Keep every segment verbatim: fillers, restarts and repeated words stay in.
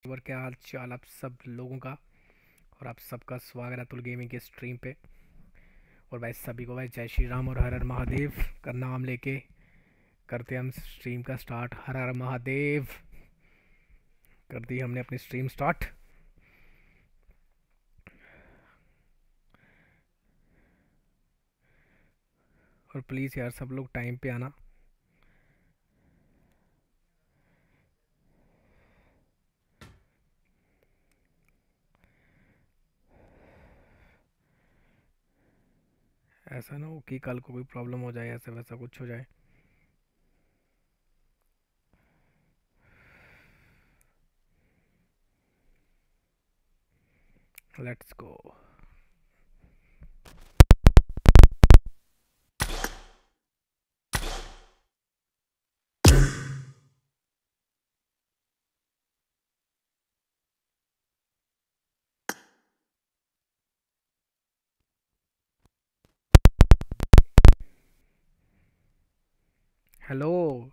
और क्या हाल चाल आप सब लोगों का। और आप सबका स्वागत है अतुल गेमिंग के स्ट्रीम पे। और भाई सभी को भाई जय श्री राम और हर हर महादेव का नाम लेके करते हम स्ट्रीम का स्टार्ट। हर हर महादेव। कर दी हमने अपनी स्ट्रीम स्टार्ट। और प्लीज़ यार सब लोग टाइम पे आना। ऐसा ना हो कि कल को कोई प्रॉब्लम हो जाए, ऐसा वैसा कुछ हो जाए। Let's go. हेलो।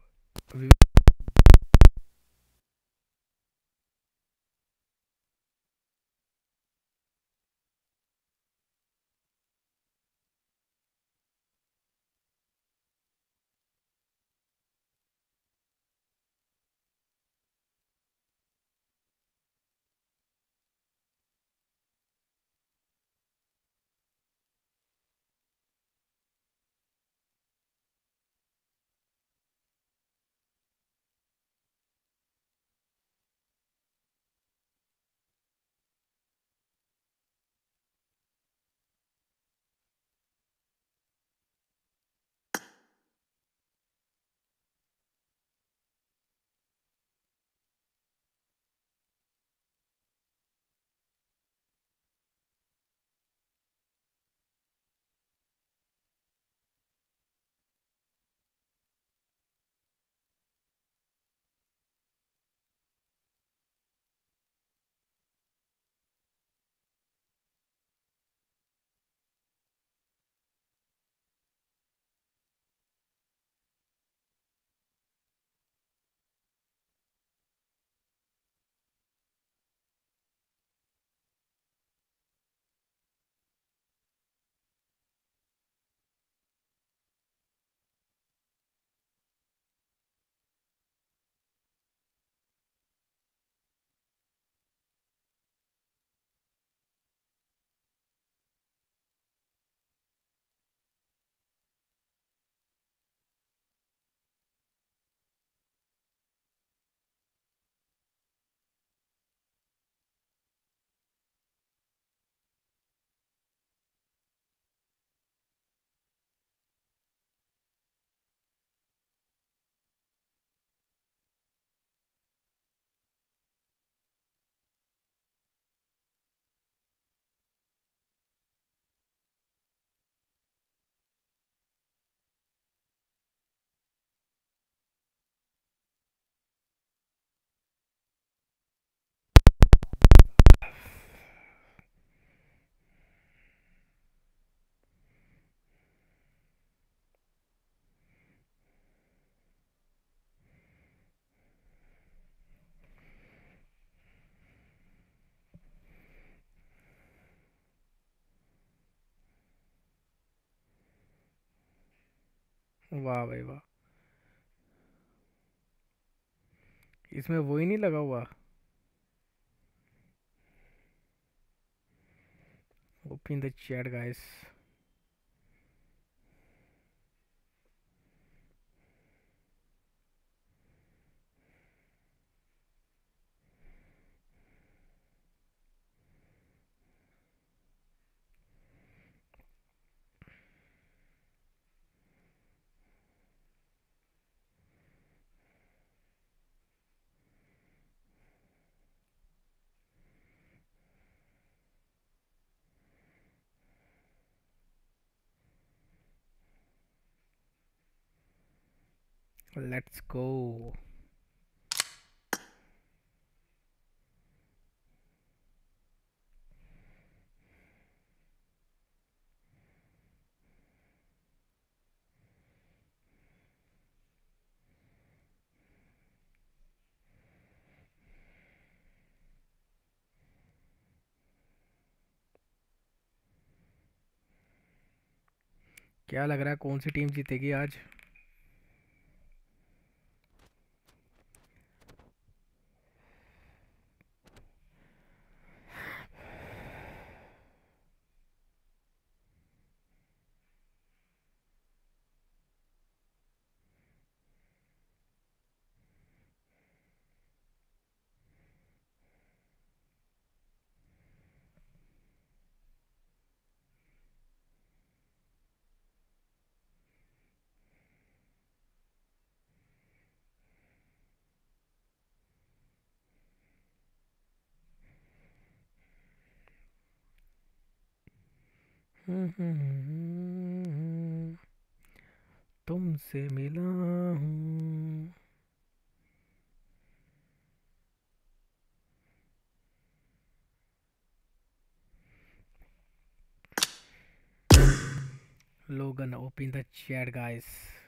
वाह भाई वाह। इसमें वो ही नहीं लगा हुआ। Open the chat guys. Let's go. क्या लग रहा है कौन सी टीम जीतेगी आज? तुमसे मिला हूँ। Logan, open the chat, guys.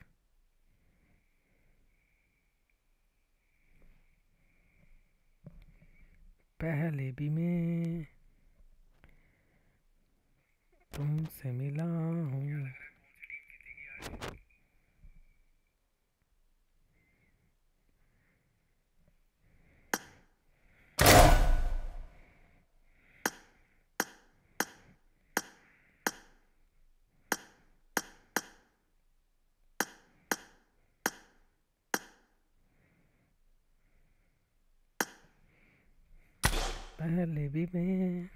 पहले भी मैं तुमसे मिला हूँ। पहले भी मैं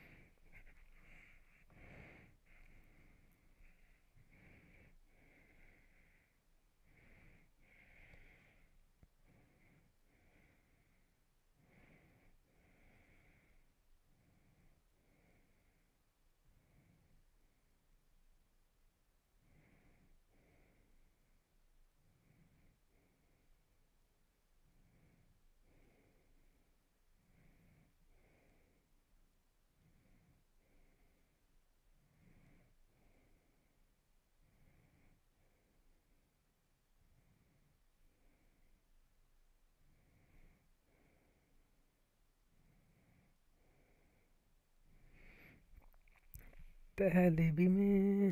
पहले भी मैं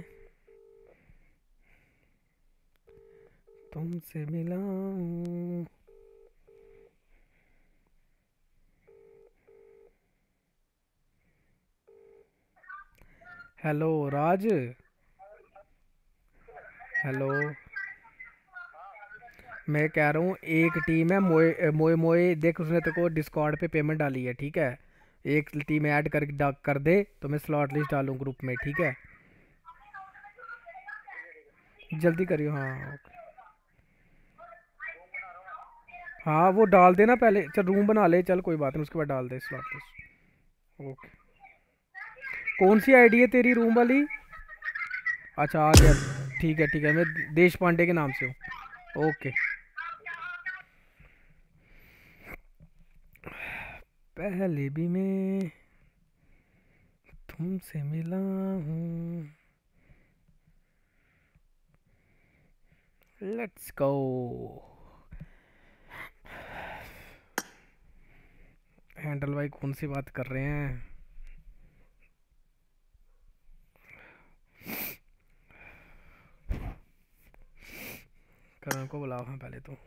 तुमसे मिला हूँ। Hello Raj, hello. मैं कह रहा हूँ एक टीम है मोए मोए मोए, देख उसने तेरे को डिस्कॉर्ड पे पेमेंट डाली है, ठीक है? एक टीम ऐड कर डा- कर दे तो मैं स्लॉट लिस्ट डालूँ ग्रुप में, ठीक है? जल्दी करियो। हाँ हाँ, वो डाल देना पहले। चल रूम बना ले, चल कोई बात नहीं, उसके बाद डाल दे स्लॉट लिस्ट। ओके। कौन सी आईडी है तेरी रूम वाली? अच्छा आ गया। ठीक है ठीक है, मैं देश पांडे के नाम से हूँ। ओके। पहले भी मैं तुमसे मिला हूँ। Let's go. हैंडल भाई कौन सी बात कर रहे हैं? करण को बुलाओ। हाँ पहले तो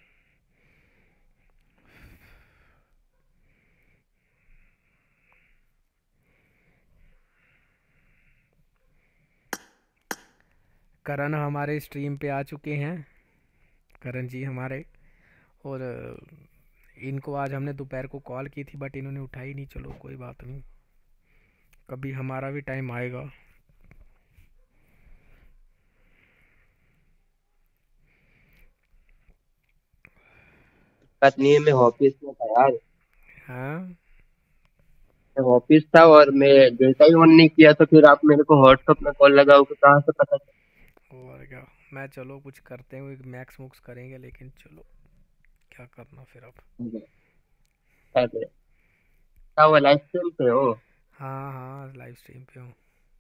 करण हमारे स्ट्रीम पे आ चुके हैं। करण जी हमारे। और इनको आज हमने दोपहर को कॉल की थी बट इन्होंने उठाई नहीं। चलो कोई बात नहीं, कभी हमारा भी टाइम आएगा। बात नहीं है, मैं ऑफिस में था यार। हाँ मैं ऑफिस था और मैं डेटा ही ऑन नहीं किया, तो फिर आप मेरे को व्हाट्सएप में कॉल लगाओ कि कहाँ से पता और क्या। मैं चलो कुछ करते हुए मैक्स मुक्स करेंगे, लेकिन चलो क्या करना फिर अब। चलेगा। अरे क्या हुआ, लाइव स्ट्रीम पे हो? हाँ हाँ, लाइव स्ट्रीम पे हूँ।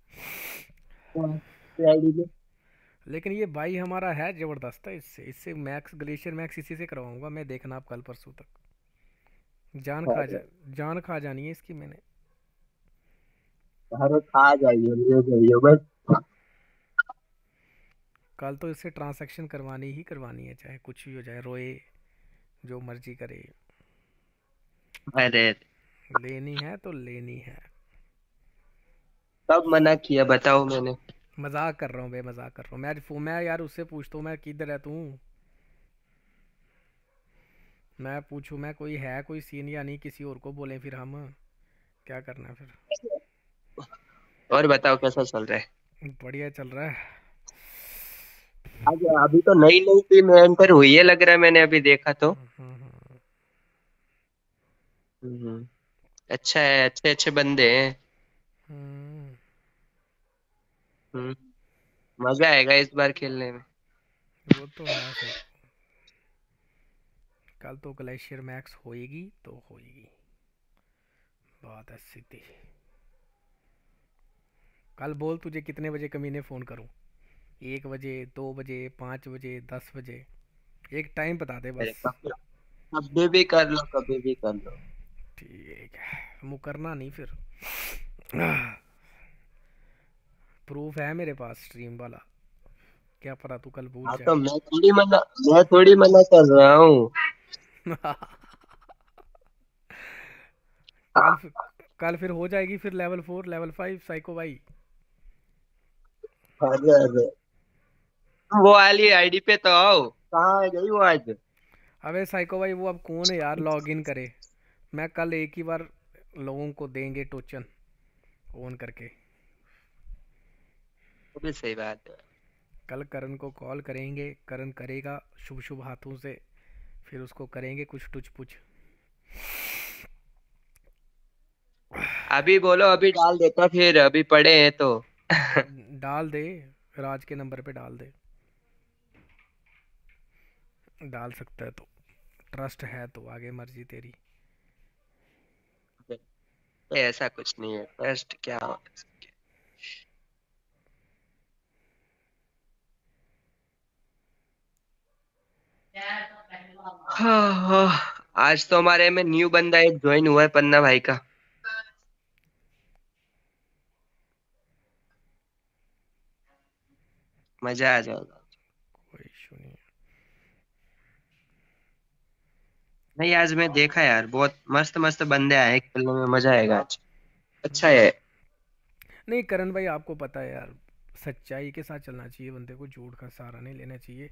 आईडी पे। लेकिन ये भाई हमारा है ज़बरदस्त है। इससे इससे मैक्स ग्लेशियर मैक्स इसी से करवाऊंगा मैं, देखना आप कल परसों तक। जान खा जा अरे जान खा जानी है इसकी मैंने। अरे खा जाइए, ले जाइए बस। कल तो इससे ट्रांजैक्शन करवानी ही करवानी है, चाहे कुछ भी हो जाए, रोए जो मर्जी करे। अरे लेनी है तो लेनी है। कब मना किया बताओ मैंने? मजाक कर रहा हूँ बे, मजाक कर रहा हूँ मैं आज फो- मैं यार उससे पूछता हूँ, मैं किधर है तू। मैं पूछूँ मैं कोई है कोई सीन, या नहीं किसी और को बोले फिर हम, क्या करना है फिर। और बताओ कैसा चल रहा है? बढ़िया चल रहा है। आज अभी तो नई नई टीम एंटर हुई है लग रहा है, मैंने अभी देखा तो। हम्म, हम्म, हम्म। अच्छा है, अच्छे अच्छे बंदे हैं। हम्म, हम्म। मजा आएगा इस बार खेलने में। वो तो है फिर। कल तो ग्लेशियर मैक्स होएगी तो होएगी, बात है सीधी। कल बोल तुझे कितने बजे कमीने फ़ोन करूँ? एक बजे, दो बजे, पाँच बजे, दस बजे? एक टाइम बता दे अरे बस। कभी कभी भी कर लो, कभी भी कर लो। ठीक है, मुकरना नहीं फिर। प्रूफ है मेरे पास स्ट्रीम वाला, क्या पता तू कल भूल हाँ तो जाए। मैं थोड़ी मना मैं थोड़ी मना कर रहा हूँ। कल फिर कल फिर हो जाएगी फिर level four level five Psycho भाई। अरे अरे, वो वाली आईडी पे तो आओ, कहाँ है गई वो आज? अबे साइको भाई वो अब कौन है यार लॉग इन करे। मैं कल एक ही बार लोगों को देंगे टोचन ऑन करके। वो भी सही बात है। कल करण को कॉल करेंगे, करण करेगा शुभ शुभ हाथों से, फिर उसको करेंगे कुछ टुच पुच। अभी बोलो, अभी डाल देता, फिर अभी पड़े हैं तो। डाल दे, राज के नंबर पे डाल दे, डाल सकता है तो, ट्रस्ट है तो आगे मर्जी तेरी। ऐसा कुछ नहीं है, फर्स्ट क्या हो। हाँ हाँ। आज तो हमारे में न्यू बंदा एक ज्वाइन हुआ है, पन्ना भाई का। मजा आ जाएगा। कोई इशू नहीं है। नहीं, आज मैं देखा यार, बहुत मस्त मस्त बंदे आए हैं, खेलने में मजा आएगा आज। अच्छा है। नहीं करण भाई आपको पता है यार, सच्चाई के साथ चलना चाहिए बंदे को, झूठ का सहारा नहीं लेना चाहिए।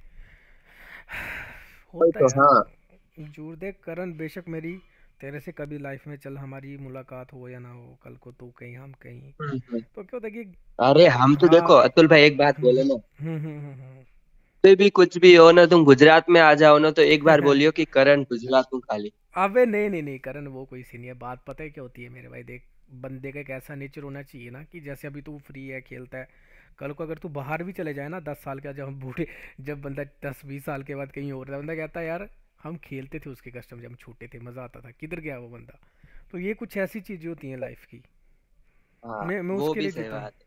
वही होता है तो, यार। हाँ। झूठ देख करण, बेशक मेरी तेरे से कभी लाइफ में चल हमारी मुलाकात हो या ना हो, कल को तू कहीं हम कहीं, हम्म, हम्म। तो क्या होता है कि अरे हम तो देखो हाँ। अतुल भाई, एक बात हम्म, बोले ना, हम्म, हम्म, हम्म, हम्म। कोई भी कुछ भी हो ना, तुम गुजरात में आ जाओ ना, तो एक बार बोलियो कि करण गुजरात हूँ खाली। अबे नहीं नहीं नहीं करण, वो कोई सी नहीं है बात, पता है क्या होती है मेरे भाई देख, बंदे का एक ऐसा नेचर होना चाहिए ना कि जैसे अभी तू फ्री है खेलता है, कल को अगर तू बाहर भी चले जाए ना दस साल का, जब हम बूढ़े, जब बंदा दस बीस साल के बाद कहीं और था, बंदा कहता है यार हम खेलते थे उसके कस्टम जब हम छोटे थे, मज़ा आता था, किधर गया वो बंदा। तो ये कुछ ऐसी चीज़ें होती हैं लाइफ की। हाँ, मैं मैं वो उसके भी लिए सही जीता हूँ। बात है।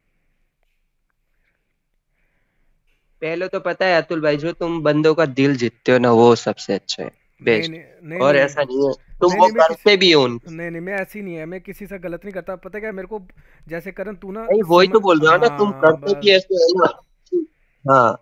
पहले तो पता है अतुल भाई, जो तुम बंदों का दिल जीतते हो ना, वो सबसे अच्छा है, नहीं बेस्ट। नहीं नहीं और नहीं ऐसा नहीं नहीं है, तुम नहीं वो नहीं मैं किसी करते भी हो उनके साथ। नहीं नहीं मैं ऐसी नहीं है, मैं किसी से गलत नहीं करता, पता है क्या मेरे को, जैसे करण तू ना नहीं, वही तो समय, बोल रहा हूँ ना, तुम हाँ करते भी बस। ऐसे हो ना। हाँ,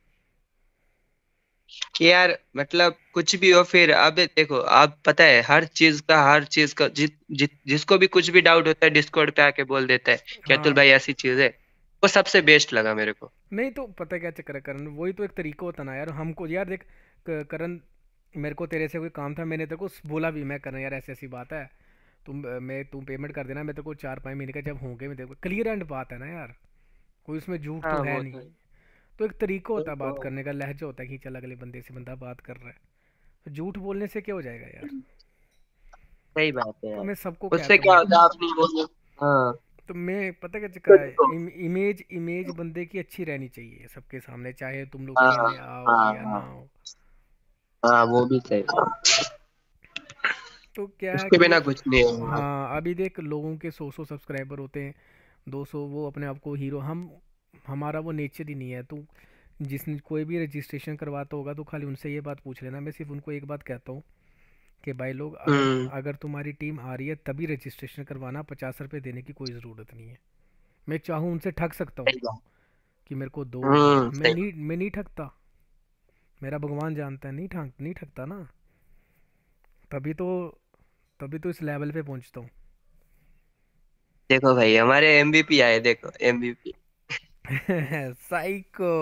कि यार मतलब कुछ भी हो, फिर अब देखो, आप पता है हर चीज का हर चीज का जि, जि, जिसको भी कुछ भी डाउट होता है, डिस्कॉर्ड पे आके बोल देता है कि अतुल हाँ भाई ऐसी चीज है। वो सबसे बेस्ट लगा मेरे को। नहीं तो पता है क्या चक्कर है करण, वही तो एक तरीका होता ना यार हमको, यार देख क- करण, मेरे को तेरे से कोई काम था, मैंने तेरे को बोला भी, मैं करण यार ऐसी ऐसी बात है, तुम मैं तुम पेमेंट कर देना, मैं तेरे को चार पाँच महीने का जब होंगे मैं तेरे को, क्लियर एंड बात है ना यार, कोई उसमें झूठ तो हाँ, है वो तो नहीं। है। तो एक तरीका वही होता है बात तो। करने का, लहजा होता है कि चल अगले बंदे से बंदा बात कर रहा है, तो झूठ बोलने से क्या हो जाएगा यार। सही बात है तो यार। मैं सबको उससे कहता क्या हूँ, होता है, आप नहीं बोले। हाँ। तो मैं पता क्या चक्कर तो है, देखो। इम, इमेज इमेज बंदे की अच्छी रहनी चाहिए सबके सामने, चाहे तुम लोग हाँ खेलने आओ हाँ या ना हाँ आओ। हाँ, वो भी सही। तो क्या है उसके कि, बिना कुछ नहीं होगा। हाँ अभी देख लोगों के सौ सौ सब्सक्राइबर होते हैं, दो सौ, वो अपने आप को हीरो, हम हमारा वो नेचर ही नहीं है। तू जिसने कोई भी रजिस्ट्रेशन करवाता होगा तो खाली उनसे ये बात पूछ लेना, मैं सिर्फ उनको एक बात कहता हूँ कि भाई लोग, अगर हम्म। अगर तुम्हारी टीम आ रही है तभी रजिस्ट्रेशन करवाना, पचास रुपये देने की कोई ज़रूरत नहीं है। मैं चाहूँ उनसे ठग सकता हूँ सही बात। कि कि मेरे को दो। हम्म मैं सही। नहीं मैं नहीं ठगता, मेरा भगवान जानता है, नहीं ठग नहीं ठगता ना। तभी तो तभी तो इस लेवल पे पहुंचता हूँ। देखो भाई हमारे एमवीपी आए, देखो एमवीपी। Psycho,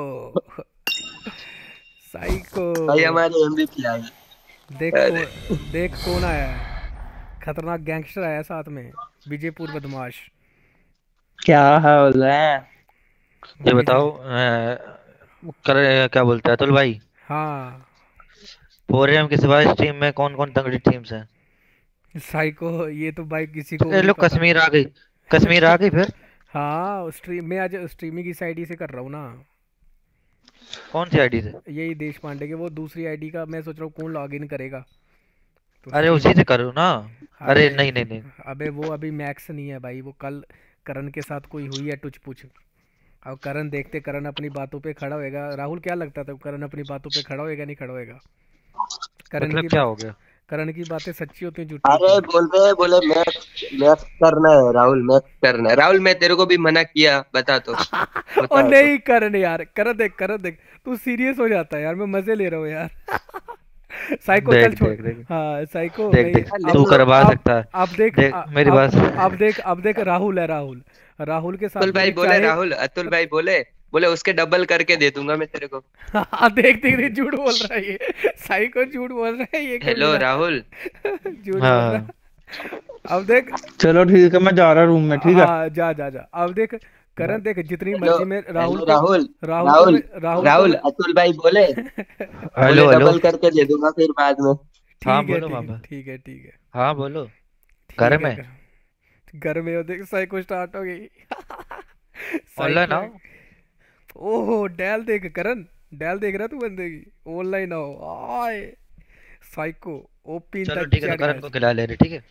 psycho. भाई हमारे एमवीपी आए। देख अरे कौन देख कौन आया है, खतरनाक गैंगस्टर आया है साथ में, विजयपुर बदमाश। क्या हाल है? ये विजय। बताओ अ, कर क्या बोलते हैं अतुल भाई, हाँ। फोर एम के सिवाय स्ट्रीम में कौन कौन तगड़ी टीम्स हैं? साइको, ये तो भाई किसी को ए भी नहीं लो पता। कश्मीर आ गई, कश्मीर आ गई फिर। हाँ, स्ट्रीम में आज स्ट्रीमिंग की आईडी से कर रहा हूँ ना। कौन सी आईडी से? यही देश पांडे के, वो दूसरी आईडी का मैं सोच रहा हूँ कौन लॉगिन करेगा तो अरे स्ट्रीम। उसी से करो ना। अरे अबे, नहीं नहीं नहीं। अबे वो अभी मैक्स नहीं है भाई, वो कल करण के साथ कोई हुई है टुच पुच। अब करण देखते, करण अपनी बातों पे खड़ा होएगा। राहुल क्या लगता था, करण अपनी बातों पे खड़ा होएगा नहीं खड़ा होएगा? करण मतलब की क्या बात, हो गया? करण की बातें सच्ची होती हैं झूठी होती अरे हैं? बोल रहे हैं, बोले मैच मैच करना है राहुल, मैच करना है राहुल। मैं तेरे को भी मना किया, बता तो, और होता है तो। नहीं करण यार, करण देख, करण देख, तू सीरियस हो जाता है यार, मैं मजे ले रहा हूँ यार। साइको चल देख छोड़। देख देख हाँ साइको देख नहीं। देख ले तू अब लो। करवा अब सकता है। अब देख देख अ- मेरी अब बात। अब देख अब देख राहुल है, राहुल। राहुल के अतुल साथ भाई मेरी बोले, चाहे। राहुल अतुल भाई बोले, बोले उसके डबल करके दे दूंगा मैं तेरे को। हाँ, देख देख देख, झूठ बोल रहा है ये, साइको झूठ बोल रहा है ये हेलो कमीना। राहुल। झूठ बोल रहा हाँ है। अब देख। चलो ठीक है, मैं जा रहा रूम में, ठीक है। हाँ जा जा जा, अब देख। करण देख, जितनी हेलो मर्जी में राहुल हेलो को, राहुल। राहुल को मैं राहुल राहुल को राहुल मैं। अतुल भाई बोले, बोले हेलो हेलो। डबल करके दे दूंगा फिर बाद में। हाँ ठीक है बोलो ठीक है मामा। ठीक है ठीक है हाँ बोलो। घर ठीक है। में कर घर में हो, देख साइको स्टार्ट हो गई। Online Psycho. आओ। ओहो डैल देख करण, डैल देख रहा तू बंदे की, ऑनलाइन आओ आए। साइको, ओपी इन चलो द ठीक है, तो चैट करण को गाइस। खिला ले रहे, ठीक है।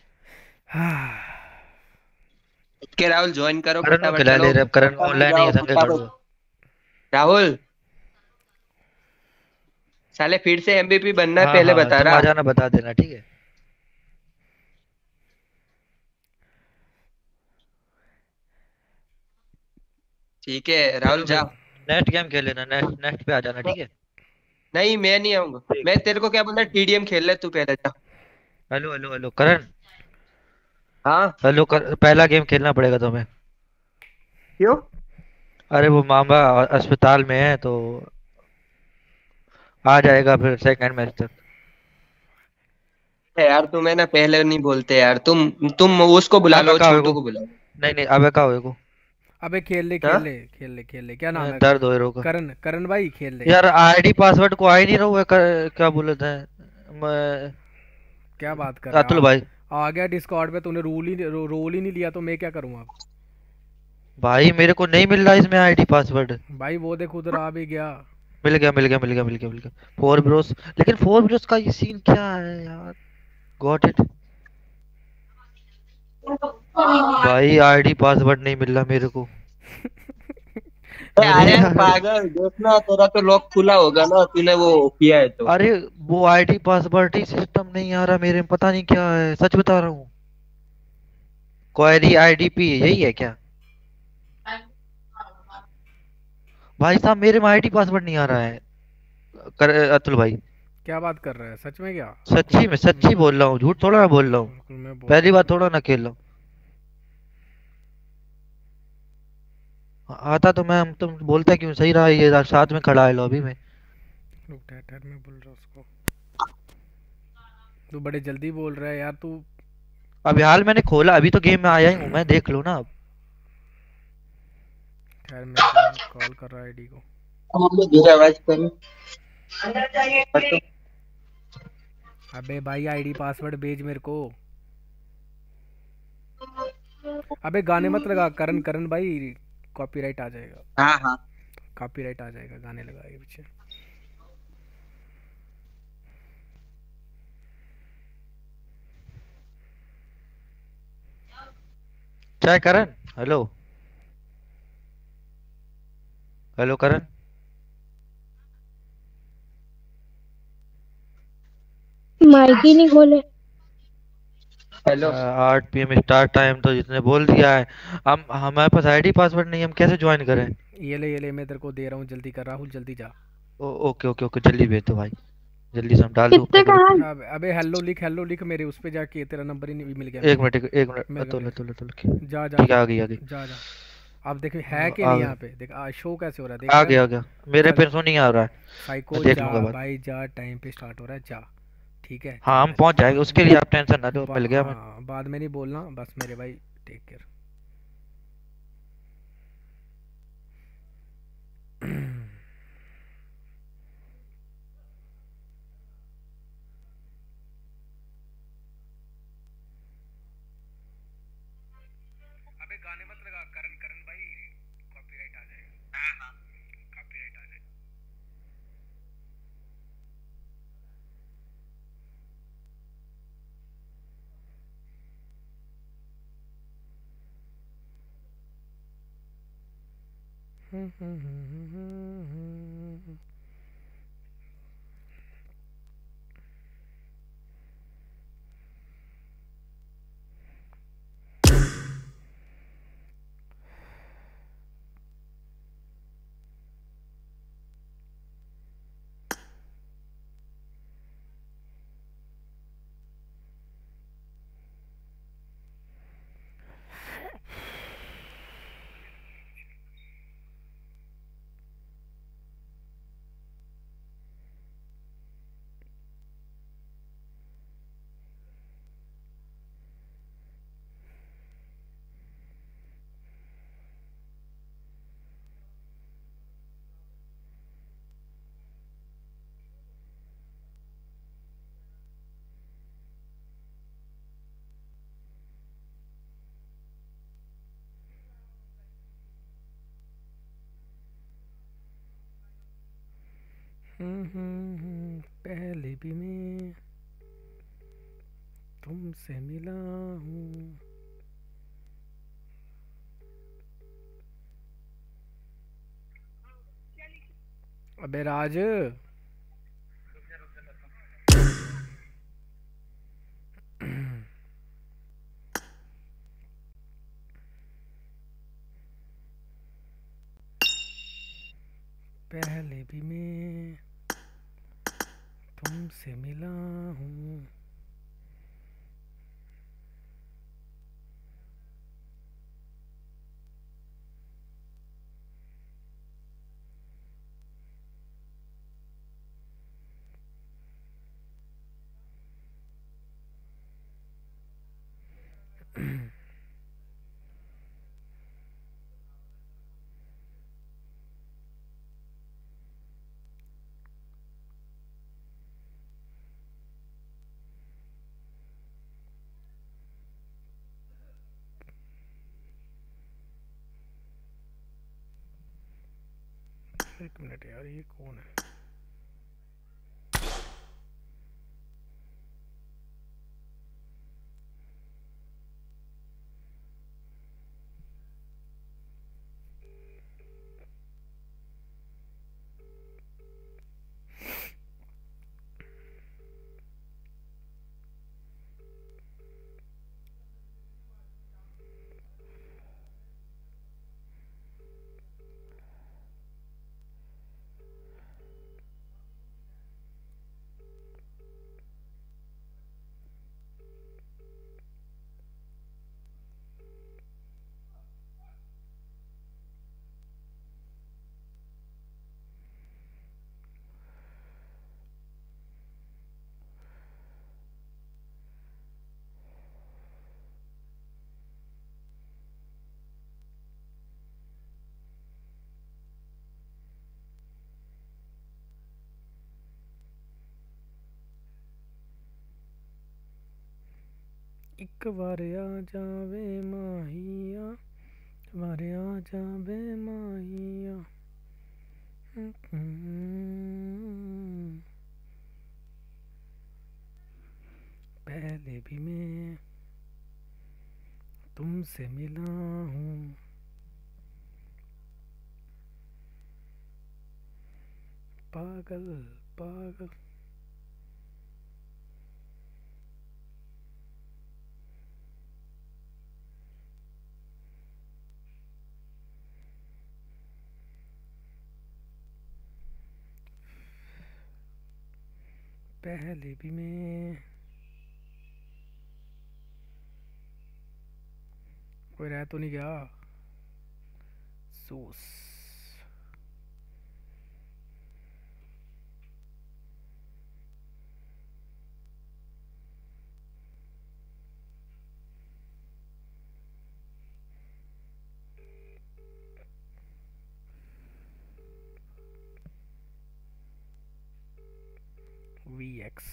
के राहुल ज्वाइन करो करण को फटाफट, खिला चलो ले रहे, अब करण फटाफट ऑनलाइन नहीं जाओ है, संगे फटाफट। खड़ो। राहुल साले फिर से एमवीपी बनना है, हाँ पहले हाँ बता तुम आ रहा। जाना, बता देना, ठीक है। ठीक है राहुल चलो फिर जा। नेक्स्ट गेम खेल लेना, नेक्स्ट नेक्स्ट पे आ जाना, ठीक है। नहीं मैं नहीं आऊंगा, ठीक मैं है। तेरे को क्या बोला, टीडीएम खेल ले तू पहले जा। Hello hello hello Karan. हाँ हेलो कर, पहला गेम खेलना पड़ेगा तुम्हें। क्यों? अरे वो मामा अस्पताल में है तो आ जाएगा फिर सेकंड मैच तक। है यार तुम्हें ना पहले नहीं बोलते यार, तुम तुम उसको बुला अबे लो, का छोटू होएगो? को बुलाओ। नहीं नहीं अबे का होएगो? अबे खेल ले खेल हाँ ले खेल ले खेल ले, क्या नाम मैं है? दर्द हो रहा करण, करण भाई खेल ले। यार, आईडी पासवर्ड को आ ही नहीं रहा हुआ, कर, क्या बोले थे मैं। क्या बात कर रहा अतुल है? भाई। आ, आ गया डिस्कॉर्ड पे, तूने रोल ही रो, रोल ही नहीं लिया तो मैं क्या करूँ अब? भाई मेरे को नहीं मिल रहा इसमें आईडी पासवर्ड। भाई वो देख उधर आ भी गया। मिल गया मिल गया मिल गया मिल गया मिल गया फोर ब्रोस। लेकिन फोर ब्रोस का ये सीन क्या है यार? Got it. भाई आईडी पासवर्ड नहीं मिल रहा मेरे को। ए, अरे अरे यार। पागल, देखना तेरा तो लॉक खुला होगा ना, तूने वो किया है तो। अरे वो आईडी पासवर्ड ही सिस्टम नहीं आ रहा मेरे में, पता नहीं क्या है, सच बता रहा हूँ। क्वेरी आईडीपी यही है क्या? भाई साहब मेरे में आईडी पासवर्ड नहीं आ रहा है। कर अतुल भाई। क्या बात कर रहा है, सच में क्या? सच्ची में सच्ची बोल रहा हूँ, झूठ थोड़ा ना बोल रहा हूँ। बिल्कुल मैं बोल पहली रहा बार हूँ। थोड़ा ना खेल रहा हूँ। आता तो मैं, हम तुम बोलता क्यों, सही रहा ये साथ में खड़ा है लॉबी में। रुक ठहर ठहर, मैं बोल रहा हूँ उसको। तू बड़े जल्दी बोल रहा है यार तू। अभी हाल मैंने खोला, अभी तो गेम में आया ही हूँ मैं, देख लो ना अब। ठहर, मैं कॉल कर रहा आईडी को। हमने धीरे आवाज करी। अबे भाई आईडी पासवर्ड भेज मेरे को। अबे गाने मत लगा करण, करण भाई कॉपीराइट आ जाएगा। हाँ हाँ कॉपीराइट आ जाएगा गाने लगाए पीछे। चाहे Karan. Hello hello Karan. Mic ही नहीं खोले। हेलो। आठ पी एम स्टार्ट टाइम तो जिसने बोल दिया है। हम हमारे पास आईडी पासवर्ड नहीं है, हम कैसे ज्वाइन करें? ये ले ये ले, मैं तेरे को दे रहा हूँ, जल्दी कर राहुल, जल्दी जा। ओ, ओके ओके ओके, जल्दी भेज दो भाई, जल्दी से हम डाल दूं कितने अपने ग्रुप कहाँ में। अब अबे हेलो लिख, हेलो लिख मेरे उस पे जाके, तेरा नंबर ही नहीं मिल गया एक मेरे मिनट एक एक को। मिनट, मेरे को अतुल लिख, अतुल अतुल के- जा जा ठीक है, जा आ गई आ गई। जा जा। अब देख है हाँ, कि आ नहीं गया यहाँ पे, देख आ, शो कैसे हो रहा है, देख आ रहा है। गया आ गया, मेरे जा पे जा तो नहीं आ रहा है, मैं साइको, देख जा लूंगा बाद। भाई जा, टाइम पे स्टार्ट हो रहा है, जा। ठीक है हाँ, जा हम भाई। पहुंच जाएंगे, उसके लिए आप टेंशन ना लो, बा, मिल गया मैं। हाँ बाद में नहीं बोलना बस मेरे भाई, टेक केयर। अबे गाने मत लगा करण, करण भाई कॉपीराइट आ जाएगा। हाँ हाँ कॉपीराइट आ जाएगा। पहले भी मैं तुमसे मिला हूँ। अबे राज पहले भी मैं तुमसे मिला हूँ। एक मिनट यार, ये कौन है? एक बार आ जावे माहिया, एक बार आ जावे माहिया। पहले भी मैं तुमसे मिला हूँ। पागल पागल पहले भी मैं कोई रह तो नहीं गया। सोस वी एक्स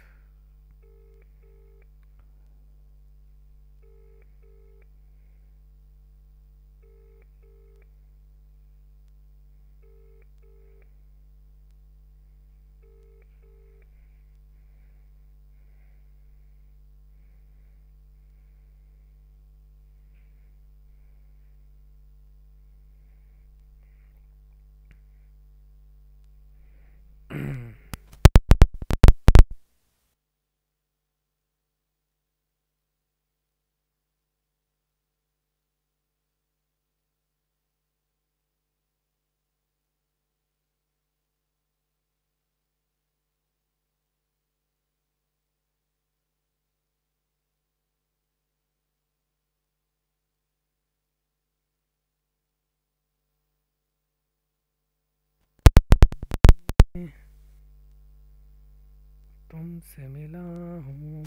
तुमसे मिला हूँ।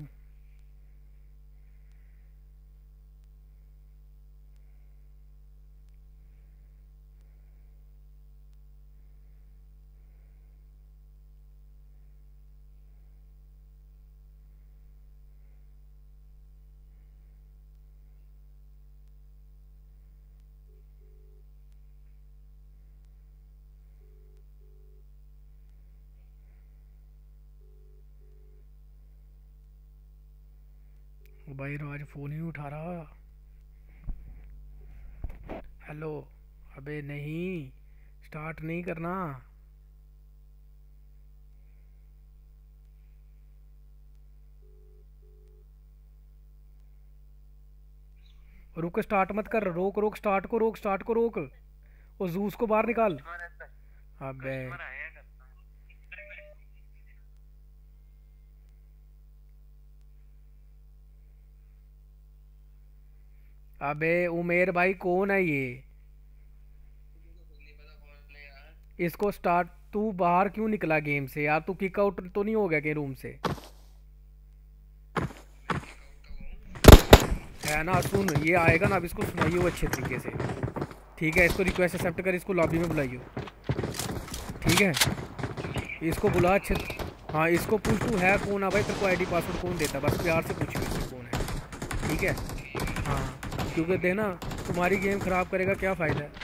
भाई राज फोन ही नहीं उठा रहा। हेलो, अबे नहीं, स्टार्ट नहीं करना। रुक, स्टार्ट मत कर, रोक रोक स्टार्ट को, रोक स्टार्ट को रोक। वो जूस को बाहर निकाल। अबे अबे उमेर भाई कौन है ये? इसको स्टार्ट, तू बाहर क्यों निकला गेम से यार? तू किक आउट तो नहीं हो गया के रूम से? है ना, सुन, ये आएगा ना, अब इसको सुनाइए वो अच्छे तरीके से, ठीक है? इसको रिक्वेस्ट एक्सेप्ट कर, इसको लॉबी में बुलाइयो, ठीक है? इसको बुला अच्छे। हाँ, इसको पूछ तू है कौन है भाई, तेरे को आईडी पासवर्ड कौन देता है, बस प्यार से पूछियो इसको कौन है, ठीक है? हाँ, क्योंकि देना तुम्हारी गेम ख़राब करेगा, क्या फ़ायदा है?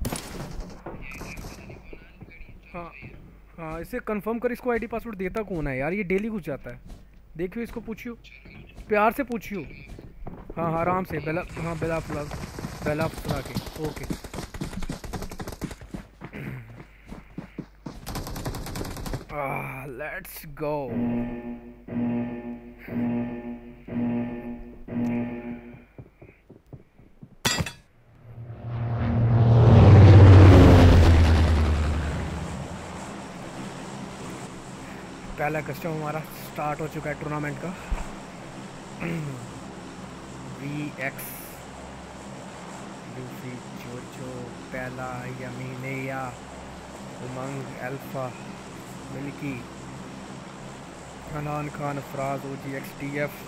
हाँ हाँ, इसे कंफर्म कर, इसको आईडी पासवर्ड देता कौन है यार? ये डेली घुस जाता है, देखियो इसको पूछियो, प्यार से पूछियो। हाँ हाँ, आराम से, बेला, हाँ बेला फुला, बेला फुला के, ओके। Ah, let's go. पहला कस्टम हमारा स्टार्ट हो चुका है टूर्नामेंट का। वी एक्स, लूफी, जोजो, पहला, यमीनेया, Umang, Alpha, Milky, Hanan Khan, Faraz, OG X, T F.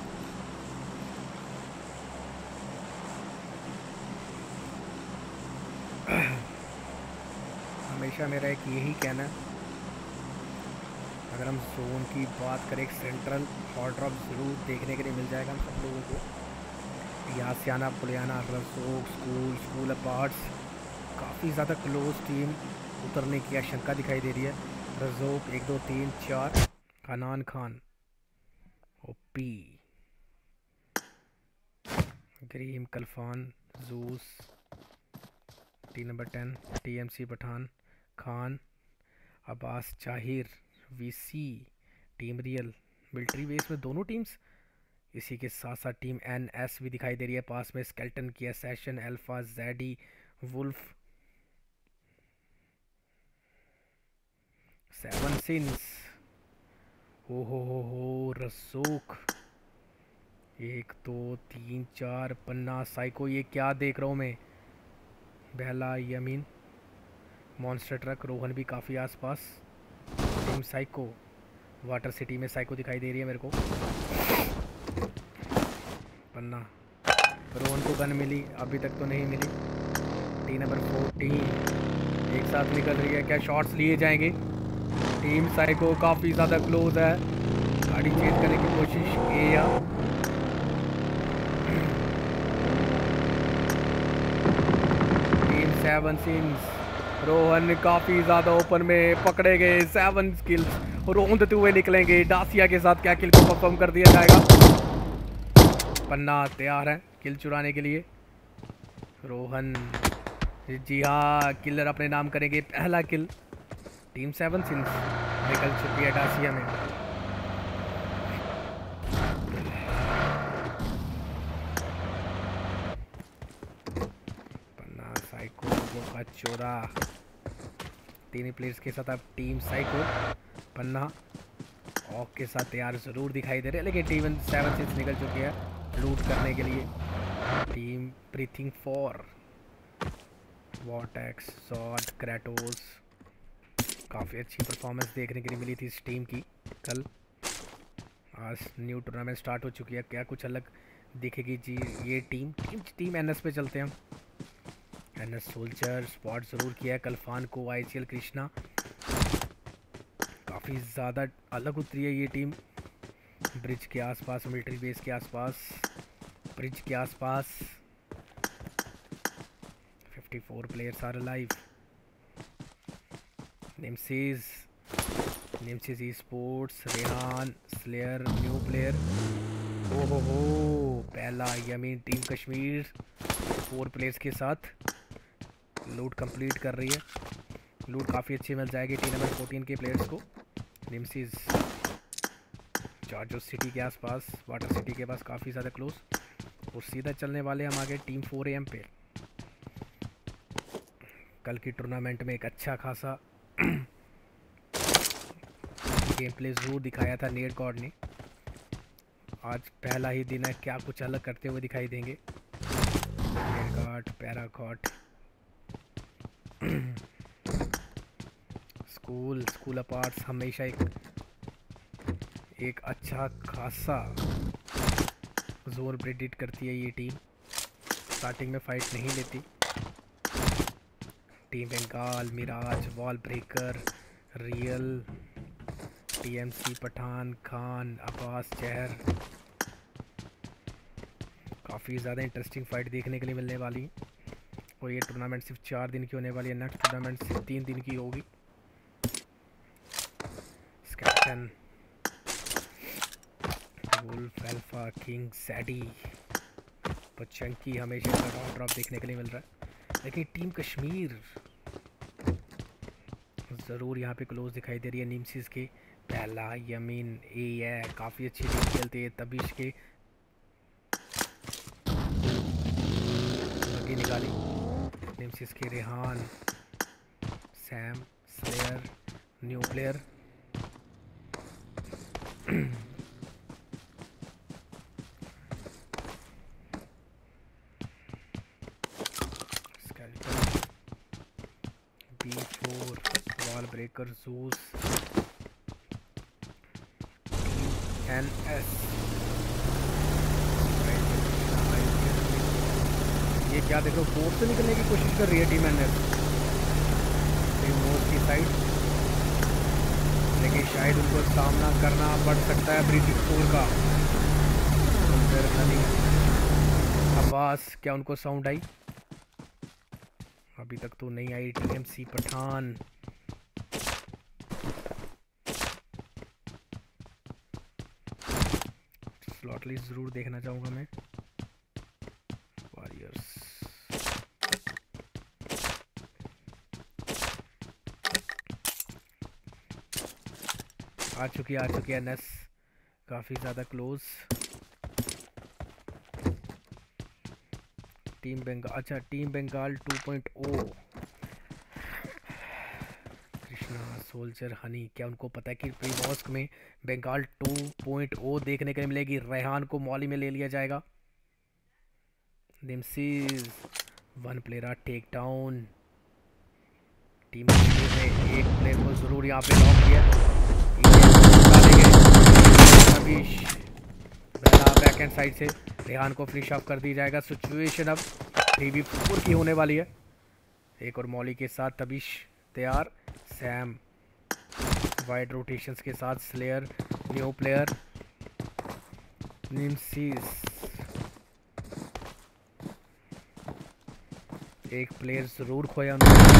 हमेशा मेरा एक यही कहना है, अगर हम जोन की बात करें, एक सेंट्रल हॉट ड्रॉप ज़रूर देखने के लिए मिल जाएगा हम सब लोगों को। यासियाना, पुलियाना, रसोक, स्कूल, स्कूल अपार्ट्स, काफ़ी ज़्यादा क्लोज टीम उतरने की आशंका दिखाई दे रही है। रजोक एक दो तीन चार, हनान खान, ओपी, ग्रीम, कल्फान, juice, T number ten, TMC Pathan, Khan, Abbas, Zahir, VC, team Real, military base में दोनों टीम्स। इसी के साथ साथ टीम एनएस भी दिखाई दे रही है पास में, स्केल्टन की, असैशन, अल्फा, जैडी, वुल्फ, सेवन सिंस, हो हो हो हो रसूख। एक दो तीन चार पन्ना साइको, ये क्या देख रहा हूँ मैं। बेहला यमीन मॉन्स्टर ट्रक, रोहन भी काफ़ी आसपास। टीम साइको, वाटर सिटी में साइको दिखाई दे रही है मेरे को। पन्ना, रोहन को गन मिली, अभी तक तो नहीं मिली। टीम नंबर फोर्टीन एक साथ निकल रही है, क्या शॉट्स लिए जाएंगे। टीम साइको काफ़ी ज़्यादा क्लोज है, गाड़ी चेंज करने की कोशिश किया। टीम सेवन सिंस, रोहन काफ़ी ज़्यादा ओपन में पकड़े गए। सेवन किल्स रोंदते हुए निकलेंगे। डासिया के साथ क्या किल को परफॉर्म कर दिया जाएगा। पन्ना तैयार है किल चुराने के लिए। रोहन, जी हाँ, किलर अपने नाम करेंगे पहला किल। टीम सेवन सिंस निकल चुकी है डासिया में। पन्ना साइको का चोरा, तीन प्लेयर्स के साथ अब टीम साइको। पन्ना ऑक के साथ तैयार ज़रूर दिखाई दे रहे हैं, लेकिन टीम सेवन सिंस निकल चुकी है लूट करने के लिए। Team breathing for, Vortex, sword, Kratos, काफ़ी अच्छी परफॉर्मेंस देखने के लिए मिली थी इस टीम की कल। आज न्यू टूर्नामेंट स्टार्ट हो चुकी है, क्या कुछ अलग दिखेगी जी ये टीम। टीम टीम एनएस पे चलते हैं हम। एनएस सोल्जर स्पॉट ज़रूर किया है कल फान को। आईसीएल कृष्णा, काफ़ी ज़्यादा अलग उतरी है ये टीम। ब्रिज के आसपास, मिलिट्री बेस के आसपास, ब्रिज के आसपास। चौवन players are alive. Nemesis, Nemesis esports, Rehan, Slayer, new player. ओ हो हो, पहला Yamin team Kashmir four players के साथ लूट कंप्लीट कर रही है। लूट काफ़ी अच्छी मिल जाएगी टीम नंबर फोर्टीन के प्लेयर्स को। नेमसिस जॉर्जो सिटी के आसपास, वाटर सिटी के पास काफ़ी ज़्यादा क्लोज। और सीधा चलने वाले हम आगे टीम फोर ए एम पे। कल की टूर्नामेंट में एक अच्छा खासा गेम प्ले ज़रूर दिखाया था नेट गॉड ने। आज पहला ही दिन है, क्या कुछ अलग करते हुए दिखाई देंगे। नेट गॉड, पैराकॉट, स्कूल स्कूल अपार्ट्स हमेशा एक एक अच्छा खासा जोर प्रेडिक्ट करती है ये टीम। स्टार्टिंग में फाइट नहीं लेती। Team Bengal, mirage, wall breaker, Real, TMC, Pathan, Khan, Abbas, Chahar, काफ़ी ज़्यादा इंटरेस्टिंग फाइट देखने के लिए मिलने वाली। और ये टूर्नामेंट सिर्फ चार दिन की होने वाली है, नेक्स्ट टूर्नामेंट सिर्फ तीन दिन की होगी। स्कैप्टन, वुल्फ, अल्फा, किंग, सैडी, पचंकी, हमेशा का ड्रॉप ड्रॉप देखने के लिए मिल रहा है। लेकिन टीम कश्मीर ज़रूर यहाँ पे क्लोज दिखाई दे रही है। नीमसिस के पहला यमीन ए है, काफ़ी अच्छी टीम खेलती है। तबिश के आगे निकाली। नीमसिस के Rehan, Sam, Slayer, new player. B four, wall breaker, juice, N S. ये क्या देखो, बोर्ड से निकलने की कोशिश कर रही है टीम एन एस की साइड, लेकिन शायद उनको सामना करना पड़ सकता है ब्रिटिश फोर का। अब्बास, क्या उनको साउंड आई? अभी तक तो नहीं आई। टीएमसी, पठान, स्लॉट लिस्ट ज़रूर देखना चाहूँगा मैं। वॉरियर्स, आ चुकी आ चुकी है एनएस, काफ़ी ज़्यादा क्लोज। टीम बंगाल, अच्छा team Bengal two point O, Krishna, soldier honey, क्या उनको पता है कि प्री मॉस्क में बंगाल टू पॉइंट ओ देखने के लिए मिलेगी? रेहान को मॉली में ले लिया जाएगा। Nemesis one player take down. Team ने एक प्लेयर को जरूर यहाँ पे लॉक किया। बैक एंड साइड से रेहान को फिनिश ऑफ कर दी जाएगा। सिचुएशन अब थ्री वी फोर की होने वाली है। एक और मॉली के साथ तबिश तैयार। सैम वाइड रोटेशंस के साथ स्लेयर न्यू प्लेयर निम्सीज। एक प्लेयर जरूर खोया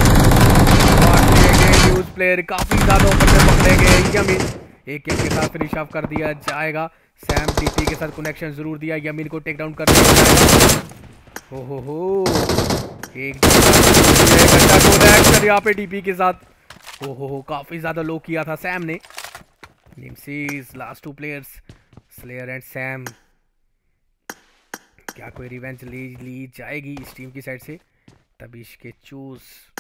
न्यूज प्लेयर काफी ज्यादा ऊपर से पकड़े गए। यमीन एक एक के साथ फिनिश ऑफ कर दिया जाएगा। सैम डीपी के साथ कनेक्शन जरूर दिया। यमीन को टेक डाउन कर दिया जाएगा। हो हो हो एक कनेक्शन यहाँ पे डीपी के साथ। हो हो हो काफी ज्यादा लो किया था सैम ने। Nemesis last two players Slayer and Sam. क्या कोई रिवेंज ली ली जाएगी इस टीम की साइड से? तबिश के चूज।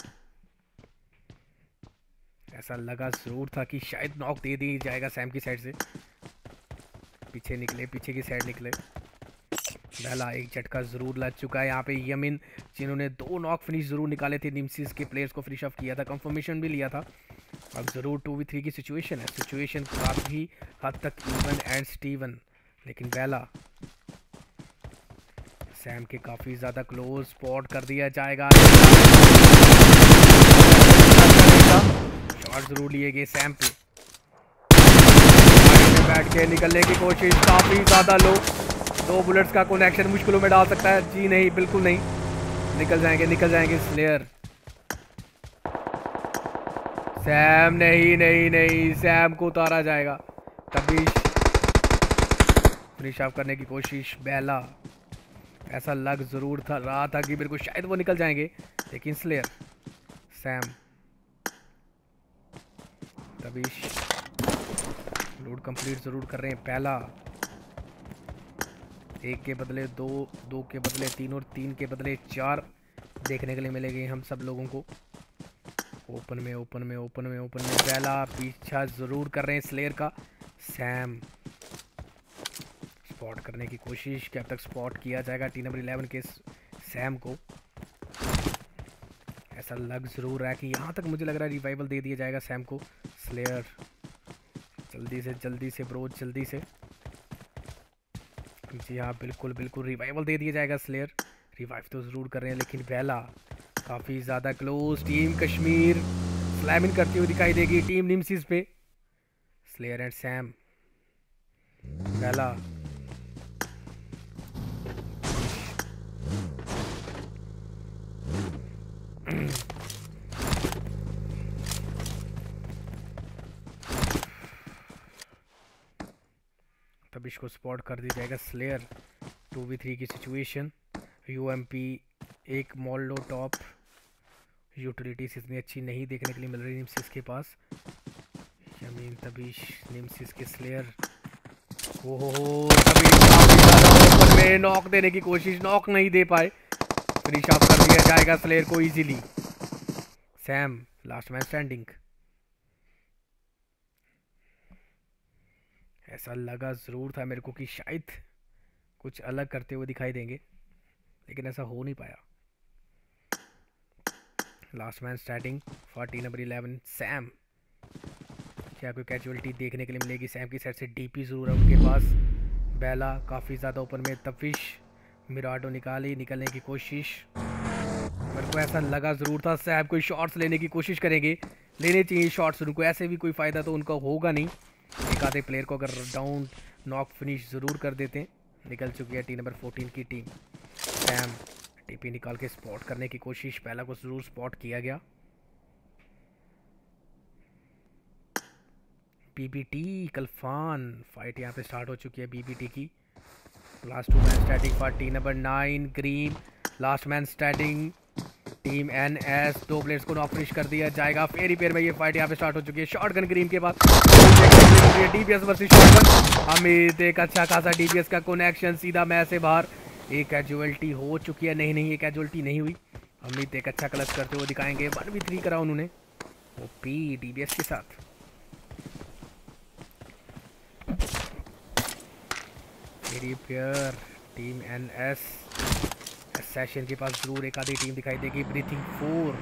ऐसा लगा जरूर था कि शायद नॉक दे दी जाएगा सैम की साइड से। पीछे निकले, पीछे की साइड निकले। पहला एक झटका जरूर लग चुका है यहाँ पे। यमीन जिन्होंने दो नॉक फिनिश जरूर निकाले थे, निम्सीज के प्लेयर्स को फिनिश ऑफ किया था, कंफर्मेशन भी लिया था। अब जरूर टू वी थ्री की सिचुएशन है। सिचुएशन काफी हद तक इवन एंड स्टीवन, लेकिन बेला सैम के काफी ज्यादा क्लोज स्पॉट कर दिया जाएगा। शॉट जरूर लिए गए सैम पे। बैठ के निकलने की कोशिश काफी ज्यादा लो। दो बुलेट्स का कनेक्शन मुश्किलों में डाल सकता है। जी नहीं, बिल्कुल नहीं। निकल जाएंगे निकल जाएंगे स्लेयर। सैम नहीं नहीं नहीं सैम को उतारा जाएगा। तभी फिनिश ऑफ करने की कोशिश बेला। ऐसा लग जरूर था रहा था कि मेरे को शायद वो निकल जाएंगे, लेकिन Slayer Sam Tabish load complete जरूर कर रहे हैं। पहला एक के बदले दो, दो के बदले तीन और तीन के बदले चार देखने के लिए मिलेंगे हम सब लोगों को। ओपन में ओपन में ओपन में ओपन में पहला पीछा जरूर कर रहे हैं स्लेयर का। सैम स्पॉट करने की कोशिश, क्या अब तक स्पॉट किया जाएगा टी नंबर इलेवन के सैम को? ऐसा लग जरूर रहा है कि यहाँ तक मुझे लग रहा है रिवाइवल दे दिया जाएगा सैम को। स्लेयर जल्दी से जल्दी से ब्रो जल्दी से। जी हाँ बिल्कुल बिल्कुल रिवाइवल दे दिया जाएगा। स्लेयर रिवाइव तो ज़रूर कर रहे हैं, लेकिन बेला काफ़ी ज़्यादा क्लोज। टीम कश्मीर स्लैमिंग करती हुई दिखाई देगी टीम निम्सीज पे। स्लेयर एंड सैम बेला तब इसको स्पॉट कर दिया जाएगा। स्लेयर टू वी थ्री की सिचुएशन। यूएमपी एक मॉल्डो टॉप यूटिलिटीज इतनी अच्छी नहीं देखने के लिए मिल रही निम्सिस के पास। यमीन तबीश निम्सिस के स्लेयर। ओ हो हो तबीश में नॉक देने की कोशिश, नॉक नहीं दे पाए। फिनिश ऑफ कर दिया जाएगा स्लेयर को easily. Sam last man standing. ऐसा लगा ज़रूर था मेरे को कि शायद कुछ अलग करते हुए दिखाई देंगे, लेकिन ऐसा हो नहीं पाया। Last man starting for T number eleven Sam. क्या कोई कैजुअलिटी देखने के लिए मिलेगी सैम की साइड से? डीपी ज़रूर है उनके पास। बेला काफ़ी ज़्यादा ओपन में। तफिश मिराडो निकाली, निकलने की कोशिश। मेरे को ऐसा लगा ज़रूर था सैम कोई शॉट्स लेने की कोशिश करेंगे, लेने चाहिए शॉट्स उनको। ऐसे भी कोई फ़ायदा तो उनका होगा नहीं। एक आधे प्लेयर को अगर डाउन नॉक फिनिश ज़रूर कर देते हैं। निकल चुकी है टी नंबर फोर्टीन की टीम। सैम टीपी निकाल के स्पॉट करने की कोशिश। पहला को ज़रूर स्पॉट किया गया। बीबीटी कल्फान फाइट यहाँ पे स्टार्ट हो चुकी है बीबीटी की। Last two man starting for T number nine green. Last man starting team N S. दो प्लेयर्स को नॉक फिनिश कर दिया जाएगा। फेरी पेयर में ये फाइट यहाँ पे स्टार्ट हो चुकी है। शॉटगन ग्रीन के बाद डीपीएस वर्सेस शॉटगन। अमित एक अच्छा खासा डीपीएस का कनेक्शन सीधा मैच से बाहर। एक कैजुअलिटी हो चुकी है। नहीं नहीं ये कैजुअलिटी नहीं हुई। अमित एक अच्छा क्लच करते हुए दिखाएंगे। वन वी थ्री करा उन्होंने। ओपी डीबीएस के साथ। प्लेयर टीम एनएस सेशन के पास जरूर एक आधी टीम दिखाई देगी। ब्रीथिंग फोर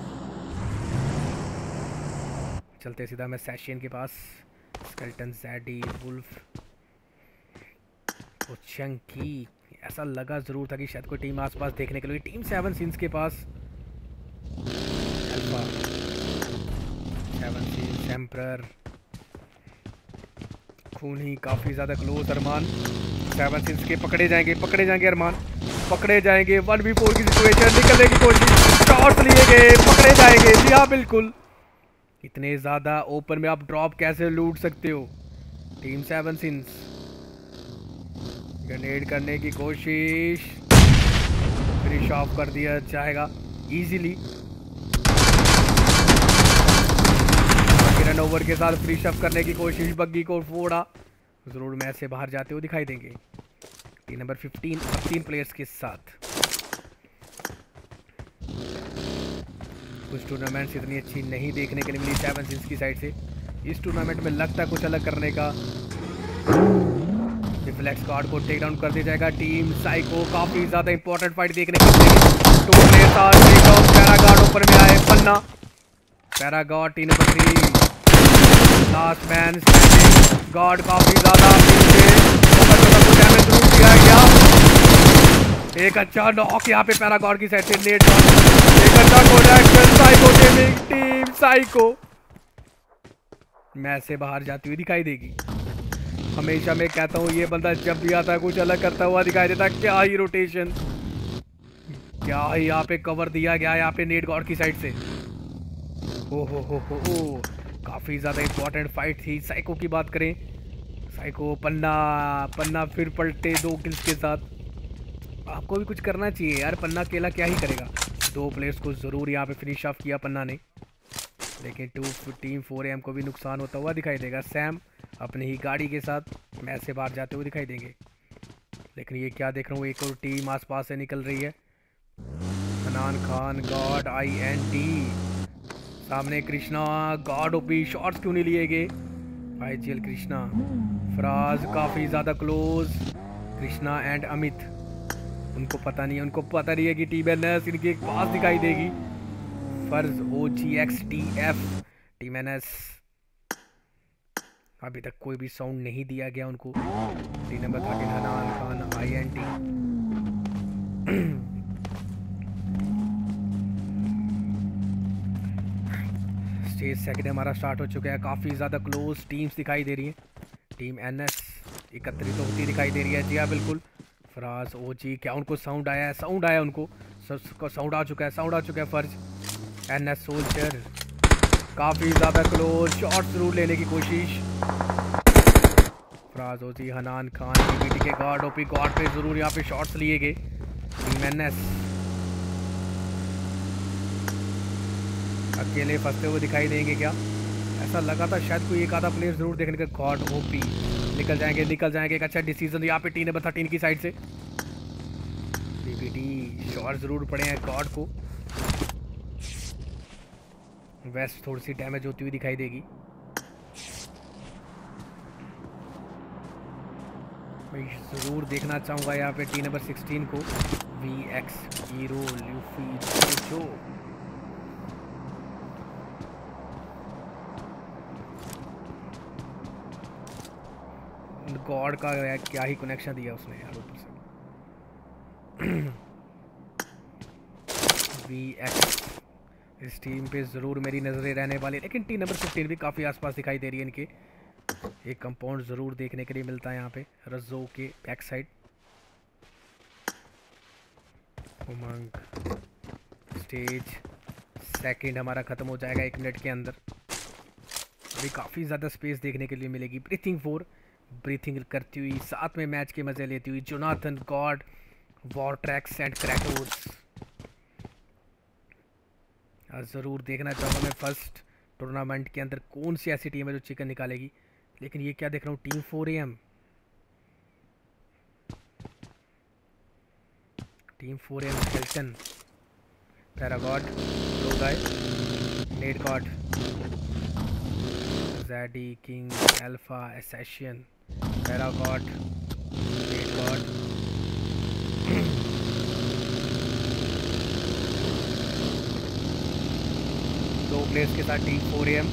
चलते सीधा मैं सेशन के पास। स्केल्टन जैडी वुल्फ और चंकी, ऐसा लगा जरूर था कि शायद कोई टीम आसपास देखने के लिए। टीम सेवन सीन्स के पास अल्फा सेवन सीन्स एम्परर खूनी काफी ज्यादा क्लोज। अरमान सेवन सीन्स के पकड़े जाएंगे पकड़े जाएंगे अरमान पकड़े जाएंगे। वन वी फोर की सिचुएशन, निकलने की कोशिश, शॉट लिए गए, पकड़े जाएंगे। जी हाँ बिल्कुल, इतने ज्यादा ओपन में आप ड्रॉप कैसे लूट सकते हो। टीम सेवन सीन्स ग्रेनेड करने की कोशिश, फिनिश ऑफ कर दिया जाएगा इजीली। रन ओवर के साथ फिनिश ऑफ करने की कोशिश, बग्गी को फोड़ा, जरूर मैच से बाहर जाते हुए दिखाई देंगे। टीम नंबर फिफ्टीन अब तीन प्लेयर्स के साथ। कुछ टूर्नामेंट्स इतनी अच्छी नहीं देखने के लिए मिली सेवन सिंस की साइड से। इस टूर्नामेंट में लगता है कुछ अलग करने का। रिफ्लेक्स कार्ड को टेक डाउन कर दिया जाएगा। टीम साइको काफी ज्यादा इंपॉर्टेंट फाइट देखने को मिलेगी। Two players are take down, पैरागार्ड ऊपर में आए। पन्ना पैरागार्ड team number three, last man standing. Guard काफी ज्यादा डैमेज जरूर किया गया। एक अच्छा नॉक यहाँ पे पैरागार्ड की साइड से नेट। एक अच्छा कोडेक्शन Psycho gaming team Psycho match से बाहर जाती हुई दिखाई देगी। हमेशा मैं कहता हूँ ये बंदा जब भी आता है कुछ अलग करता हुआ दिखाई देता है। क्या ही रोटेशन, क्या ही यहाँ पे कवर दिया गया यहाँ पे नेट गॉड की साइड से। ओ हो हो हो हो काफ़ी ज़्यादा इंपॉर्टेंट फाइट थी। साइको की बात करें, साइको पन्ना पन्ना फिर पलटे दो किल्स के साथ। आपको भी कुछ करना चाहिए यार, पन्ना अकेला क्या ही करेगा। दो प्लेयर्स को ज़रूर यहाँ पे फिनिश ऑफ किया पन्ना ने, लेकिन टू टीम फोर एम को भी नुकसान होता हुआ दिखाई देगा। सैम अपनी ही गाड़ी के साथ मैच से बाहर जाते हुए दिखाई देंगे। लेकिन ये क्या देख रहा हूँ, एक और टीम आसपास से निकल रही है। Hanan Khan god I N T, सामने कृष्णा गॉड ओपी। शॉट्स क्यों नहीं लिए गए? आईजीएल कृष्णा फराज काफ़ी ज़्यादा क्लोज। कृष्णा एंड अमित, उनको पता नहीं है, उनको पता नहीं है कि टीम एन एस इनके पास दिखाई देगी। Faraz O G X T F team N S, अभी तक कोई भी साउंड नहीं दिया गया उनको। Team number thirteen Hanan Khan I N T. Stage second हमारा स्टार्ट हो चुका है। काफ़ी ज़्यादा क्लोज टीम्स दिखाई दे रही हैं। टीम एन एस एकत्रित तो होती दिखाई दे रही है। जी हाँ बिल्कुल, फराज ओ जी, क्या उनको साउंड आया है? साउंड आया उनको, साउंड आ चुका है, साउंड आ चुका है। फर्ज एन एस सोल्जर काफ़ी ज़्यादा क्लोज, शॉट जरूर लेने की कोशिश। Faraz O G Hanan Khan PPT के गार्ड ओपी गार्ड पे ज़रूर यहाँ पे शॉट्स लिए गए। टीम एन एस अकेले फंसते हुए दिखाई देंगे क्या? ऐसा लगा था शायद कोई एक आधा प्लेयर जरूर देखने का। गॉड ओपी निकल जाएंगे निकल जाएंगे। एक अच्छा डिसीजन यहाँ पे टीम नंबर थर्टीन की साइड से। पीपीटी शॉट जरूर पड़े हैं गॉड को। वेस्ट थोड़ी सी डैमेज होती हुई दिखाई देगी। मैं जरूर देखना चाहूँगा यहाँ पे टीम नंबर सिक्सटीन को। वी एक्स हीरो ल्यूफी जो गॉड का क्या ही कनेक्शन दिया उसने यार ऊपर से। वी एक्स इस टीम पे ज़रूर मेरी नज़रें रहने वाली, लेकिन टीम नंबर फिफ्टीन भी काफ़ी आसपास दिखाई दे रही है इनके। एक कंपाउंड ज़रूर देखने के लिए मिलता है यहाँ पे रज्जो के back side. Umang stage second हमारा ख़त्म हो जाएगा एक मिनट के अंदर। अभी काफ़ी ज़्यादा स्पेस देखने के लिए मिलेगी। ब्रीथिंग फोर ब्रीथिंग करती हुई साथ में मैच के मज़े लेती हुई Jonathan god war tracks and Kratos. ज़रूर देखना चाहूँगा मैं फर्स्ट टूर्नामेंट के अंदर कौन सी ऐसी टीम है जो चिकन निकालेगी। लेकिन ये क्या देख रहा हूँ, team four M team four M Skeleton Paragod लो गाय नेट गॉड, ज़ैडी, king, alpha, Assassin, Paragod, Net God, दो प्लेयर्स के साथ टीम फोर एम।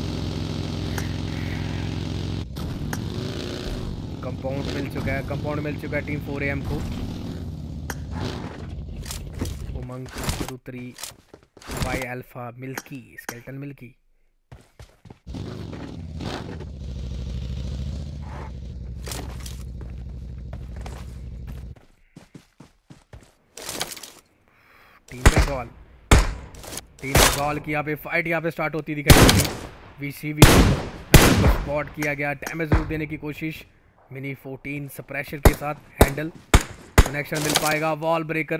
कंपाउंड मिल चुका है, कंपाउंड मिल चुका है टीम फोर एम को। उमंग, रुद्री, Y Alpha, Milky, Skeleton Milky. Team Bengal, team Bengal की यहाँ पे फाइट यहाँ पे स्टार्ट होती दिखाई देगी। वीसीबी को स्पॉट किया गया, डैमेज जरूर देने की कोशिश। मिनी फोर्टीन सप्रेशर के साथ हैंडल, कनेक्शन मिल पाएगा। Wall breaker,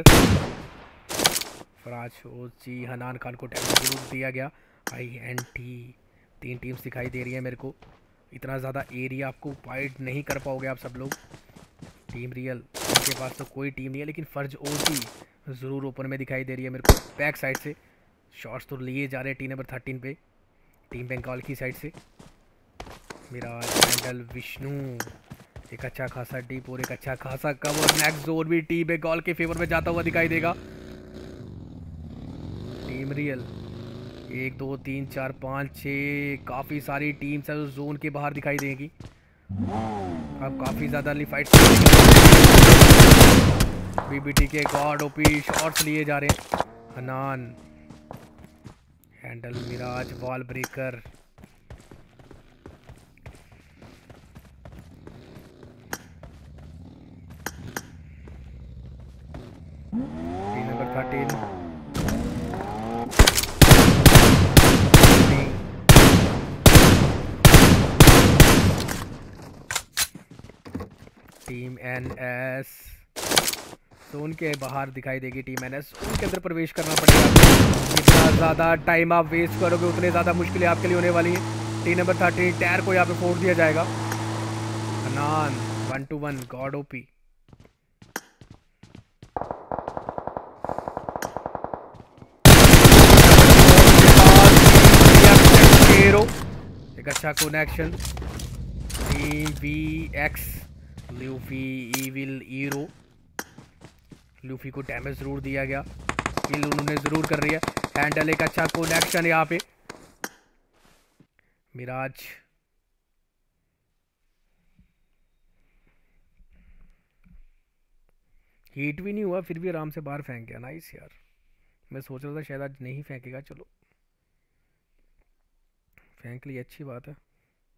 Faraz OG, Hanan Khan को डैमेज जरूर दिया गया। आई एन टी, तीन टीम्स दिखाई दे रही है मेरे को। इतना ज़्यादा एरिया आपको फाइट नहीं कर पाओगे आप सब लोग। टीम रियल, उनके पास तो कोई टीम नहीं है, लेकिन फर्ज ओजी ज़रूर ओपन में दिखाई दे रही है मेरे को। बैक साइड से शॉट्स तो लिए जा रहे हैं टीम नंबर थर्टीन पे, टीम बंगाल की साइड से। मिराज, हैंडल, विष्णु, एक अच्छा खासा डीप और एक अच्छा खासा कवर। नेक्स्ट जोन भी टीम बंगाल के फेवर में जाता हुआ दिखाई देगा। टीम रियल, एक दो तीन चार पाँच छः, काफ़ी सारी टीम्स है जो जोन के बाहर दिखाई देगी। अब काफ़ी ज़्यादा फाइट, बीबीटी के गॉड ओपी शॉट्स लिए जा रहे हैं। Hanan, handle, Miraj, wall breaker, team number thirteen, team N S zone के बाहर दिखाई देगी। टीम एन एस जोन के अंदर प्रवेश करना पड़ेगा। जितना ज़्यादा टाइम आप वेस्ट करोगे उतने ज़्यादा मुश्किलें आपके लिए होने वाली हैं। टीम नंबर थर्टीन टायर को यहाँ पे फोड़ दिया जाएगा। Hanan, one two one, god OP. एक अच्छा connection. Team V X, Luffy, Evil, Hero. Luffy को डैमेज जरूर दिया गया, किल उन्होंने जरूर कर रही है। हैंडल, एक अच्छा कनेक्शन यहाँ पे। मिराज, हीट भी नहीं हुआ फिर भी आराम से बाहर फेंक गया। नाइस यार, मैं सोच रहा था शायद आज नहीं फेंकेगा, चलो फेंक ली, अच्छी बात है।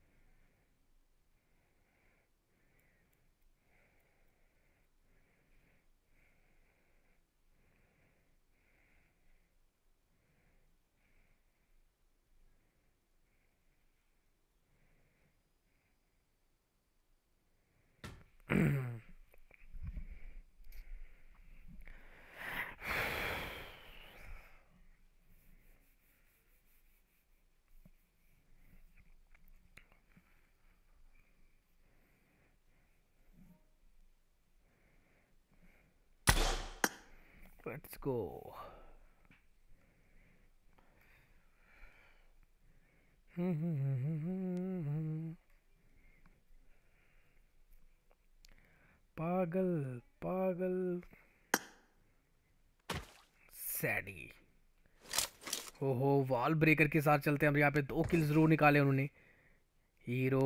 Let's go. पागल पागल सैडी। ओहो, वॉल ब्रेकर के साथ चलते हैं हम। यहाँ पे दो किल जरूर निकाले उन्होंने। Hero,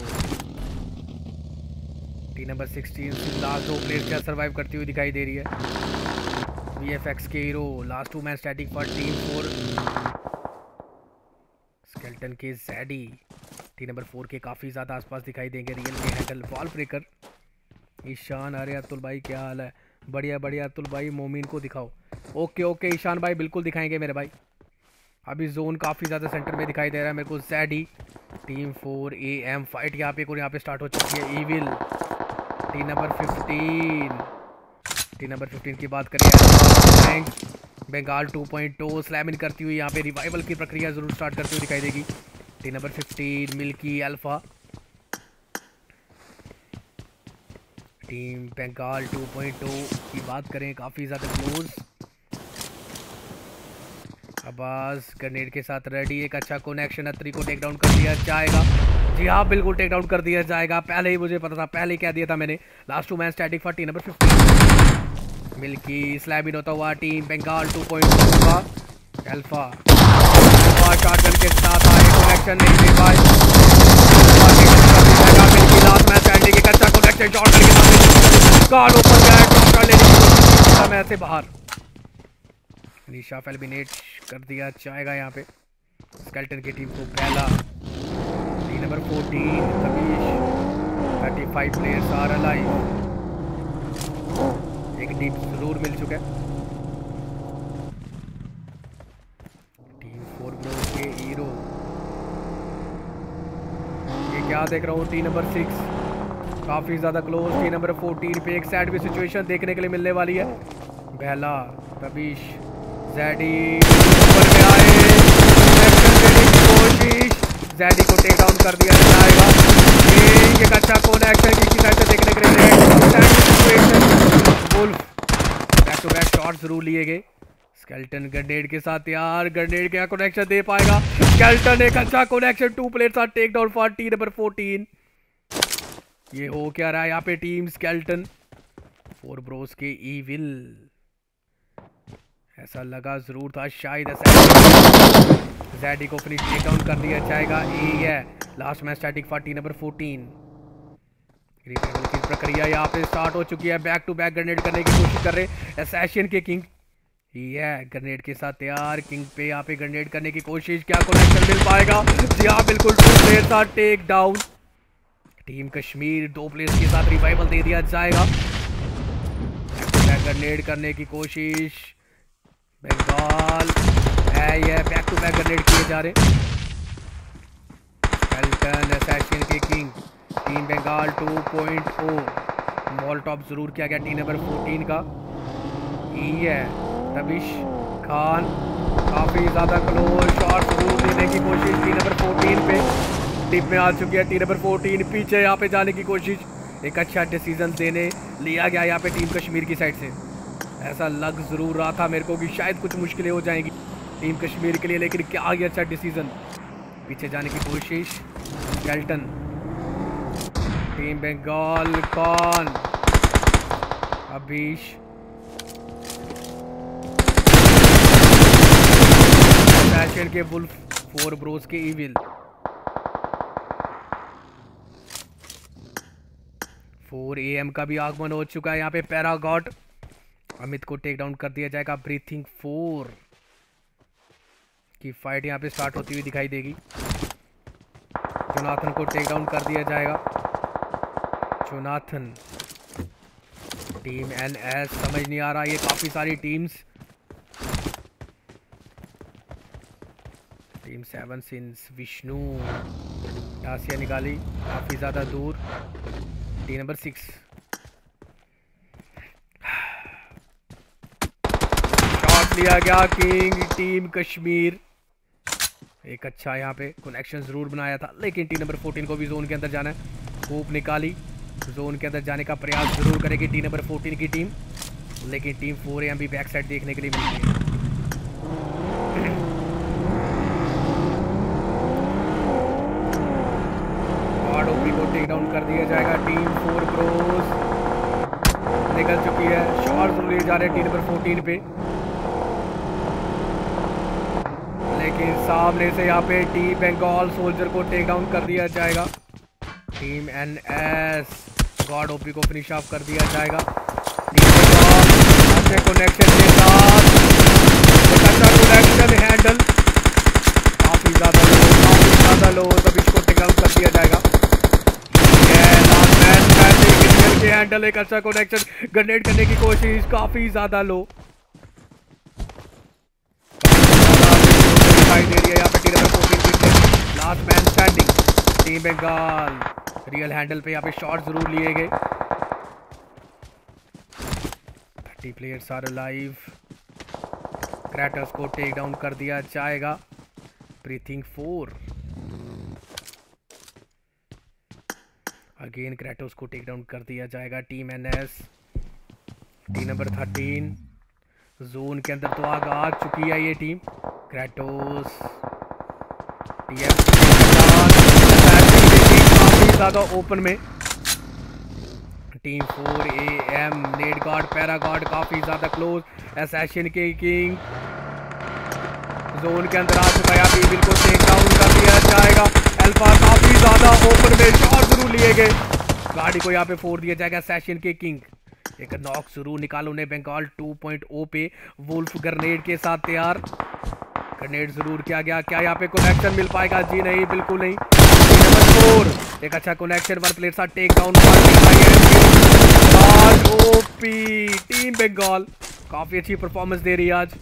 team number sixteen last दो प्लेयर्स क्या सर्वाइव करती हुई दिखाई दे रही है। वीएफएक्स के hero, last two man static for team four. Skeleton के ज़ैडी, टीम नंबर फोर के काफ़ी ज़्यादा आसपास दिखाई देंगे। रियल के हैंडल, वॉल ब्रेकर। ईशान, अरे अतुल भाई क्या हाल है? बढ़िया बढ़िया अतुल भाई, मोमिन को दिखाओ। ओके ओके ईशान भाई, बिल्कुल दिखाएंगे मेरे भाई। अभी जोन काफ़ी ज़्यादा सेंटर में दिखाई दे रहा है मेरे को। Zaddy, team four A M fight यहाँ पे और यहाँ पे स्टार्ट हो चुकी है। Evil, team number fifteen, team number fifteen की बात करें, Bengal two point two slam in करती हुई यहाँ पे रिवाइवल की प्रक्रिया जरूर स्टार्ट करती हुई दिखाई देगी। Team number fifteen, Milky, Alpha. Team Bengal two point two की बात करें, काफ़ी ज़्यादा क्लोज। अब्बास ग्रेनेड के साथ रेडी, एक अच्छा कनेक्शन, अत्री को टेक डाउन कर दिया जाएगा। जी हाँ बिल्कुल टेक डाउन कर दिया जाएगा, पहले ही मुझे पता था, पहले ही कह दिया था मैंने। Last two man static forty number fifty Milky slam in होता हुआ team Bengal two point two का अल्फा अल्फा शॉटगन के साथ आए, कनेक्शन नहीं दे पाए। मिल्की लास्ट मैन स्टैंडिंग, एक अच्छा कनेक्शन शॉटगन के साथ कार्ड ओपन गया, शॉटगन लेने की कोशिश मैच से बाहर। निशा एलिमिनेट कर दिया जाएगा यहाँ पे स्केल्टन की टीम को। पहला team number fourteen Tabish, thirty five players are alive. एक डीप जरूर मिल चुका है। टीम फोर ब्रो के हीरो, ये क्या देख रहा हूँ, टीम नंबर सिक्स काफी ज्यादा क्लोज, टीम नंबर फोर्टीन पे एक साइड भी सिचुएशन देखने के लिए मिलने वाली है। पहला तबीश ज़ैडी ऊपर में आए, कोशिश ज़ैडी को टेक डाउन कर दिया जाएगा। ये एक अच्छा कनेक्शन की साइड से देखने के लिए, Wolf back to back shot जरूर लिए गए। स्केल्टन ग्रेनेड के साथ यार, ग्रेनेड क्या कनेक्शन दे पाएगा स्केल्टन, एक अच्छा कनेक्शन, टू प्लेयर साथ take down for team number fourteen. ये हो क्या रहा है यहाँ पे टीम स्केल्टन फोर ब्रोस के ईविल, ऐसा लगा जरूर था शायद ऐसा ज़ैडी को फिनिश टेक डाउन कर दिया जाएगा। ये है last match static forty number fourteen की प्रक्रिया यहाँ पे स्टार्ट हो चुकी है। बैक टू बैक ग्रेनेड करने की कोशिश कर रहे असैसिन के किंग, ये है ग्रेनेड के साथ तैयार, किंग पे यहाँ पे ग्रेनेड करने की कोशिश, क्या कनेक्शन मिल पाएगा? जी हाँ बिल्कुल, टू प्लेयर साथ टेक डाउन। टीम कश्मीर दो प्लेयर्स के साथ रिवाइवल दे दिया जाएगा। ग्रेनेड करने की कोशिश, बंगाल है ये, बैक टू बैक ग्रेनेड किए जा रहे। स्केल्टन असैसिन के King, team Bengal two point O मॉल टॉप जरूर किया गया टीम नंबर फोर्टीन का। ये है तबिश खान, काफी ज्यादा क्लोज शॉट जरूर देने की कोशिश टीम नंबर फोर्टीन पे, टीम में आ चुकी है टीम नंबर फोर्टीन, पीछे यहाँ पे जाने की कोशिश, एक अच्छा डिसीजन देने लिया गया यहाँ पे टीम कश्मीर की साइड से। ऐसा लग जरूर रहा था मेरे को कि शायद कुछ मुश्किलें हो जाएंगी टीम कश्मीर के लिए, लेकिन क्या ही अच्छा डिसीजन, पीछे जाने की कोशिश। स्केल्टन टीम बंगाल कौन अभीश, फैशन के वुल्फ फोर ब्रोस के ईविल, फोर ए एम का भी आगमन हो चुका है यहाँ पे। पैरागॉट अमित को टेक डाउन कर दिया जाएगा। ब्रीथिंग फोर की फाइट यहाँ पे स्टार्ट होती हुई दिखाई देगी। जोनाथन को टेक डाउन कर दिया जाएगा। जोनाथन टीम एन एस, समझ नहीं आ रहा, ये काफी सारी teams, team seven sins Vishnu टासिया निकाली काफी ज्यादा दूर। टीम नंबर सिक्स शॉट लिया गया किंग टीम कश्मीर, एक अच्छा यहाँ पे कनेक्शन जरूर बनाया था, लेकिन टीम नंबर फोर्टीन को भी जोन के अंदर जाना है। कूप निकाली, जोन के अंदर जाने का प्रयास जरूर करेगी टीम नंबर फोर्टीन की टीम, लेकिन टीम फोर यहाँ भी बैक साइड देखने के लिए मिलती है। गॉड ओपी को टेक डाउन कर दिया जाएगा। टीम फोर ब्रोस निकल चुकी है, शॉट जरूर लिए जा रहे हैं टीम नंबर फोर्टीन पे, लेकिन सामने से यहाँ पे टीम बंगाल सोल्जर को टेक डाउन कर दिया जाएगा। Team N S god OP को फिनिश ऑफ कर दिया जाएगा। टीम बंगाल अच्छे कनेक्शन के साथ अच्छा कनेक्शन हैंडल, काफी ज्यादा लो, काफी ज्यादा लो, तब इसको टेक डाउन कर दिया जाएगा। के हैंडल, एक अच्छा कनेक्शन, ग्रेनेड करने की कोशिश, काफी ज्यादा लो, दिखाई दे रही है यहाँ पे टीम नंबर फोर्टीन की last man standing. Team Bengal real handle पे यहाँ पे शॉट जरूर लिए गए। Thirty players are alive. Kratos को टेक डाउन कर दिया जाएगा। ब्रीथिंग फोर अगेन क्रैटोस को टेक डाउन कर दिया जाएगा। Team N S team number thirteen zone के अंदर तो आग आ चुकी है ये टीम, क्रेटोस काफी ज्यादा ओपन में। Team four A M net guard para guard काफी ज्यादा क्लोज। असैसिन के किंग जोन के अंदर आ चुका है, अभी बिल्कुल टेक डाउन कर दिया जाएगा। अल्फा काफी ज्यादा ओपन में शॉट जरूर लिए गए, गाड़ी को यहाँ पे फोड़ दिया जाएगा। असैसिन के किंग एक नॉक जरूर निकालो ने बंगाल टू पॉइंट ओ पे वुल्फ ग्रेनेड के साथ तैयार। ग्रेनेड जरूर किया गया, क्या यहाँ पे कनेक्शन मिल पाएगा? जी नहीं, बिल्कुल नहीं। नंबर फोर एक अच्छा कनेक्शन, वन प्लेयर साथ take down. OP team Bengal काफी अच्छी परफॉर्मेंस दे रही है आज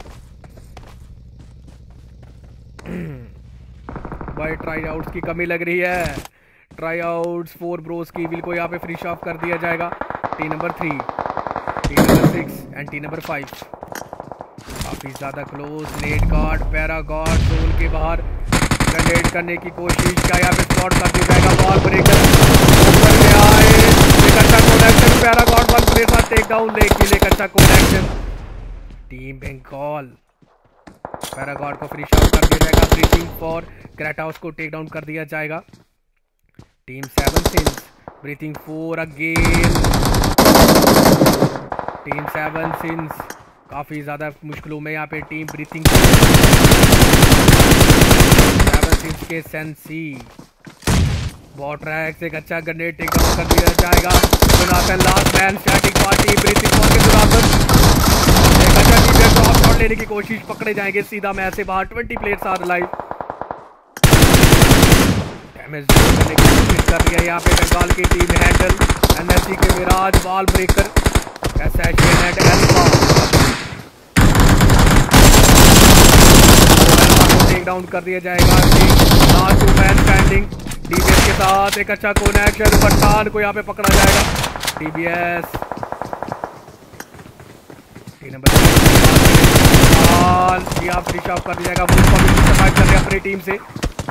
भाई। ट्राई आउट्स की कमी लग रही है। ट्राई आउट्स फोर ब्रोस की विल को यहाँ पे फ्री ऑफ कर दिया जाएगा। T number three, T number six and T number five काफी ज्यादा close. Net guard para guard zone के बाहर ग्रेनेड करने की कोशिश, क्या यहाँ पे स्पॉट कर दिया जाएगा? वॉल ब्रेकर ऊपर में आए, एक अच्छा connection. Para guard one player साथ टेक डाउन लेकिन एक अच्छा connection. Team Bengal para guard को फ्री शॉट कर दिया जाएगा। ब्रीथिंग फॉर क्रेटाउस को टेक डाउन कर दिया जाएगा। Team seven sins breathing four again. Team seven sins काफी ज्यादा मुश्किलों में यहाँ पे टीम ब्रीथिंग सेवन सिंस के सेंसी बॉट ट्रैक से एक अच्छा ग्रेनेड टेक डाउन कर दिया जाएगा। Jonathan last man static party breathing four के जोनाथन एक अच्छा टीम ड्रॉप शॉट लेने की कोशिश, पकड़े जाएंगे सीधा मैच से बाहर। Twenty players are live, damage करने की कोशिश कर रही है यहाँ पे बंगाल की टीम। हैंडल एनएससी के Mirage wall breaker assassin and alpha को टेक डाउन कर दिया जाएगा। Last two man standing DBS के साथ एक अच्छा कनेक्शन, पठान को यहाँ पे पकड़ा जाएगा। डीबीएस नंबर फ्री शॉट कर दिया जाएगा। सर्वाइव कर रहे अपनी टीम से,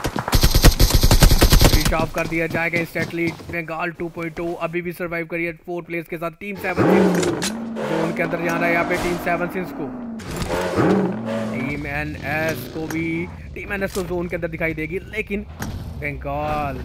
फ्री शॉट कर दिया जाएगा instantly. Bengal two point O अभी भी सर्वाइव करिए फोर प्लेयर्स के साथ। टीम सेवन सिंस जोन के अंदर जाना है यहाँ पे टीम सेवन सिंस को। टीम एनएस को भी टीम एनएस को जोन के अंदर दिखाई देगी, लेकिन बंगाल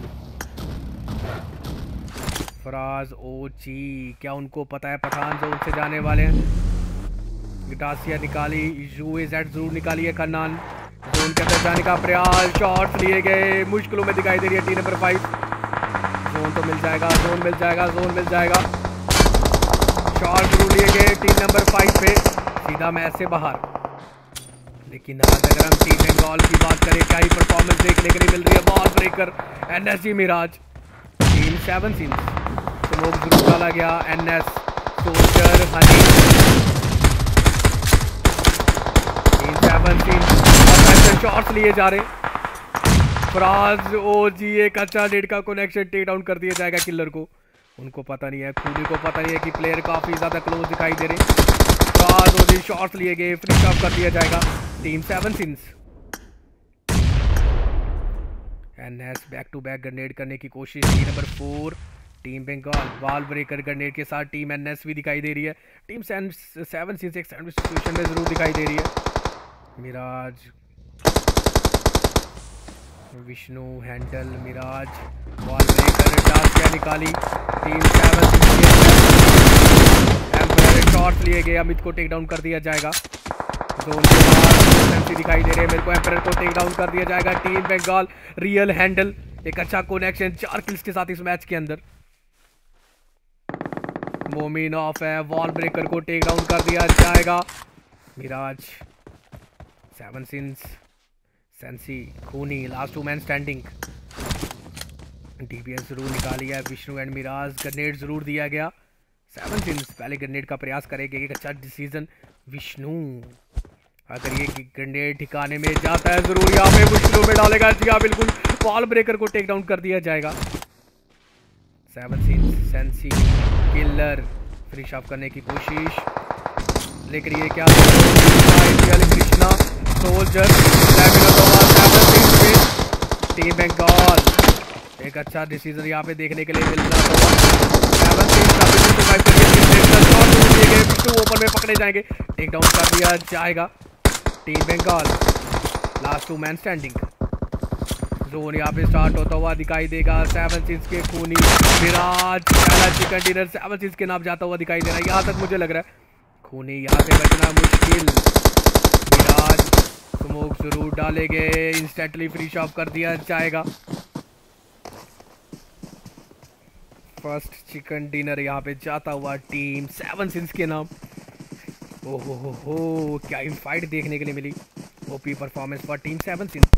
फराज ओची क्या उनको पता है पठान जोन से जाने वाले हैं? गिटासिया निकाली, यूएजेड जरूर निकाली है। खन्नान जोन के अंदर जाने का प्रयास, शॉट्स लिए गए, मुश्किलों में दिखाई दे रही है टी नंबर फाइव। जोन तो मिल जाएगा, जोन मिल जाएगा, जोन मिल जाएगा। शॉट जरूर लिए गए टीम नंबर फाइव पे, सीधा मैच से बाहर। लेकिन आज अगर हम टीम बंगाल की बात करें, क्या ही परफॉर्मेंस देखने के लिए मिल रही है। Wall breaker NSG Mirage. Team seven sins smoke जरूर डाला गया। एनएस सोल्जर हनी शॉट्स लिए जा रहे। फराज ओ जी एक अच्छा डेट का कनेक्शन टेक डाउन कर दिया जाएगा किलर को। उनको पता नहीं है, खुद को पता नहीं है कि प्लेयर काफी ज्यादा क्लोज दिखाई दे रहे। फराज ओ जी शॉट्स लिए गए, फ्री शॉट कर दिया जाएगा team seven sins. NS back to back grenade करने की कोशिश। Team number four team Bengal wall breaker grenade के साथ टीम एनएस भी दिखाई दे रही है। टीम सेवन सिंस एक सैंडविच सिचुएशन में जरूर दिखाई दे रही है। Mirage Vishnu handle Miraj wall breaker डासिया निकाली। टीम सेवन शॉट्स लिए गए, अमित को टेक डाउन कर दिया जाएगा। जोन के बाहर दिखाई दे रहे हैं मेरे को, एम्पायर को टेक डाउन कर दिया जाएगा। टीम बंगाल रियल हैंडल एक अच्छा कनेक्शन, चार किल्स के साथ इस मैच के अंदर। मोमिन ऑफ है, वॉल ब्रेकर को टेक डाउन कर दिया जाएगा। मिराज सेवन सिंस सेंसी खूनी last two man standing. DBS जरूर निकाली है। विष्णु एंड मिराज ग्रेनेड जरूर दिया गया। सेवन सिंस पहले ग्रेनेड का प्रयास करेंगे, एक अच्छा डिसीजन। विष्णु अगर ये ग्रेनेड ठिकाने में जाता है जरूर यहाँ पे मुश्किलों में डालेगा। जी हाँ बिल्कुल, वॉल ब्रेकर को टेक डाउन कर दिया जाएगा। Seven sins sensei killer free shot करने की कोशिश, लेकिन ये क्या कृष्णा सोल्जर टीम बंगाल एक अच्छा डिसीजन यहाँ पे देखने के लिए मिल रहा है। ओपन में पकड़े जाएंगे, टेक डाउन कर दिया जाएगा team Bengal. Last two man standing. Zone यहाँ पे स्टार्ट होता हुआ दिखाई देगा। सेवन सिक्स के खूनी विराज पहला चिकन डिनर सेवन सिक्स के नाम जाता हुआ दिखाई दे रहा है। यहाँ तक मुझे लग रहा है खूनी यहाँ से बचना मुश्किल। विराज स्मोक जरूर डालेंगे, इंस्टेंटली फ्री शॉप कर दिया जाएगा। फर्स्ट चिकन डिनर यहाँ पे जाता हुआ टीम सेवन सिक्स के नाम। ओहो हो हो क्या फाइट देखने के लिए मिली। OP performance for team seven six.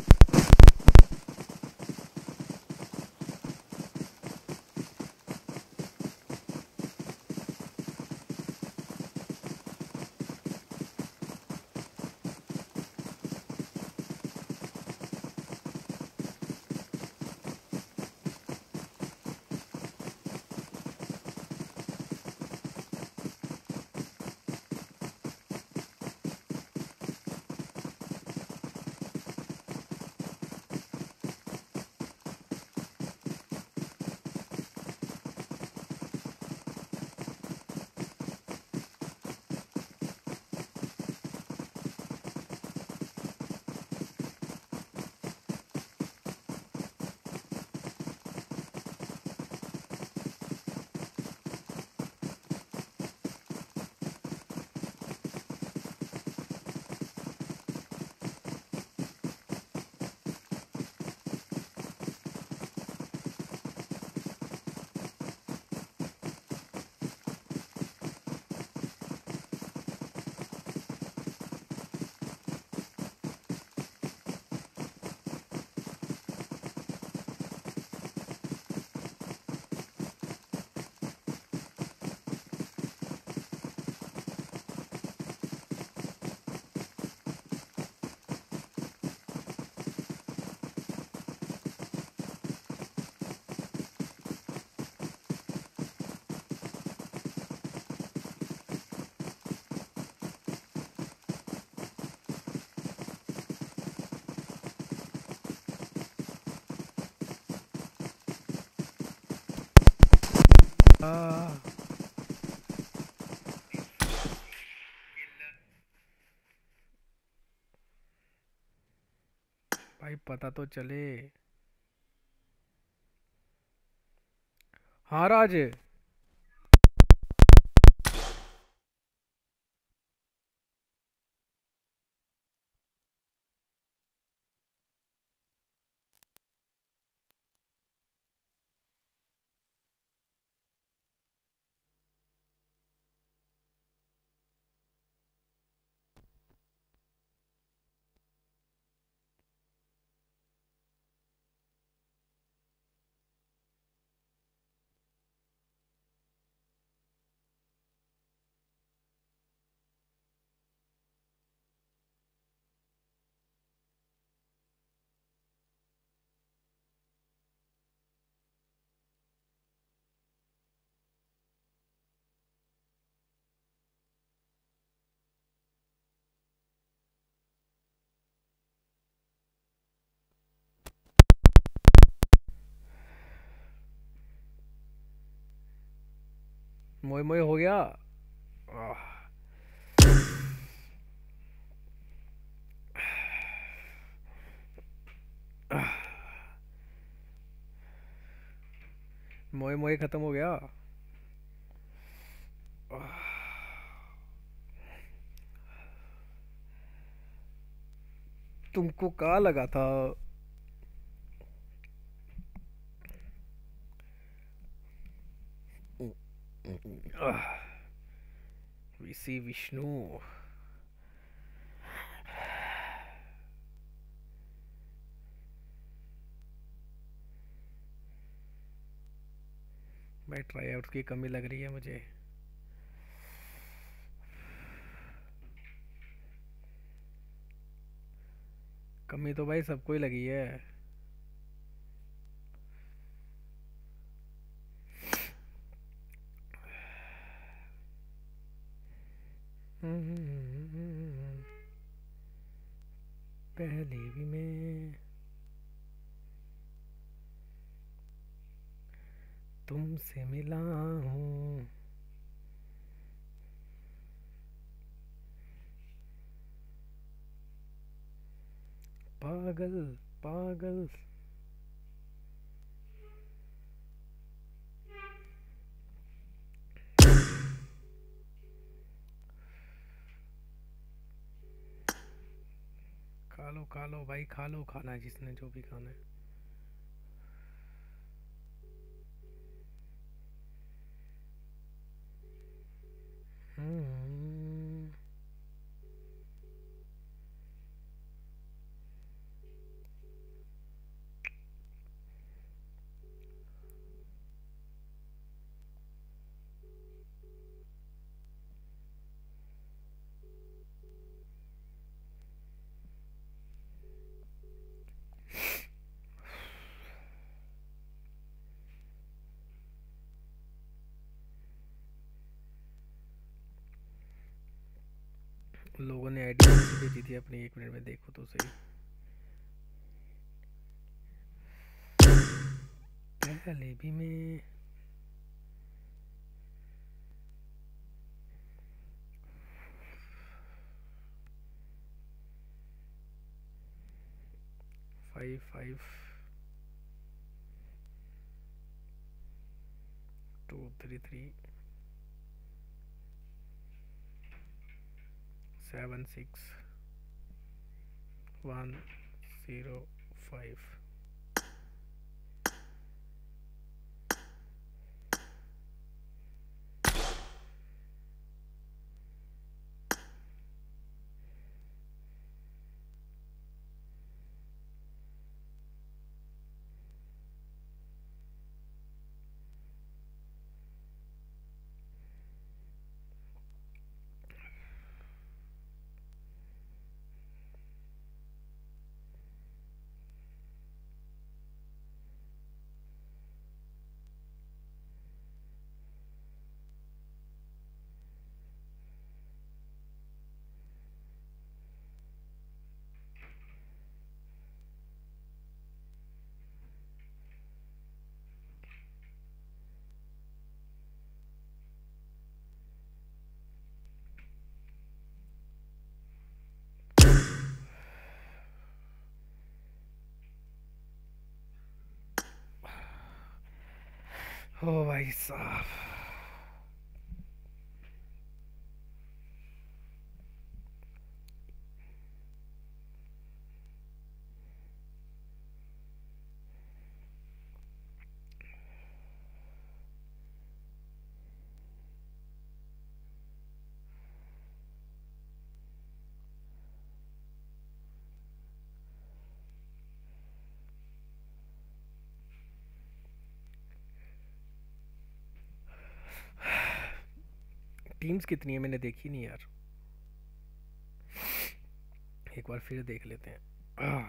भाई पता तो चले। हाँ राज मोए मोए हो गया। आह, आह, मोए मोए खत्म हो गया। आह, तुमको कहाँ लगा था। आह, वीसी विष्णु भाई ट्राई आउट की कमी लग रही है मुझे। कमी तो भाई सबको ही लगी है। पहले भी मैं तुमसे मिला हूँ। पागल पागल। खा लो खा लो भाई, खा लो खाना जिसने जो भी खाना है। हम्म, लोगों ने आईडी भेजी थी अपनी, एक मिनट में देखो तो सही। पहले भी मैं five five two three three seven six one zero five. ओ भाई साहब, टीम्स कितनी है मैंने देखी नहीं यार, एक बार फिर देख लेते हैं। आह,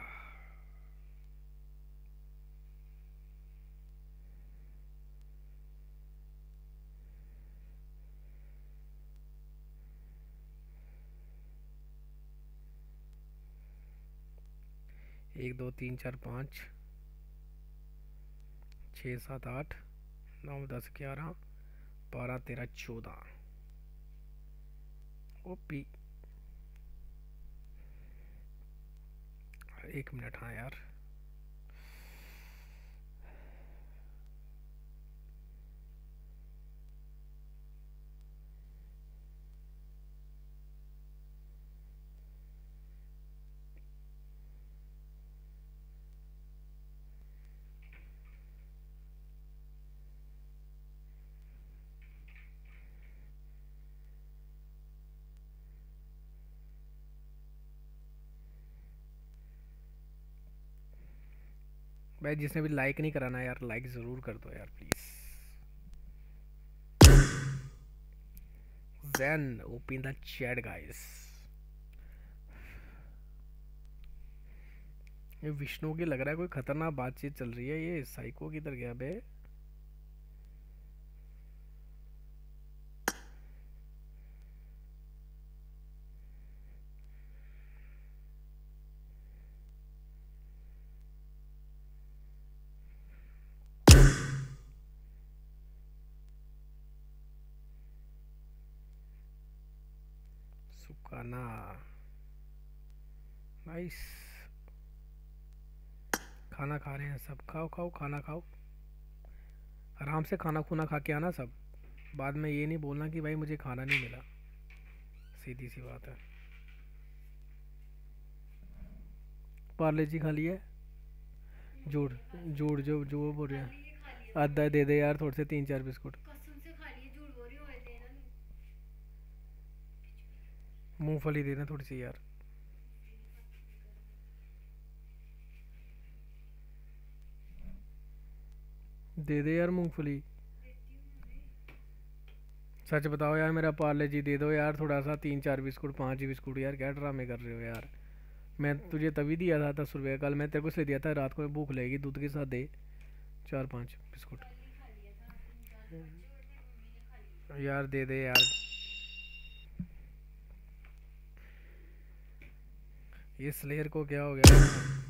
एक दो तीन चार पाँच छः सात आठ नौ दस ग्यारह बारह तेरह चौदह। ओपी, एक मिनट, हाँ यार भाई, जिसने भी लाइक नहीं कराना यार, लाइक ज़रूर कर दो यार please. Then open the chat guys। ये विष्णु की लग रहा है कोई खतरनाक बातचीत चल रही है, ये साइको किधर गया बे। सुकाना, नाइस। खाना खा रहे हैं सब, खाओ खाओ खाना खाओ, आराम से खाना खुना खा के आना सब। बाद में ये नहीं बोलना कि भाई मुझे खाना नहीं मिला, सीधी सी बात है। पार्ले जी खा लिया? जोड़ जोड़ जो जो बोल रहे हैं, आधा दे दे यार, थोड़े से तीन चार बिस्कुट। मूंगफली देना थोड़ी सी यार। दे दे यार मूंगफली, सच बताओ यार, मेरा पार्ले जी दे दो यार थोड़ा सा, तीन चार बिस्कुट, पांच ही बिस्कुट यार, क्या ड्रामे कर रहे हो यार। मैं तुझे तभी दिया था दस रुपये, कल मैं तेरे को इसलिए दिया था, रात को भूख लगेगी दूध के साथ दे चार पांच बिस्कुट यार, दे दे यार। ये स्लेयर को क्या हो गया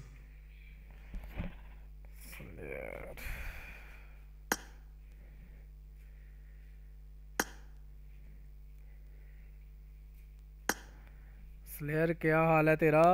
स्लेयर? स्लेयर क्या हाल है तेरा?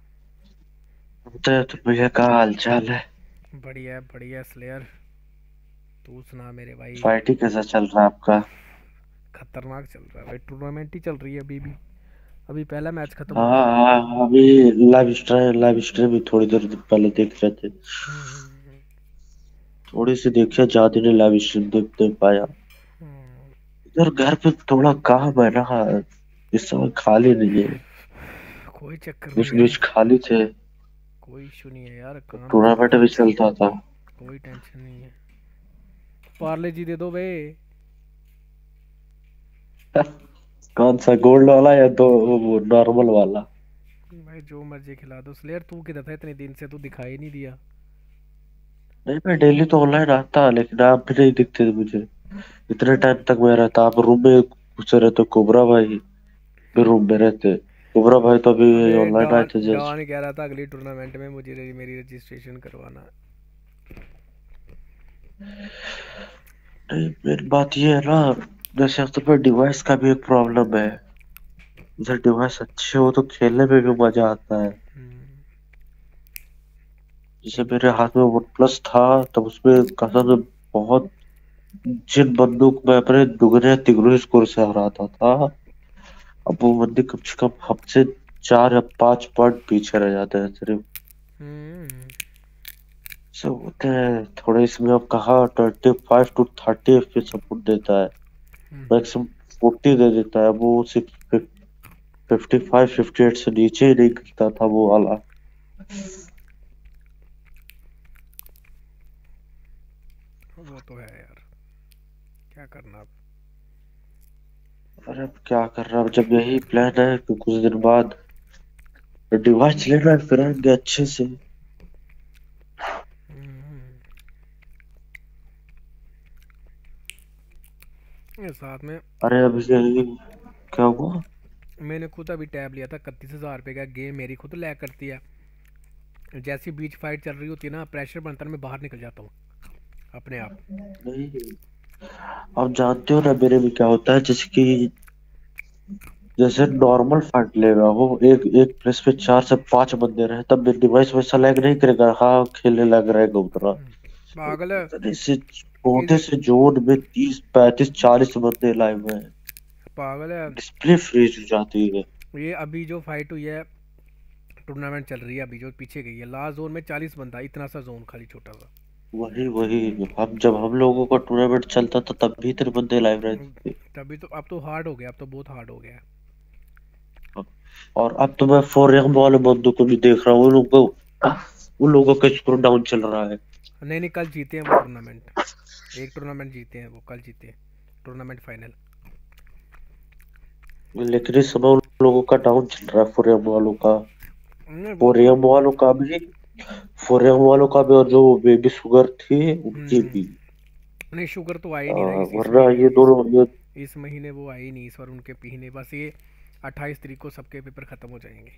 तो भैया का हाल चाल है? बढ़िया बढ़िया स्लेयर, तू सुना मेरे भाई। फाइटिंग कैसा चल रहा है आपका? खतरनाक चल रहा है भाई, टूर्नामेंट ही चल रही है अभी भी, अभी पहला मैच खत्म हाँ हुआ। हाँ, अभी लाइव स्ट्रीम लाइव स्ट्रीम भी थोड़ी देर पहले देख रहे थे, हम्म, हम्म, थोड़ी सी देखिए, ज्यादा नहीं लाइव स्ट्रीम देख देख पाया। हम्म। इधर घर पे थोड़ा काम है ना, इस समय खाली नहीं है, कोई चक्कर नहीं उस है, बीच खाली थे, कोई इशू नहीं है यार, काम तो टूर्नामेंट भी चलता था। कोई टेंशन नहीं है। पार्ले जी दे दो बे। कौन सा, गोल्ड वाला या तो वो नॉर्मल वाला? भाई जो मर्जी खिला दो। स्लेयर तू किधर था इतने दिन से, तू दिखाई नहीं दिया। नहीं, मैं डेली तो ऑनलाइन आता, लेकिन आप भी नहीं दिखते थे मुझे। इतने टाइम तक मैं रहता, आप रूम में घुसे रहते, कोबरा भाई भी रूम में रहते। कोबरा भाई तो अभी अबे ऑनलाइन आए डॉन थे जस्ट। डॉन कह रहा था अगली टूर्नामेंट में मुझे रे- मेरी रजिस्ट्रेशन करवाना। नहीं, मेन बात ये है ना, जैसे तो पे डिवाइस का भी एक प्रॉब्लम है। जब डिवाइस अच्छे हो तो खेलने में भी मजा आता है। हम्म, जैसे मेरे हाथ में वन प्लस था, तब उसमें कसम से बहुत, जिन बंदूक में अपने दुगने तिगुने स्कोर से हराता था, अब वो बंदे कम से कम हमसे चार या पांच पॉइंट पीछे रह जाते हैं सिर्फ। हम्म, से होते हैं थोड़े, इसमें अब कहा twenty five two thirty F P support देता है, हम्म। मैक्सिमम फोर्टी दे देता है। वो सिर्फ फिफ्टी फाइव फिफ्टी एट से नीचे ही नहीं गिरता था वो वाला। वो तो है यार, क्या करना अब। अरे अब क्या कर रहा हूँ, जब यही प्लान है कि कुछ दिन बाद डिवाइस लेना है, फिर आएंगे अच्छे से। हम्म, ये साथ में अरे अब यही क्या हुआ? मैंने खुद अभी टैब लिया था, इकतीस हजार रुपये का गेम मेरी खुद लैग करती है। जैसी बीच फाइट चल रही होती है ना, प्रेशर बनता है, मैं बाहर निकल जाता हूँ अपने आप। नहीं, आप जानते हो ना मेरे में क्या होता है, जैसे कि जैसे नॉर्मल फाइट ले रहा हो, एक एक प्लेस पे चार से पांच बंदे रहे, तब मेरे डिवाइस वैसा लैग नहीं करेगा, हाँ खेलने लग रहेगा उतना। पागल है इतने से छोटे से जोन में तीस पैंतीस चालीस बंदे लाए हुए हैं, पागल है। डिस्प्ले फ्रीज हो जाती है। ये अभी जो फाइट हुई है, टूर्नामेंट चल रही है अभी जो पीछे गई है, लास्ट जोन में चालीस बंदा, इतना सा जोन खाली छोटा सा। वही वही, हम जब हम लोगों का टूर्नामेंट चलता था तब भी इतने बंदे लाइव रहते थे। तभी तो, अब तो हार्ड हो गया, अब तो बहुत हार्ड हो गया है। और अब तो मैं फोर रैंक वाले बंदों को भी देख रहा हूँ, उन लोगों को उन लोगों का स्कोर डाउन चल रहा है। नहीं नहीं, कल जीते हैं वो टूर्नामेंट, एक टूर्नामेंट जीते हैं वो, कल जीते हैं टूर्नामेंट फाइनल। लेकिन इस समय उन लोगों का डाउन चल रहा है, फोर रैंक वालों का। नहीं वो फोर तो रैंक वालों का भी, फोर रैंक वालों का भी, और जो बेबी शुगर थी उनकी हम्म, भी। नहीं शुगर तो आई आ, नहीं ना इस इस वरना महीने, ये दोनों ये इस इस महीने वो आई नहीं इस बार उनके पीने। बस ये अट्ठाईस तारीख को सबके पेपर खत्म हो जाएंगे।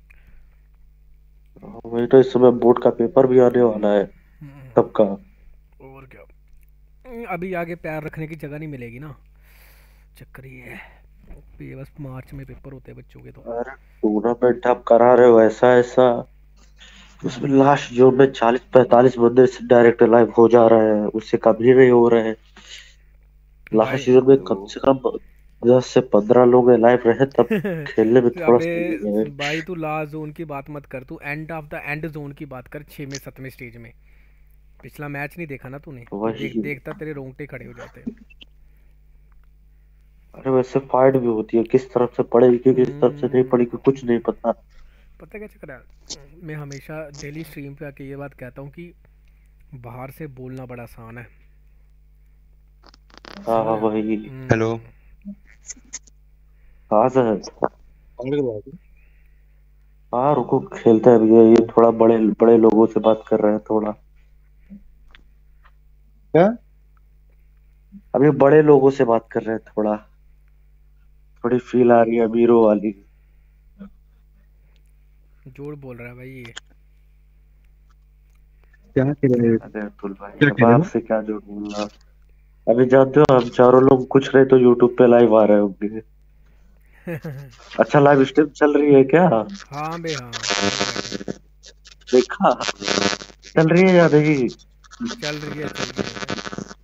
वही तो, इस समय बोर्ड का पेपर भी आने वाला है हम्म, सबका। और क्या, अभी आगे पैर रखने की जगह नहीं मिलेगी ना, चक्कर ये है। ये बस मार्च में पेपर होते हैं बच्चों के तो। अरे टूर्नामेंट आप करा रहे हो ऐसा ऐसा, उसमें लास्ट जोन में चालीस पैंतालीस बंदे डायरेक्ट लाइव हो जा रहे हैं, उससे कम ही नहीं हो रहे हैं। लास्ट भाई सीजन में कम से कम दस से पंद्रह लोग लाइव रहे, तब खेलने में थोड़ा अबे सही है। भाई तू लास्ट जोन की बात मत कर, तू end of the end zone की बात कर, छवें सातवें स्टेज में। पिछला मैच नहीं देखा ना तूने? तो वही देख देखता तेरे रोंगटे खड़े हो जाते। अरे वैसे फाइट भी होती है, किस तरफ से पड़ेगी किस तरफ से नहीं पड़ेगी कुछ नहीं पता। पता क्या चक्कर है, मैं हमेशा डेली स्ट्रीम पे आके ये बात कहता हूँ कि बाहर से बोलना बड़ा आसान है। हाँ हाँ वही। हेलो कहाँ से है? कौन से बात है? हाँ रुको खेलते हैं अभी, ये थोड़ा बड़े बड़े लोगों से बात कर रहे हैं थोड़ा। क्या? अभी बड़े लोगों से बात कर रहे हैं थोड़ा, थोड़ी फील आ रही है अमीरों वाली। जोड़ बोल रहा है भाई ये। क्या खेल रहे हो? अरे अतुल भाई क्या अब खेल रहे हो? आपसे क्या जोड़ बोलना। अभी जानते हो हम चारों लोग कुछ नहीं तो यूट्यूब पे लाइव आ रहे होंगे। अच्छा लाइव स्ट्रीम चल रही है क्या? हाँ बे हाँ, चल रहा है। देखा चल रही है या नहीं? चल रही है चल रही है।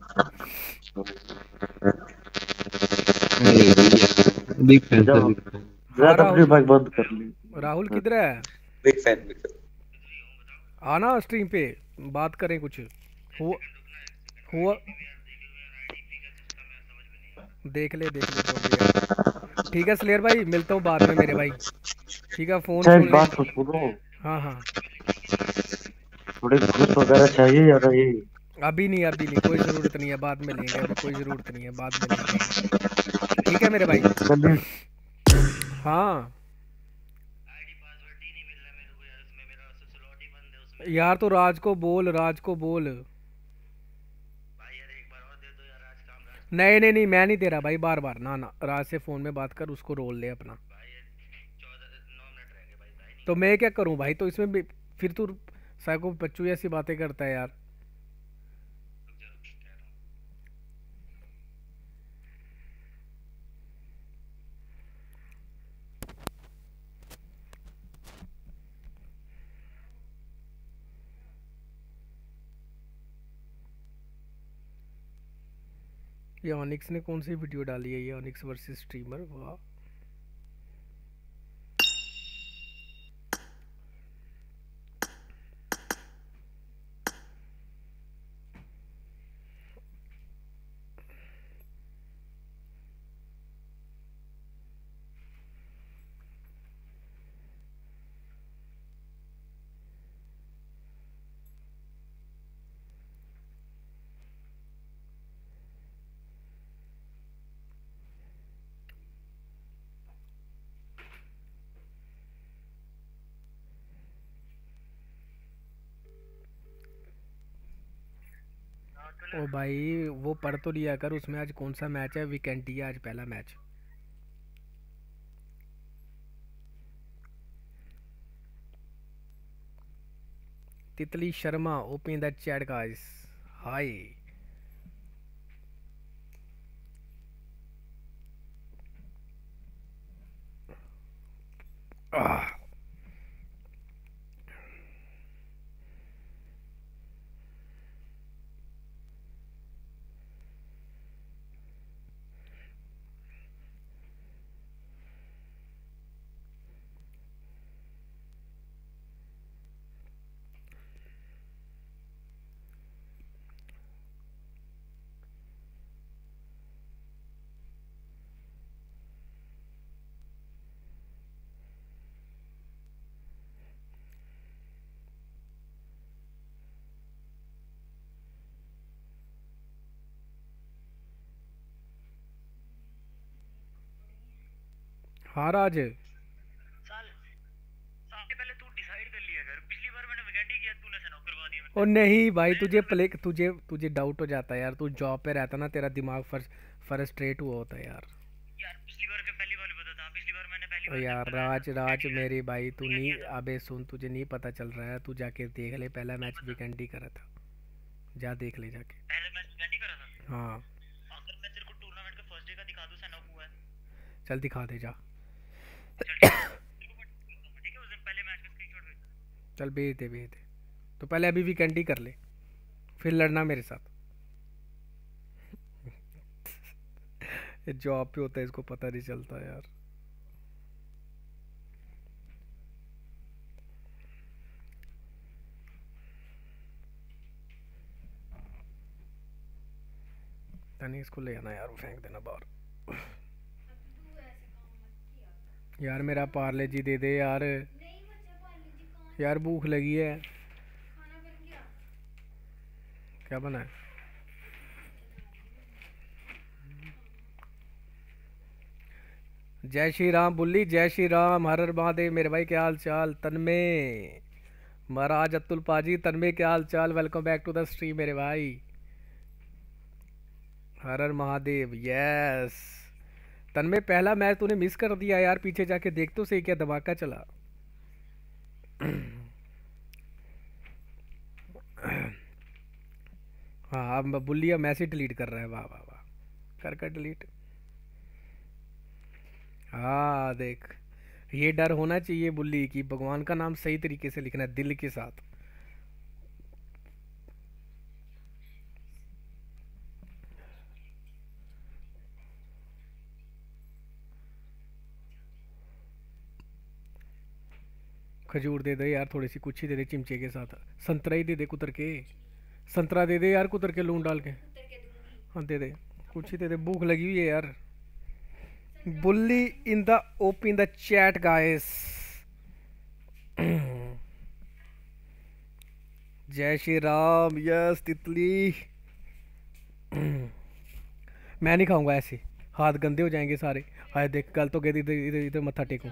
बिग फैन जब सर। हाँ ज्यादा अपनी राहुल, माइक बंद कर ली। राहुल किधर है? बिग फैन आना स्ट्रीम पे बात करें कुछ। हुआ हुआ देख ले देख ले जो भी है। ठीक है स्लेयर भाई, मिलता हूँ बाद में मेरे भाई। ठीक है फोन अच्छा सुन एक ले। बात तो सुनो, हाँ हाँ थोड़े घूस वगैरह चाहिए या नहीं? अभी नहीं अभी नहीं, कोई ज़रूरत नहीं है, बाद में लेंगे। अभी कोई ज़रूरत नहीं है, बाद में लेंगे। ठीक है मेरे भाई। चलिए हाँ यार तो राज को बोल, राज को बोल। नहीं नहीं नहीं मैं नहीं दे रहा भाई बार बार, ना ना। राज से फ़ोन में बात कर, उसको रोल ले अपना। तो मैं क्या करूं भाई? तो इसमें भी फिर तू साइको बच्चू ऐसी बातें करता है यार। ये ऑनिक्स ने कौन सी वीडियो डाली है? ये ऑनिक्स वर्सेस स्ट्रीमर, वाह। ओ भाई वो पढ़ तो लिया कर, उसमें आज कौन सा मैच है? वीकेंड है आज पहला match. Titli Sharma open the chat guys. Hi हाँ राज। ओ नहीं भाई, तुझे प्ले तुझे तुझे डाउट हो जाता है यार, तू जॉब पे रहता ना, तेरा दिमाग फर्स फ्रस्ट्रेट हुआ होता है यार। ओ यार राज राज मेरी भाई, तू नहीं, अबे सुन, तुझे नहीं पता चल रहा है, तू जाके देख ले, पहला मैच वीकेंड ही करा था, जा देख ले जाके। हाँ चल दिखा दे जा। चल भेज दे भेज दे। तो पहले अभी वीकेंड ही कर ले, फिर लड़ना मेरे साथ। ये जॉब पे होता है, इसको पता नहीं चलता यार। तनी इसको ले आना यार, वो फेंक देना बाहर। यार मेरा पार्ले जी दे दे यार, यार भूख लगी है। क्या बना है? जय श्री राम बुल्ली, जय श्री राम, हर हर महादेव मेरे भाई, क्या हाल चाल? तन्मय महाराज, अतुल पाजी, तन्मय क्या हाल चाल? Welcome back to the stream मेरे भाई। हर हर महादेव। यस तन्मय, पहला मैच तूने मिस कर दिया यार, पीछे जाके देख तो सही क्या धमाका चला। हाँ अब बुल्ली अब मैसेज डिलीट कर रहा है, वाह वाह वाह, कर कर डिलीट। हाँ देख, ये डर होना चाहिए बुल्ली कि भगवान का नाम सही तरीके से लिखना है, दिल के साथ। खजूर दे दे यार, थोड़ी सी कुछ ही दे दे चिमचे के साथ, संतरा ही दे दे कुतर के, संतरा दे दे यार कुतर के लून डाल के। हाँ दे दे, कुछ ही दे दे, भूख लगी हुई है यार। Bully in the open the chat guys. जय श्री राम। यस तितली। मैं नहीं खाऊंगा ऐसे, हाथ गंदे हो जाएंगे सारे। हाय देख, कल तो गए इधर इधर इधर मत्था टेकूं।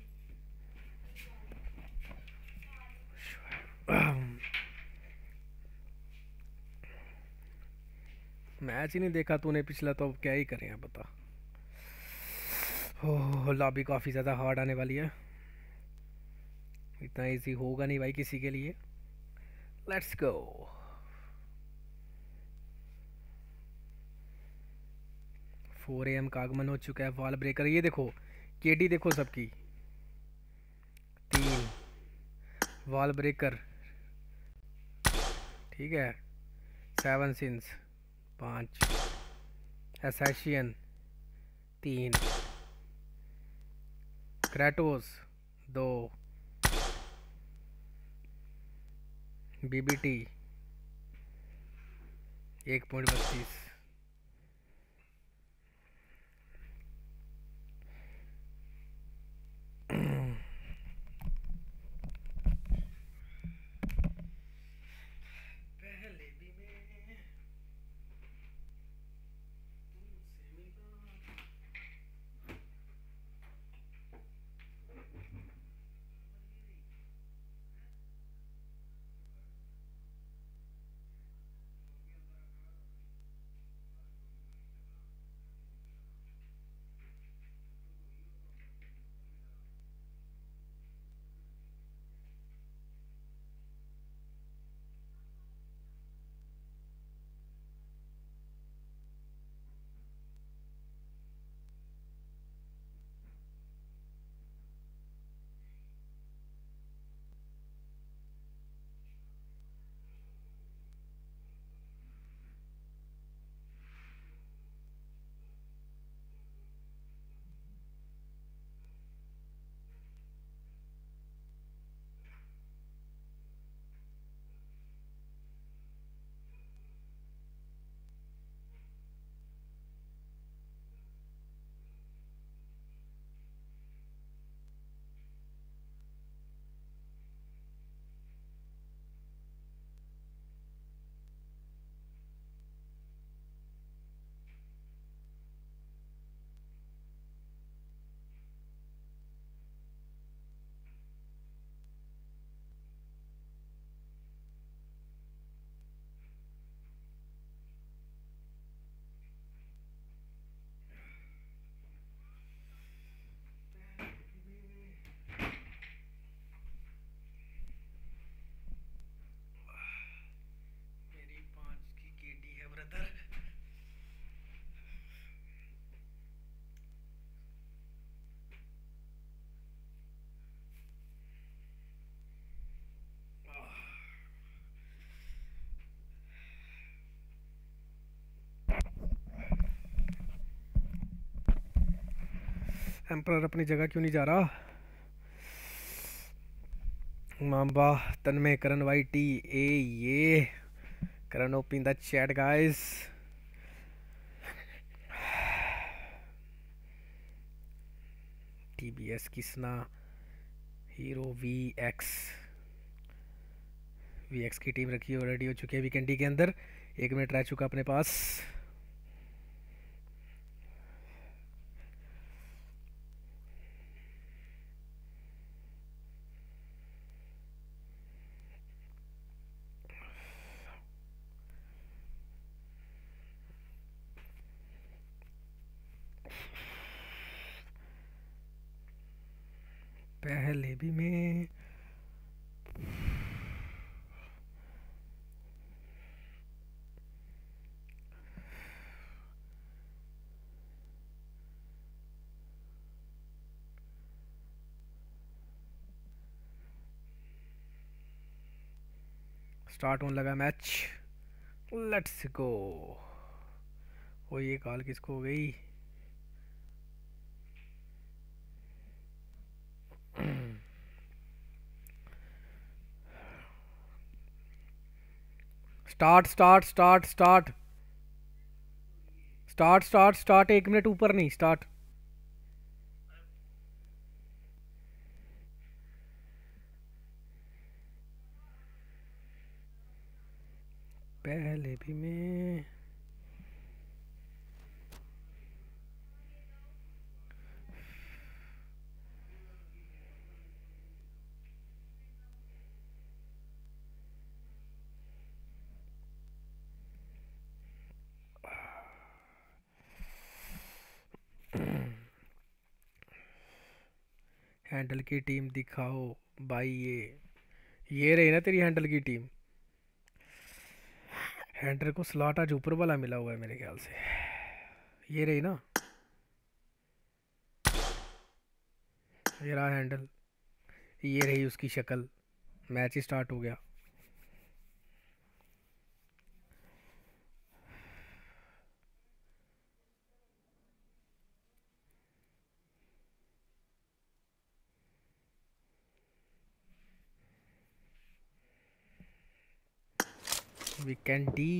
मैच ही नहीं देखा तूने पिछला, तो अब क्या ही करें अब बता। ओह लॉबी काफ़ी ज़्यादा हार्ड आने वाली है, इतना इजी होगा नहीं भाई किसी के लिए। Let's go. Four A M का आगमन हो चुका है। वॉल ब्रेकर, ये देखो केडी देखो सबकी, तीन वॉल ब्रेकर, ठीक है, सेवन सिंस पाँच, एसैशियन तीन, क्रेटोस दो, बीबीटी एक पॉइंट बत्तीस, एम्परर अपनी जगह क्यों नहीं जा रहा? Mamba, Tanmay, Karan Y T A ये Karan opening the chat guys. TBS Kisna, hero V X V X की टीम रखी ऑलरेडी हो चुकी है वीकेंड डी के अंदर. एक मिनट रह चुका अपने पास. पहले भी मैं स्टार्ट होने लगा मैच. Let's go. वो ये कॉल किसको हो गई? Start start start start start start start. एक मिनट ऊपर नहीं. स्टार्ट. पहले भी मैं हैंडल की टीम दिखाओ भाई. ये ये रही ना तेरी हैंडल की टीम. हैंडल को स्लॉट आज ऊपर वाला मिला हुआ है मेरे ख्याल से. ये रही ना, ये रहा हैंडल. ये रही उसकी शक्ल. मैच ही स्टार्ट हो गया. Weekend D.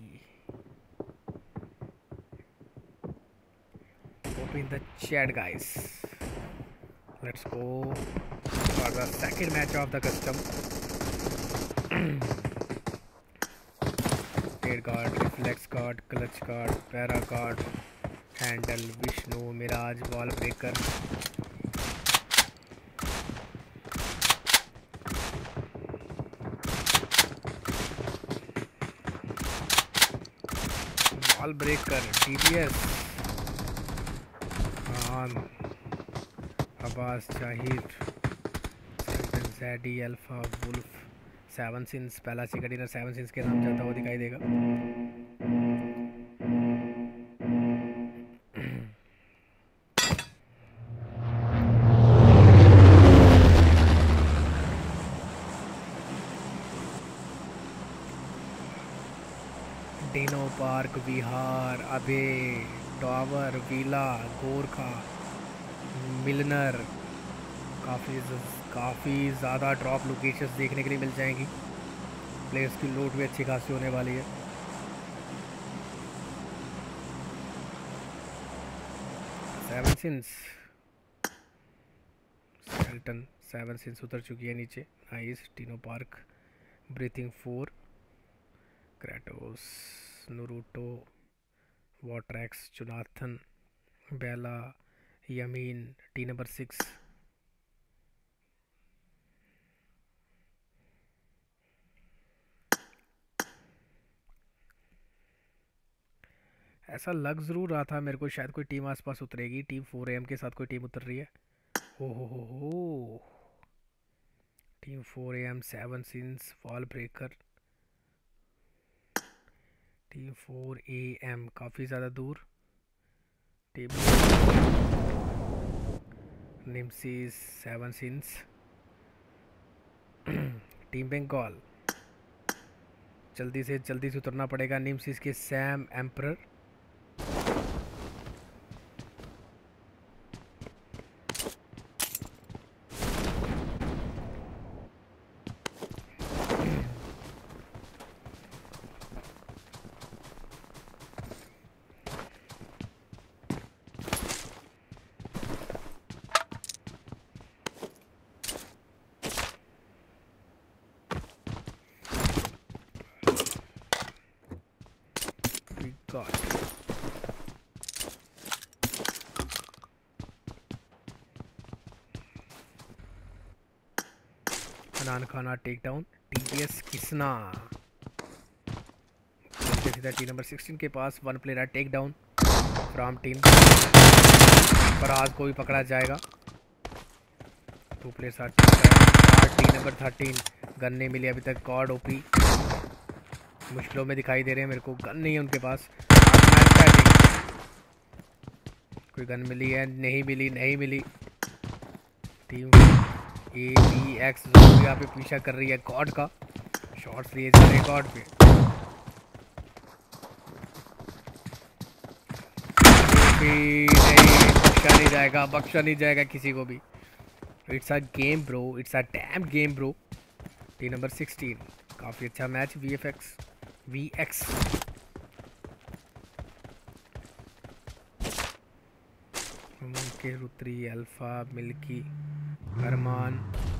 Open the chat, guys. Let's go for the second match of the custom. Trade card, reflex card, clutch card, para card, handle, Vishnu, Mirage, wall breaker. Wall breaker, TPS, Khan, Abbas, Zahir, Zaidi, alpha, wolf, seven sins. पहला सिकडिनर seven sins के नाम जाता हुआ दिखाई देगा. Dino park, विहार, अबे, tower, villa, Gorkha, मिलनर. काफ़ी काफ़ी ज़्यादा ड्रॉप लोकेशंस देखने के लिए मिल जाएंगी. प्लेयर्स की लूट भी अच्छी खासी होने वाली है. Seven sins, Skelton, seven sins उतर चुकी है नीचे. Nice. Dino Park, breathing four, Kratos, Naruto, Watrax, Jonathan, Bella, Yameen, T number six. ऐसा लग ज़रूर रहा था मेरे को शायद कोई टीम आसपास उतरेगी. टीम फोर एम के साथ कोई टीम उतर रही है. हो हो हो हो team four M, seven sins, wall breaker. Team four A M काफ़ी ज़्यादा दूर. Team Nemesis, seven sins. Team Bengal, जल्दी से जल्दी से उतरना पड़ेगा. निम्सिस के सैम, एम्परर. गॉड। हनान खाना टेक डाउन, टीपीएस किसना सीधा टीम नंबर सिक्सटीन के पास। One player take down from team Faraz को भी पकड़ा जाएगा। Two players are team number thirteen. Gun नहीं मिली अभी तक। गॉड ओपी मुश्किलों में दिखाई दे रहे हैं मेरे को। गन नहीं है उनके पास। कोई गन मिली है? नहीं मिली, नहीं मिली। टीम ए बी एक्स यहाँ पे पीछा कर रही है गॉड का। शॉट्स लिए जा रहे हैं गॉड पे। नहीं, बख्शा नहीं जाएगा, बख्शा नहीं जाएगा किसी को भी। It's a game bro, it's a damn game bro. Team number sixteen. काफ़ी अच्छा match. V F X V X के रुत्री alpha Milky Armaan.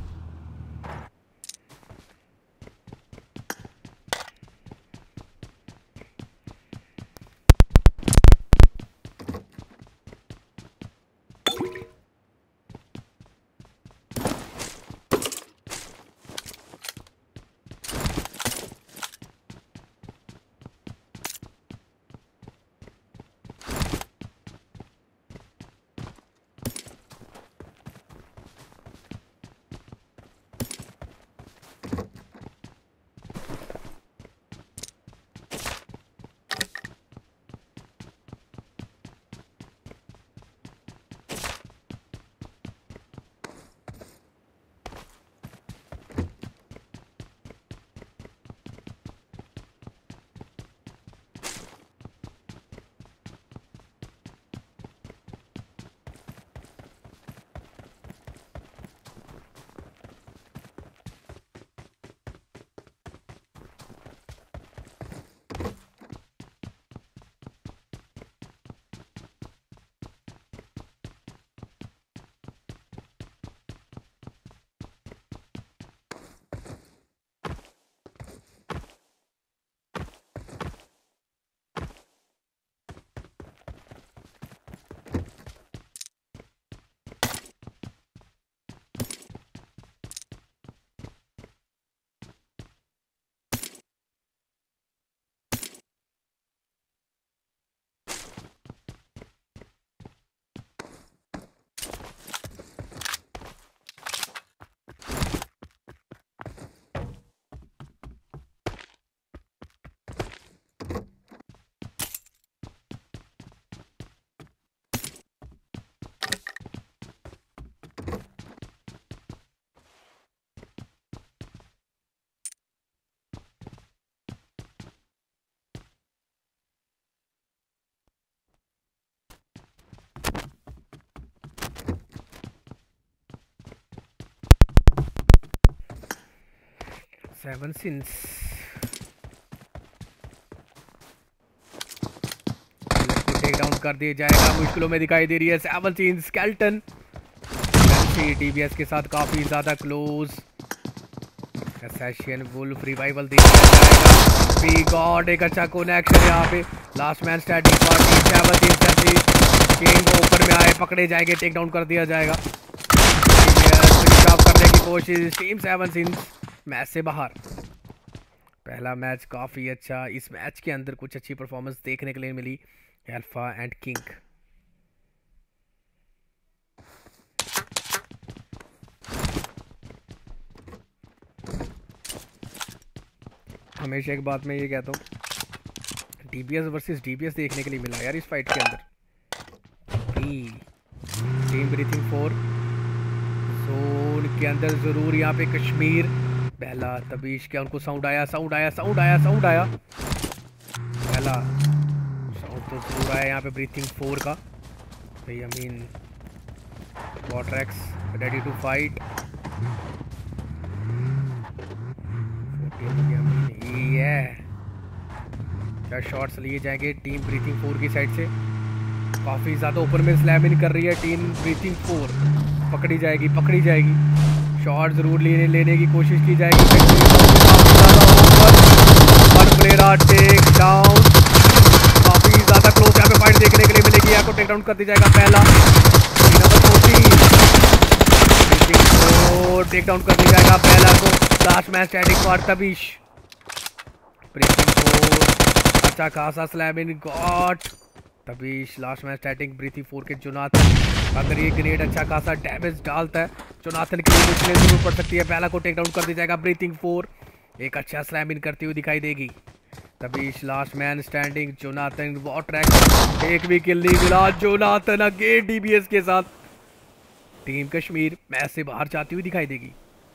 Seven sins take down कर दिया जाएगा। मुश्किलों में दिखाई दे रही है सेवन सिंस। स्केल्टन टीबीएस के साथ काफी ज्यादा क्लोज। असैसिन वुल्फ रिवाइवल दे दिया जाएगा। वी गॉट एक अच्छा कनेक्शन यहाँ पे। Last man static party seven sins king ऊपर में आए, पकड़े जाएंगे, टेक डाउन कर दिया जाएगा। करने की कोशिश टीम सेवन सिंस मैच से बाहर। पहला मैच काफ़ी अच्छा। इस मैच के अंदर कुछ अच्छी परफॉर्मेंस देखने के लिए मिली अल्फा एंड किंग। हमेशा एक बात मैं ये कहता हूँ, डीबीएस वर्सेस डीबीएस देखने के लिए मिला यार इस फाइट के अंदर। टीम ब्रीथिंग फोर जोन के अंदर ज़रूर यहाँ पे कश्मीर पहला तबीश क्या उनको साउंड आया, साउंड आया, साउंड आया, साउंड आया। पहला साउंड तो जरूर आया यहाँ पे ब्रीथिंग फोर का। भाई Ameen Watrax ready to fight. ये क्या शॉट्स लिए जाएंगे टीम ब्रीथिंग फोर की साइड से। काफ़ी ज़्यादा ऊपर में स्लैम इन कर रही है टीम ब्रीथिंग फोर। पकड़ी जाएगी, पकड़ी जाएगी। शॉट जरूर लेने लेने की कोशिश की जाएगी। One player take down. काफ़ी देखने के लिए मिलेगी। यहाँ को टेक डाउन कर दिया जाएगा पहला, नंबर फोर्टीन टेक डाउन कर दिया जाएगा पहला को। Last match static for Tabish, अच्छा खासा slam in got Tabish. Last match static breathy four के जोनाथन, अगर ये ग्रेनेड अच्छा खासा डैमेज डालता है जोनाथन के लिए मुश्किलें जरूर पड़ सकती है। पहला को टेक डाउन कर दिया जाएगा ब्रीथिंग फोर, एक अच्छा स्लैम इन करती हुई दिखाई देगी Tabish. Last man standing Jonathan, Watrax, एक भी किल नहीं मिला जोनाथन अगेन डीबीएस के साथ। टीम कश्मीर मैच से बाहर जाती हुई दिखाई देगी।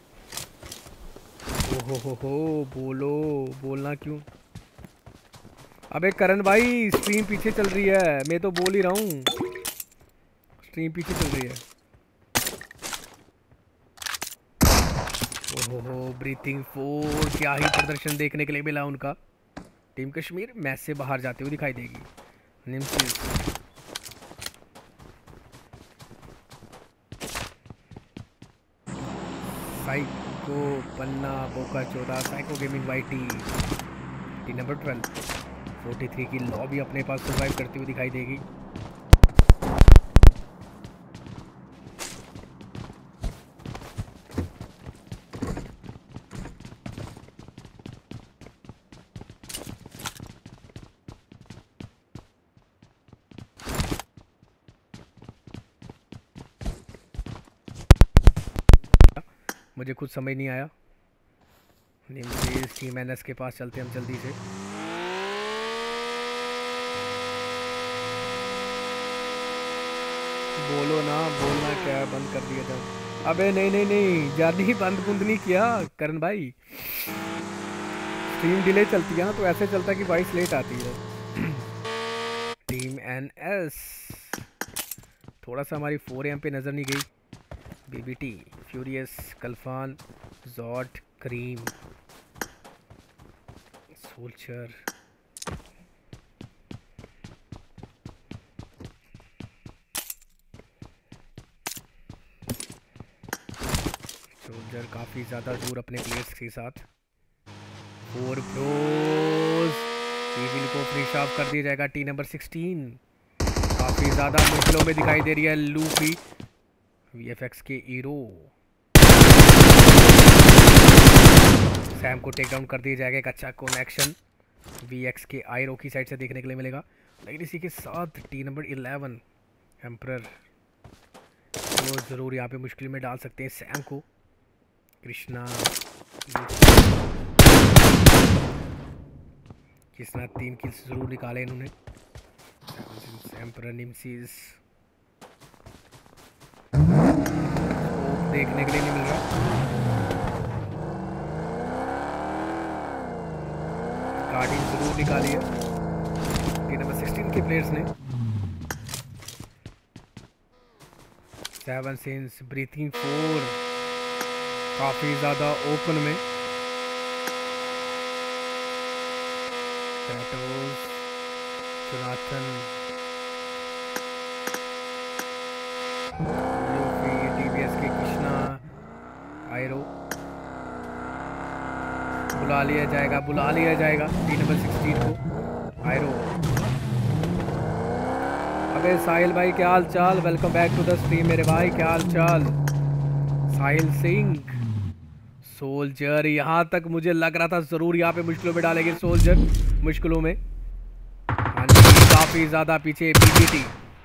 ओहो हो हो बोलो, बोलना क्यों? अबे करण भाई स्ट्रीम पीछे चल रही है, मैं तो बोल ही रहा हूँ स्ट्रीम पीछे चल रही है। ओहो हो ब्रीथिंग फोर, क्या ही प्रदर्शन देखने के लिए मिला उनका। टीम कश्मीर मैच से बाहर जाते हुए दिखाई देगी। निम्सिस साइको पन्ना बोका चौदह, psycho gaming YT T number twelve, forty three की लॉबी अपने पास सर्वाइव करती हुई दिखाई देगी। मुझे कुछ समझ नहीं आया। निम्सिस टीम एनएस के पास चलते हम जल्दी से। बोलो ना, बोलना क्या बंद कर दिया था? अबे नहीं नहीं नहीं जानी बंद बुंद नहीं किया करण भाई, स्ट्रीम डिले चलती है ना तो ऐसे चलता है कि वॉइस लेट आती है। टीम एनएस थोड़ा सा हमारी फोर एम पे नजर नहीं गई। बीबीटी फ्यूरियस, कल्फान, जॉट, क्रीम, सोल्जर, सोल्जर काफी ज्यादा दूर अपने प्लेयर्स के साथ। फोर प्रोज टीविल को फिनिश ऑफ कर दिया जाएगा। टी नंबर सिक्सटीन काफी ज्यादा मुश्किलों में दिखाई दे रही है। लूफी वीएफएक्स के हीरो, सैम को टेक डाउन कर दिया जाएगा। एक अच्छा कनेक्शन वीएक्स के आयरो की साइड से देखने के लिए मिलेगा। लेकिन इसी के साथ टी नंबर इलेवन एम्परर वो ज़रूर यहाँ पे मुश्किल में डाल सकते हैं सैम को। कृष्णा कृष्णा तीन किल्स ज़रूर निकाले इन्होंने। एम्परर निम्सिस देखने के लिए नहीं मिल रहा। गाड़ी जरूर निकाली है टी नंबर सिक्सटीन के प्लेयर्स ने। सेवन सिंस ब्रीथिंग फोर काफी ज्यादा ओपन में। जोनाथन, टीवीएस के कृष्णा, आयरो बुला लिया जाएगा, बुला लिया जाएगा टी नंबर सिक्सटीन को। आयरो, अबे साहिल भाई क्या हाल चाल, welcome back to the stream मेरे भाई, क्या हाल चाल? साहिल सिंह, सोल्जर, यहाँ तक मुझे लग रहा था जरूर यहाँ पे मुश्किलों में डालेंगे सोल्जर, मुश्किलों में। हाँ जी, काफी ज्यादा पीछे बीबीटी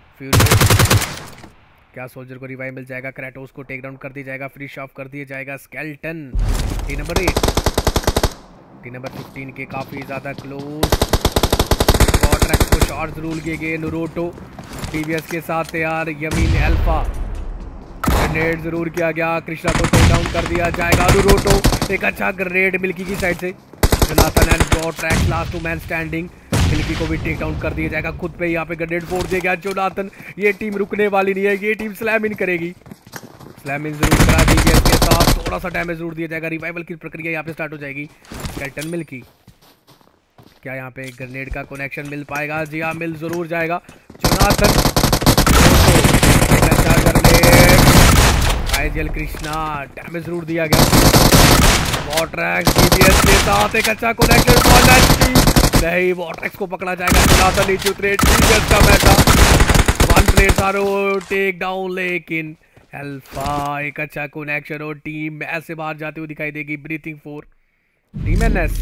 क्या सोल्जर को रिवाइव मिल जाएगा। क्रेटोस को टेक डाउन कर दिया जाएगा, फिनिश ऑफ कर दिया जाएगा। Skelton T number eight, T number fifteen के काफी ज्यादा क्लोज। कॉन्ट्रैक्ट को शॉट जरूर किए गए। नुरोटो टीवीएस के साथ तैयार। यमीन अल्फा ग्रेनेड जरूर किया गया। कृष्णा को टेक डाउन कर दिया जाएगा। नुरोटो एक अच्छा ग्रेनेड मिल्की की साइड से। Jonathan and contract last two man standing. Milky को भी टेक डाउन कर दिया जाएगा। खुद पे यहाँ पे ग्रेनेड फोड़ दिया गया जोनाथन। ये टीम रुकने वाली नहीं है, ये टीम स्लैम इन करेगी। स्लैम इन जरूर करा दी गई इसके साथ, थोड़ा सा डैमेज जरूर दिया जाएगा। रिवाइवल की प्रक्रिया यहाँ पे स्टार्ट हो जाएगी। स्केल्टन मिल्की, क्या यहाँ पे ग्रेनेड का कनेक्शन मिल पाएगा? जी हाँ, मिल जरूर जाएगा। जोनाथन अच्छा ग्रेनेड, आईजीएल कृष्णा डैमेज जरूर दिया गया। वॉट्रैक्स टीवीएस के साथ एक अच्छा कनेक्शन। नहीं, वॉटरेक्स को पकड़ा जाएगा, चला नीचे उतरे टीचर्स का बेटा, वन प्लेयर सारो टेक डाउन, लेकिन अल्फा एक अच्छा कनेक्शन और टीम मैच से बाहर जाते हुए दिखाई देगी। ब्रीथिंग फोर टीम एनएस,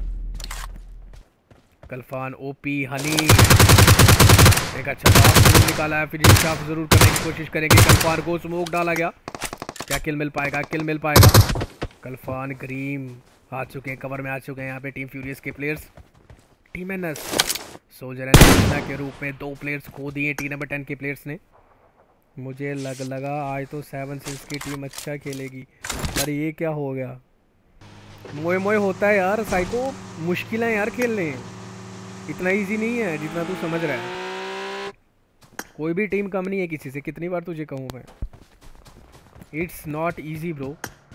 कल्फान ओपी हनी एक अच्छा शॉट निकाला है, फिर शॉट जरूर करने की कोशिश करेंगे। कल्फान को स्मोक डाला गया, क्या किल मिल पाएगा, किल मिल पाएगा। कल्फान करीम आ चुके हैं, कवर में आ चुके हैं यहाँ पे टीम फ्यूरियस के players. Team NS soldier and के रूप में दो प्लेयर्स खो दिए टीम नंबर टेन के प्लेयर्स ने। मुझे लग लगा आज तो सेवन सिक्स की टीम अच्छा खेलेगी, पर ये क्या हो गया। मोए मोए होता है यार साइको, मुश्किल है यार खेलने, इतना इजी नहीं है जितना तू समझ रहा है। कोई भी टीम कम नहीं है किसी से, कितनी बार तुझे कहूँ मैं, it's not easy bro.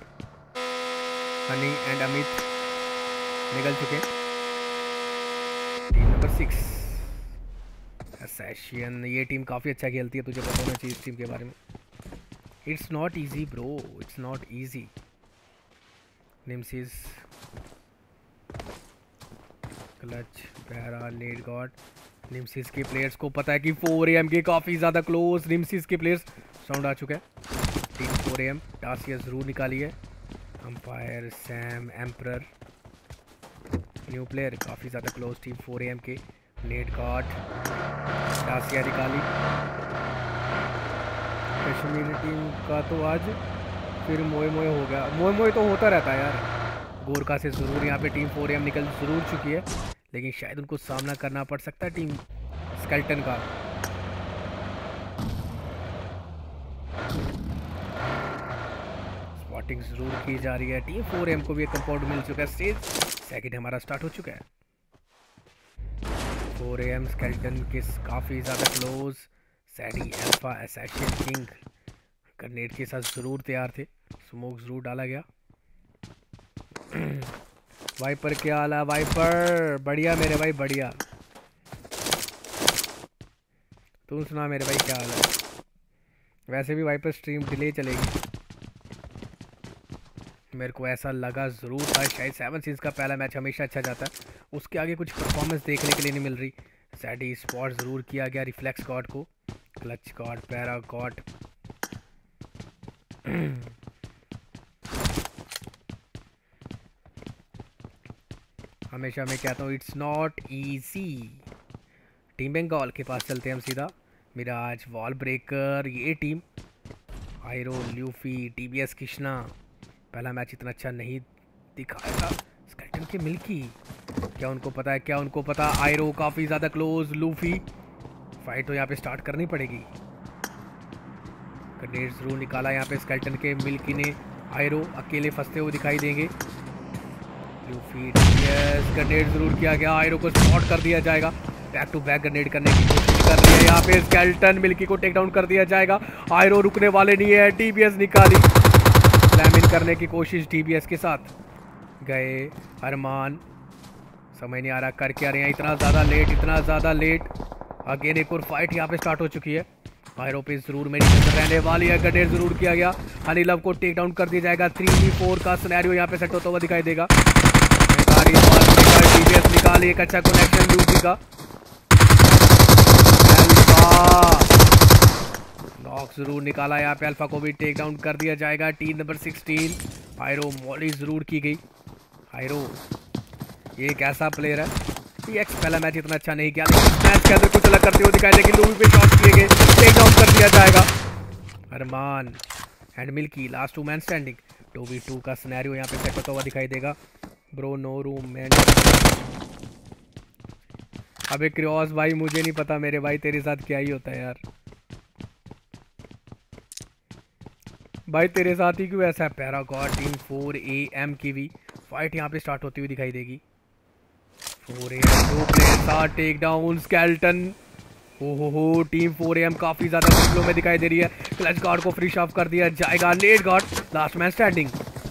Honey and Amit निकल चुके हैं। टीम नंबर सिक्स असैसियन, ये टीम काफ़ी अच्छा खेलती है, तुझे पता होना चाहिए इस टीम के बारे में। It's not easy bro, it's not easy. Nemesis, clutch, para, net god. Nemesis के प्लेयर्स को पता है कि फोर ए एम के काफ़ी ज़्यादा क्लोज निम्सिस के प्लेयर्स। साउंड आ चुका है, टीम फोर ए एम टासिया जरूर निकाली है। Umpire, Sam, emperor, new player काफ़ी ज़्यादा close team four A M के। नेट गॉड, टासिया निकाली। कश्मीरी टीम का तो आज फिर मोए मोए हो गया, मोए मोए तो होता रहता है यार। गोरखा से ज़रूर यहाँ पे टीम फोर ए एम निकल ज़रूर चुकी है, लेकिन शायद उनको सामना करना पड़ सकता है टीम स्केल्टन का। स्पॉटिंग ज़रूर की जा रही है, टीम फोर ए एम को भी एक कंपाउंड मिल चुका है। स्टेज सेकंड हमारा स्टार्ट हो चुका है। फोर ए एम स्केल्टन के काफ़ी ज़्यादा close. Sadie, alpha, assassin, king grenade के साथ ज़रूर तैयार थे, स्मोक ज़रूर डाला गया। वाइपर क्या हाल है वाइपर? बढ़िया मेरे भाई बढ़िया, तुम सुना मेरे भाई क्या हाल है? वैसे भी वाइपर स्ट्रीम डिले चलेगी, मेरे को ऐसा लगा ज़रूर था। शायद सेवन सीज का पहला मैच हमेशा अच्छा जाता है, उसके आगे कुछ परफॉर्मेंस देखने के लिए नहीं मिल रही। सैडी स्पॉट ज़रूर किया गया रिफ्लेक्स गॉड को, क्लच गॉड, पैरा गॉड। हमेशा मैं कहता हूँ it's not easy. Team Bengal के पास चलते हैं हम सीधा। मिराज, वॉल ब्रेकर, ये टीम आयरो, ल्यूफी, टीबीएस कृष्णा। पहला मैच इतना अच्छा नहीं दिखाया था। स्केल्टन के मिल्की, क्या उनको पता है, क्या उनको पता? आयरो काफ़ी ज़्यादा क्लोज, लूफी फाइट तो यहाँ पे स्टार्ट करनी पड़ेगी। ग्रेनेड जरूर निकाला यहाँ पे स्केल्टन के मिल्की ने। आयरो अकेले फंसते हुए दिखाई देंगे। लूफी, यस, ग्रेनेड जरूर किया गया, आयरो को स्पॉट कर दिया जाएगा। बैक टू बैक ग्रेनेड करने की कोशिश कर रही है यहाँ पे स्केल्टन, मिल्की को टेक डाउन कर दिया जाएगा। आयरो रुकने वाले नहीं है, टीबीएस निकाली, स्लैम इन करने की कोशिश टीबीएस के साथ गए। अरमान, समझ नहीं आ रहा कर क्या रहे हैं, इतना ज़्यादा लेट, इतना ज़्यादा लेट। अगेन एक और फाइट यहाँ पे स्टार्ट हो चुकी है। आयरो पे जरूर मेरी नजर रहने वाली है, ग्रेनेड जरूर किया गया। हनी लव को टेक डाउन कर दिया जाएगा। थ्री वी फोर का सिनेरियो यहाँ पे सेट होता हुआ दिखाई देगा। टीबीएस निकाली, एक अच्छा कनेक्शन यूपी का। लॉक जरूर निकाला यहाँ पे, अल्फा को भी टेक डाउन कर दिया जाएगा। टीम नंबर सिक्सटीन आयरो, मॉली जरूर की गई। आयरो ये एक ऐसा प्लेयर है, एक्स पहला मैच इतना अच्छा नहीं किया, लेकिन मैच के अंदर कुछ अलग करते हुए दिखाई देगी। लूबी पे शॉट किए गए, टेक डाउन कर दिया जाएगा। Arman and milky last two man standing. Two v two का सिनेरियो यहाँ पे सेट होता हुआ दिखाई देगा। Bro no room man. अबे क्रॉस भाई, मुझे नहीं पता मेरे भाई तेरे साथ क्या ही होता है यार, भाई तेरे साथ ही क्यों ऐसा है? Para god, team four A M की भी फाइट यहाँ पे स्टार्ट होती हुई दिखाई देगी। फोर ए एम, दो प्लेयर साथ टेक डाउन। स्केल्टन, हो हो हो, टीम फोर ए एम काफी ज्यादा मुश्किलों में दिखाई दे रही है। क्लच गार्ड को फ्री ऑफ कर दिया जाएगा। Net guard, last man standing,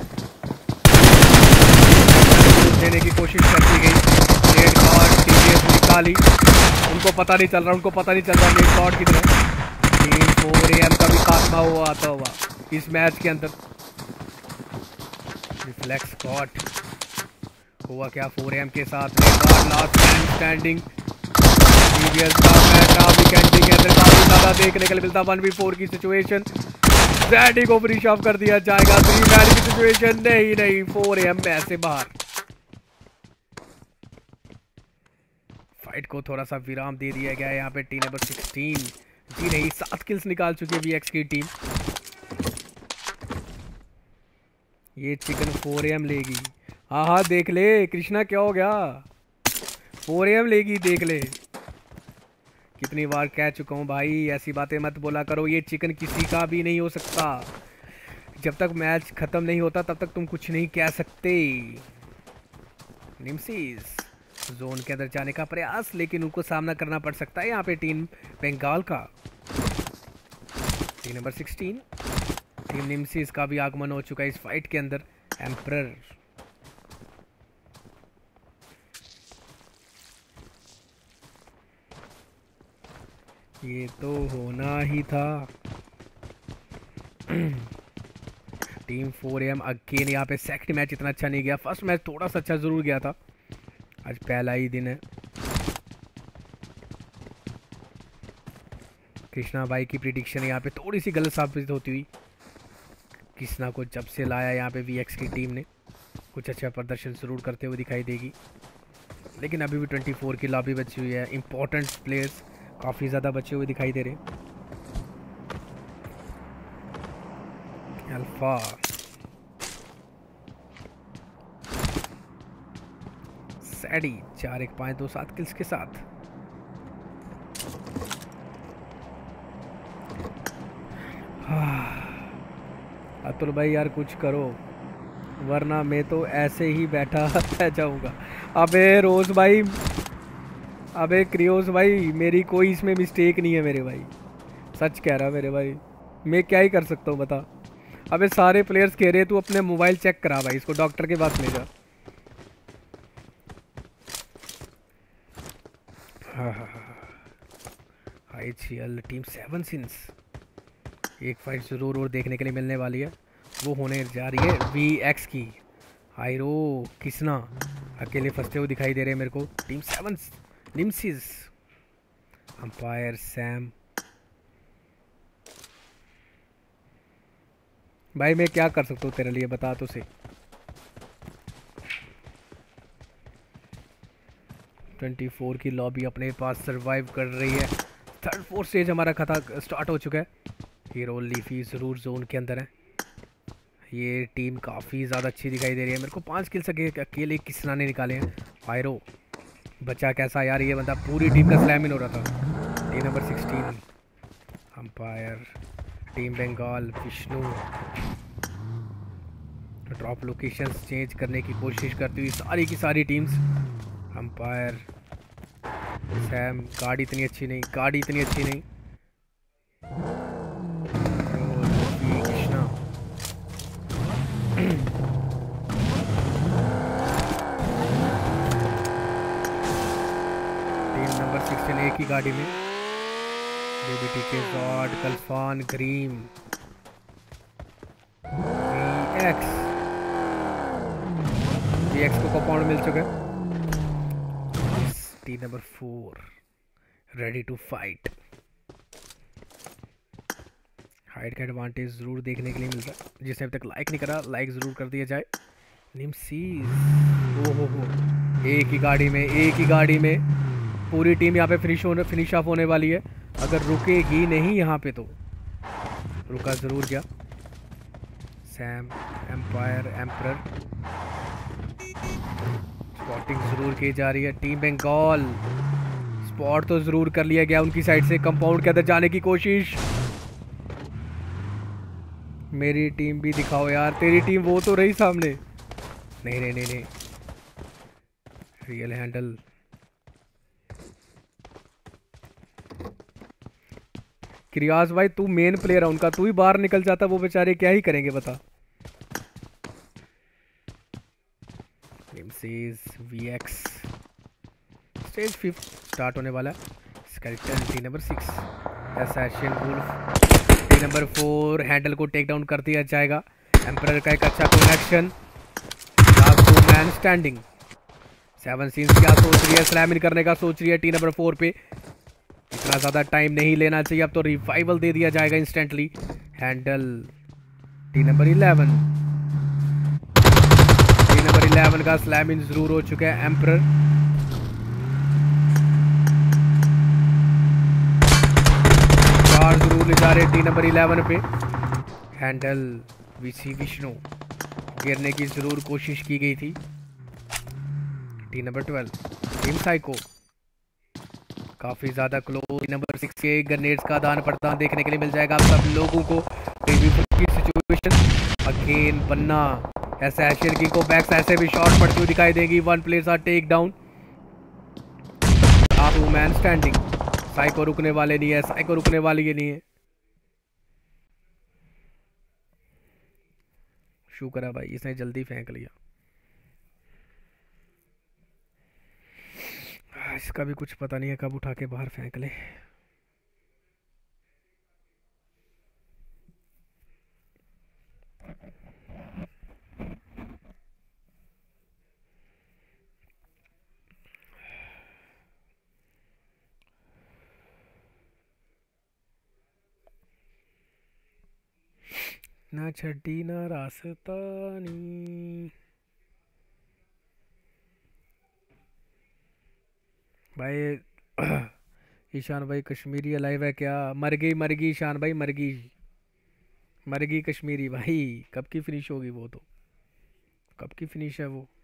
देने की कोशिश कर दी गई। नेट गार्ड, टीबीएस निकाली, उनको पता नहीं चल रहा, उनको पता नहीं चल रहा नेट गार्ड की तरह। टीम फोर ए एम का भी खात्मा हुआ आता हुआ इस मैच के अंदर। रिफ्लेक्स गॉड, हुआ क्या फोर एम के साथ लास्ट मैन स्टैंडिंग टीवीएस का मैच आप विकेट के अंदर काफी ज्यादा देखने को मिलता। वन वी फोर की सिचुएशन, जैडी को फिनिश ऑफ कर दिया जाएगा। थ्री मैन की सिचुएशन, नहीं नहीं फोर एम मैच से बाहर। फाइट को थोड़ा सा विराम दे दिया गया है यहाँ पे। टीम नंबर सिक्सटीन जी नहीं सात किल्स निकाल चुकी है वीएक्स की टीम। ये चिकन फोर एम लेगी। हाँ हाँ देख ले कृष्णा क्या हो गया, फोर एम लेगी देख ले। कितनी बार कह चुका हूँ भाई ऐसी बातें मत बोला करो। ये चिकन किसी का भी नहीं हो सकता। जब तक मैच खत्म नहीं होता तब तक तुम कुछ नहीं कह सकते। निम्सिस जोन के अंदर जाने का प्रयास, लेकिन उनको सामना करना पड़ सकता है यहाँ पे टीम बंगाल का। Team number sixteen team Nemesis का भी आगमन हो चुका है इस फाइट के अंदर। एम्परर ये तो होना ही था। टीम फोर एम अगेन यहाँ पे सेकंड मैच इतना अच्छा नहीं गया। फर्स्ट मैच थोड़ा सा अच्छा जरूर गया था, आज पहला ही दिन है। कृष्णा भाई की प्रिडिक्शन यहाँ पे थोड़ी सी गलत साबित होती हुई। कृष्णा को जब से लाया यहाँ पे वीएक्स की टीम ने कुछ अच्छा प्रदर्शन जरूर करते हुए दिखाई देगी, लेकिन अभी भी ट्वेंटी फोर की लॉबी बची हुई है। इंपॉर्टेंट प्लेयर्स काफ़ी ज़्यादा बचे हुए दिखाई दे रहे हैं। अल्फा सैडी चार एक पाँच दो सात किल्स के साथ। अतुल भाई यार कुछ करो, वरना मैं तो ऐसे ही बैठा रह जाऊंगा। अबे रोज भाई, अबे क्रियोस भाई, मेरी कोई इसमें मिस्टेक नहीं है मेरे भाई, सच कह रहा मेरे भाई। मैं क्या ही कर सकता हूँ बता। अबे सारे प्लेयर्स कह रहे हैं तू अपने मोबाइल चेक करा भाई, इसको डॉक्टर के पास ले जा। I G L team seven sins एक फाइट जरूर और देखने के लिए मिलने वाली है, वो होने जा रही है वी एक्स की। हायरो कृष्णा अकेले फंसते हुए दिखाई दे रहे हैं मेरे को। Team seven Nemesis umpire Sam. भाई मैं क्या कर सकता हूँ तेरे लिए बता तो सही। ट्वेंटी फोर की लॉबी अपने पास सरवाइव कर रही है। थर्ड फोर्थ स्टेज हमारा खाता स्टार्ट हो चुका है। हीरो लीफी ज़रूर जोन के अंदर है। ये टीम काफ़ी ज़्यादा अच्छी दिखाई दे रही है मेरे को। पाँच किल्स अकेले किसना ने निकाले हैं। हायरो बचा कैसा यार, ये बंदा पूरी टीम का स्लैम इन हो रहा था। Team number sixteen umpire team Bengal Vishnu drop locations change करने की कोशिश करती हुई सारी की सारी टीम्स। अंपायर सैम गाड़ी इतनी अच्छी नहीं, गाड़ी इतनी अच्छी नहीं। कृष्णा टीम नंबर सिक्सटीन एक ही गाड़ी में। बेबी के गॉड कल्फान ग्रीम वीएक्स वीएक्स को कंपाउंड मिल चुका है। Team number four ready to fight. Height का एडवांटेज जरूर देखने के लिए मिल रहा है। जिसने अभी तक लाइक नहीं करा लाइक जरूर कर दिया जाए। निम्सीज ओहो हो, एक ही गाड़ी में एक ही गाड़ी में पूरी टीम यहाँ पे फिनिश होने फिनिश ऑफ होने वाली है। अगर रुकेगी नहीं यहाँ पे तो रुका जरूर गया। सैम एम्पायर एम्परर स्पॉटिंग जरूर की जा रही है। टीम बंगाल स्पॉट तो जरूर कर लिया गया उनकी साइड से। कंपाउंड के अंदर जाने की कोशिश। मेरी टीम भी दिखाओ यार, तेरी टीम वो तो रही सामने। नहीं नहीं नहीं नहीं रियल हैंडल। क्रियास भाई तू मेन प्लेयर है उनका, तू ही बाहर निकल जाता, वो बेचारे क्या ही करेंगे बता। वीएक्स स्टेज फिफ्थ स्टार्ट होने वाला है। Skeleton T number six assassin wolf T number four handle को टेक डाउन कर दिया जाएगा। एम्परर का एक अच्छा connection. Last two man standing seven sins क्या सोच रही है, स्लैम इन करने का सोच रही है टी नंबर फोर पे। इतना ज़्यादा टाइम नहीं लेना चाहिए, अब तो रिवाइवल दे दिया जाएगा instantly. Handle T number eleven, T number eleven का स्लैम इन जरूर हो चुका है। एम्परर चार जरूर ले जा रहे टी नंबर इलेवन पे। हैंडल वीसी विष्णु गिरने की जरूर कोशिश की गई थी। T number twelve team psycho काफी ज्यादा क्लोज। नंबर सिक्स के ग्रेनेड्स का आदान प्रदान देखने के लिए मिल जाएगा आप सब लोगों को। की situation again Panna assassin king को बैक्स ऐसे भी शॉट पड़ती हुई दिखाई देगी। One players are take down, two man standing. Psycho रुकने वाले नहीं है, साइको रुकने वाली नहीं है। शुक्र है भाई इसने जल्दी फेंक लिया। इसका भी कुछ पता नहीं है कब उठा के बाहर फेंक ले। ना छड्डी ना रास्तानी भाई। ईशान भाई कश्मीरी अलाइव है क्या? मर गई मर गई ईशान भाई, मर गई मर गई कश्मीरी भाई। कब की फिनिश होगी वो? तो कब की फिनिश है वो?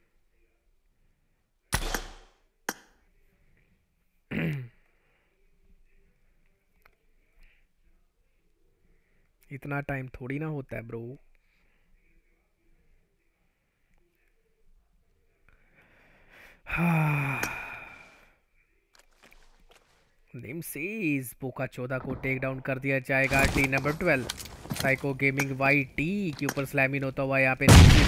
इतना टाइम थोड़ी ना होता है ब्रो। नेमसेज पोका चौदह को टेक डाउन कर दिया जाएगा। T number twelve psycho gaming Y T के ऊपर स्लैमिन होता हुआ यहाँ पे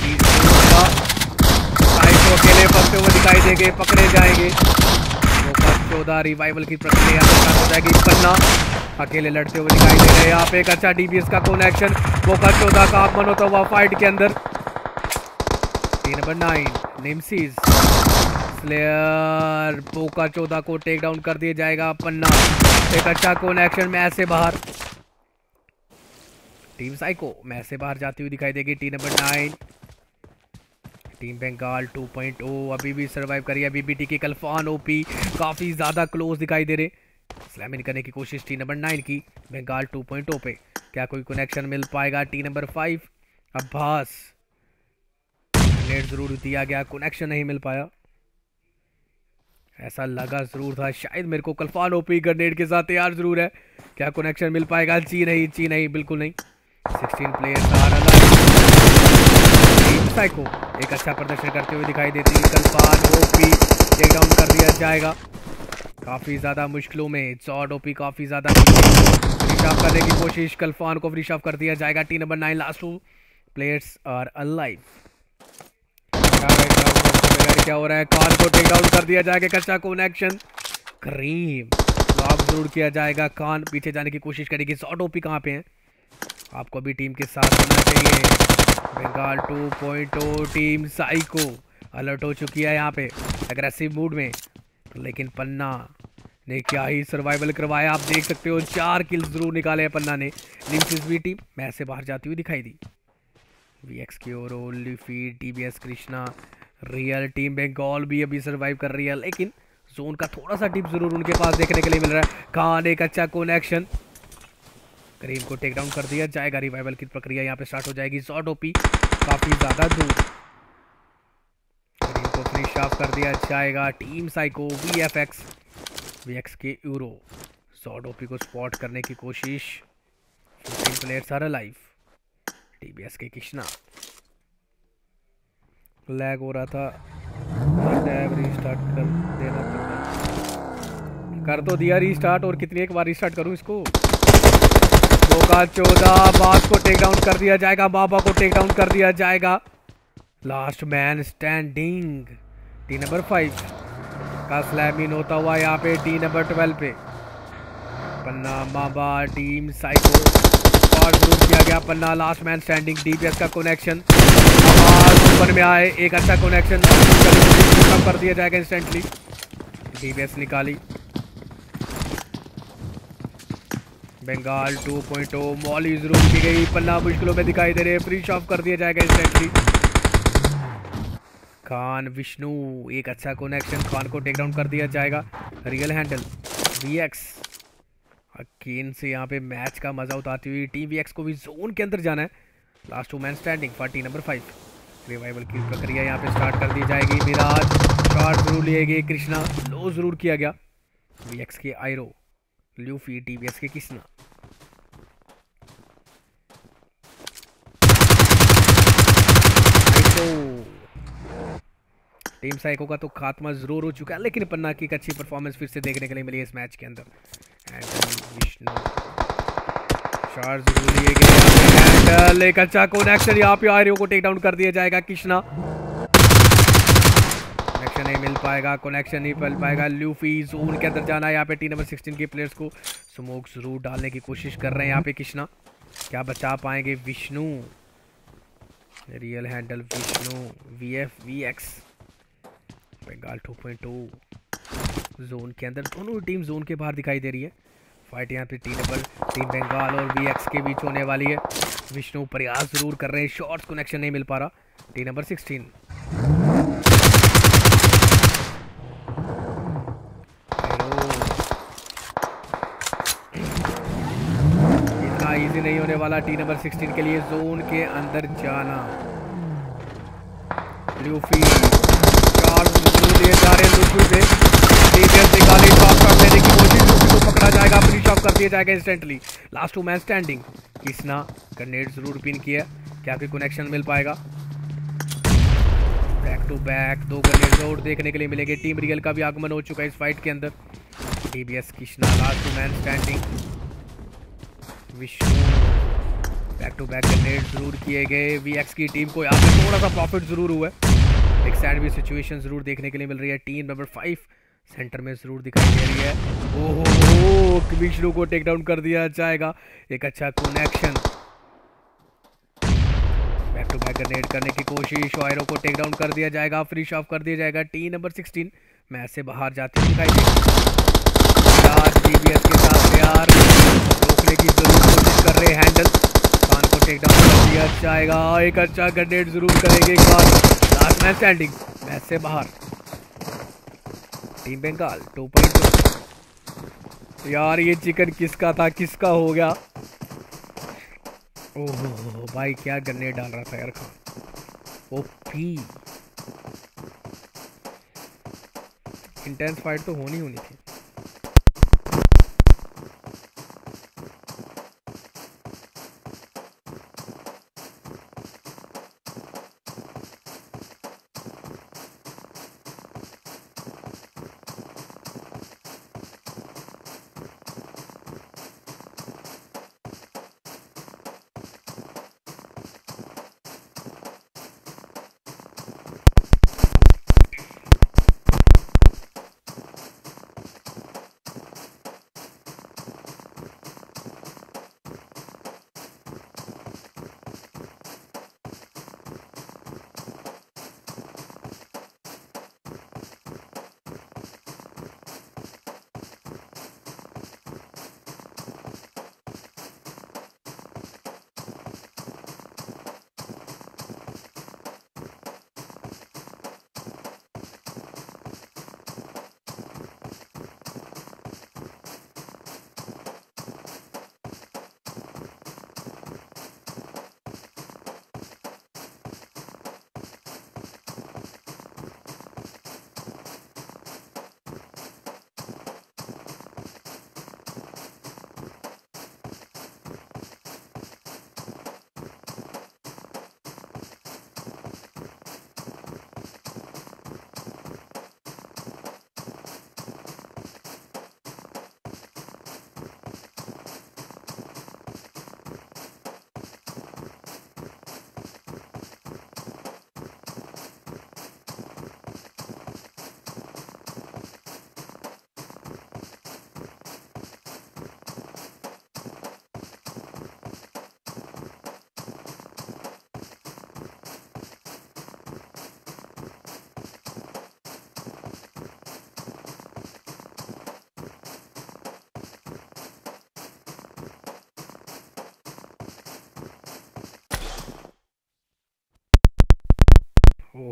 साइको अकेले फंसते हुए दिखाई देंगे, पकड़े जाएंगे। पोका चौदह रिवाइवल की प्रक्रिया हो जाएगी। पन्ना अकेले लड़ते हुए दिखाई दे रहे हैं यहाँ पे। एक अच्छा डीबीएस का कनेक्शन पोका चौदह का आगमन होता हुआ फाइट के अंदर। T number nine Nemesis slayer पोका चौदह को टेक डाउन कर दिया जाएगा। पन्ना एक अच्छा कनेक्शन मैच से बाहर। टीम साइको मैच से बाहर जाती हुई दिखाई देगी। T number nine team Bengal two point O अभी भी सरवाइव करी है। बीबीटी की कल्फान ओपी काफी ज्यादा क्लोज दिखाई दे रहे। स्लैम इन करने की कोशिश टी नंबर नाइन की बंगाल टू पॉइंट ओ पे। क्या कोई कनेक्शन मिल पाएगा? T number five Abbas net जरूर दिया गया, कनेक्शन नहीं मिल पाया। ऐसा लगा जरूर था शायद मेरे को कल्फान ओपी ग्रेनेड के साथ तैयार जरूर है। क्या कनेक्शन मिल पाएगा? जी नहीं, जी नहीं, बिल्कुल नहीं। सिक्सटीन प्लेयर्स साइको एक अच्छा प्रदर्शन करते हुए दिखाई देती है। कल्फान ओपी टेक डाउन कर दिया जाएगा। काफी ज्यादा मुश्किलों में जॉड ओपी काफी ज्यादा फिनिश ऑफ करने की कोशिश। कल्फान को फिनिश ऑफ कर दिया जाएगा। T number nine last two players are alive. क्या हो रहा है? कार को टेक डाउन कर दिया जाएगा। कच्चा कनेक्शन क्रीम लॉक जरूर किया जाएगा। कान पीछे जाने की कोशिश करेगी। जॉड ओपी कहाँ पे हैं? आपको भी टीम के साथ होना चाहिए। Bengal two point O team psycho alert हो चुकी है यहाँ पे एग्रेसिव मूड में। लेकिन पन्ना ने क्या ही सर्वाइवल करवाया। आप देख सकते हो चार किल्स जरूर निकाले हैं पन्ना ने। निम्सिस भी टीम मैच से बाहर जाती हुई दिखाई दी। वीएक्स की ओर only feed TBS Krishna real team Bengal भी अभी सर्वाइव कर रही है, लेकिन जोन का थोड़ा सा टिप जरूर उनके पास देखने के लिए मिल रहा है। खान एक अच्छा कनेक्शन करीम को टेक डाउन कर दिया जाएगा। रिवाइवल की प्रक्रिया यहाँ पे स्टार्ट हो जाएगी। जॉड ओपी काफी ज्यादा दूर, करीम को फिनिश ऑफ कर दिया जाएगा। टीम साइको वीएफएक्स वीएक्स के यूरो जॉड ओपी को स्पॉट करने की कोशिश। Fifteen players are alive. TBS के कृष्णा लैग हो रहा था, टैब रीस्टार्ट कर देना पड़ता। कर तो दिया रीस्टार्ट, और कितनी एक बार रीस्टार्ट करूं इसको? मौका चौदह बात को टेक डाउन कर दिया जाएगा। बाबा को टेक डाउन कर दिया जाएगा। Last man standing T number five का स्लैम इन होता हुआ यहाँ पे टी नंबर ट्वेल्व पे। पन्ना बाबा टीम साइको और जरूर किया गया। Panna last man standing. DPS का कनेक्शन आवाज ऊपर में आए, एक अच्छा कनेक्शन फिनिश कर दिया जाएगा इंस्टेंटली। डीबीएस निकाली। Bengal two point O molly जरूर की गई, पन्ना मुश्किलों में दिखाई दे रहे हैं, फ्री ऑफ कर दिया जाएगा इंस्टेंटली। खान विष्णु एक अच्छा कनेक्शन, खान को टेक डाउन कर दिया जाएगा। रियल हैंडल वीएक्स अकेन से यहाँ पे मैच का मजा उतारती हुई टीम वीएक्स को भी जोन के अंदर जाना है। Last two man standing party number five. Revival की प्रक्रिया यहाँ पे स्टार्ट कर दी जाएगी। मिराज शॉट जरूर लिए गए, कृष्णा लो जरूर किया गया। वीएक्स के आयरो, ल्यूफी टीवीएस के कृष्णा। टीम साइको का तो खात्मा जरूर हो चुका है, लेकिन पन्ना की एक अच्छी परफॉर्मेंस फिर से देखने के लिए मिली इस मैच के अंदर। विष्णु शॉट जरूर लिए गए, हैंडल एक अच्छा कनेक्शन, यहाँ पे आर्यो को टेक डाउन कर दिया जाएगा। कृष्णा कनेक्शन नहीं मिल पाएगा, कनेक्शन नहीं मिल पाएगा। ल्यूफी जोन के अंदर जाना है यहाँ पे टी नंबर सिक्सटीन के प्लेयर्स को स्मोक जरूर डालने की कोशिश कर रहे हैं यहाँ पे कृष्णा। क्या बचा पाएंगे Vishnu? Real handle Vishnu VF VX Bengal two point O zone के अंदर, दोनों टीम जोन के बाहर दिखाई दे रही है। फाइट यहाँ पे टी नंबर टीम बंगाल और वीएक्स के बीच होने वाली है। विष्णु प्रयास जरूर कर रहे हैं, शॉट्स कनेक्शन नहीं मिल पा रहा। टी नंबर सिक्सटीन इतना इजी नहीं होने वाला टी नंबर सिक्सटीन के लिए जोन के अंदर जाना। ल्यूफी दिए जा रहे हैं से निकाली, शॉट शॉट लेने की कोशिश, लूफी को पकड़ा जाएगा, फिनिश ऑफ कर दिया जाएगा instantly. Last two man standing. Krishna grenade जरूर पिन किया, क्या कोई कनेक्शन मिल पाएगा? बैक टू बैक दो ग्रेनेड जरूर देखने के लिए मिलेंगे। टीम रियल का भी आगमन हो चुका है इस फाइट के अंदर। DBS Krishna last two man standing. Vishnu back to back grenade जरूर किए गए। वीएक्स की टीम को यहाँ पे थोड़ा सा प्रॉफिट जरूर हुआ है। एक सैंडविच सिचुएशन जरूर देखने के लिए मिल रही है। टीम नंबर फाइव सेंटर में जरूर दिखाई दे रही है। ओहो विष्णु को टेक डाउन कर दिया जाएगा, एक अच्छा connection. Back to back grenade करने की कोशिश, वायरो को टेक डाउन कर दिया जाएगा, फिनिश ऑफ कर दिया जाएगा। टीम नंबर सिक्सटीन मैच से बाहर जाती हुई दिखाई देगी। यार डीबीएस के साथ यार रोकने की जरूर कोशिश कर रहे हैं। हैंडल खान को टेक डाउन कर दिया जाएगा, एक अच्छा ग्रेनेड जरूर करेंगे Khan. Last match standing match से बाहर। Team Bengal two point two. यार ये चिकन किसका था, किसका हो गया? ओहो भाई क्या ग्रेनेड डाल रहा था यार खान। ओपी इंटेंस फाइट तो होनी होनी थी।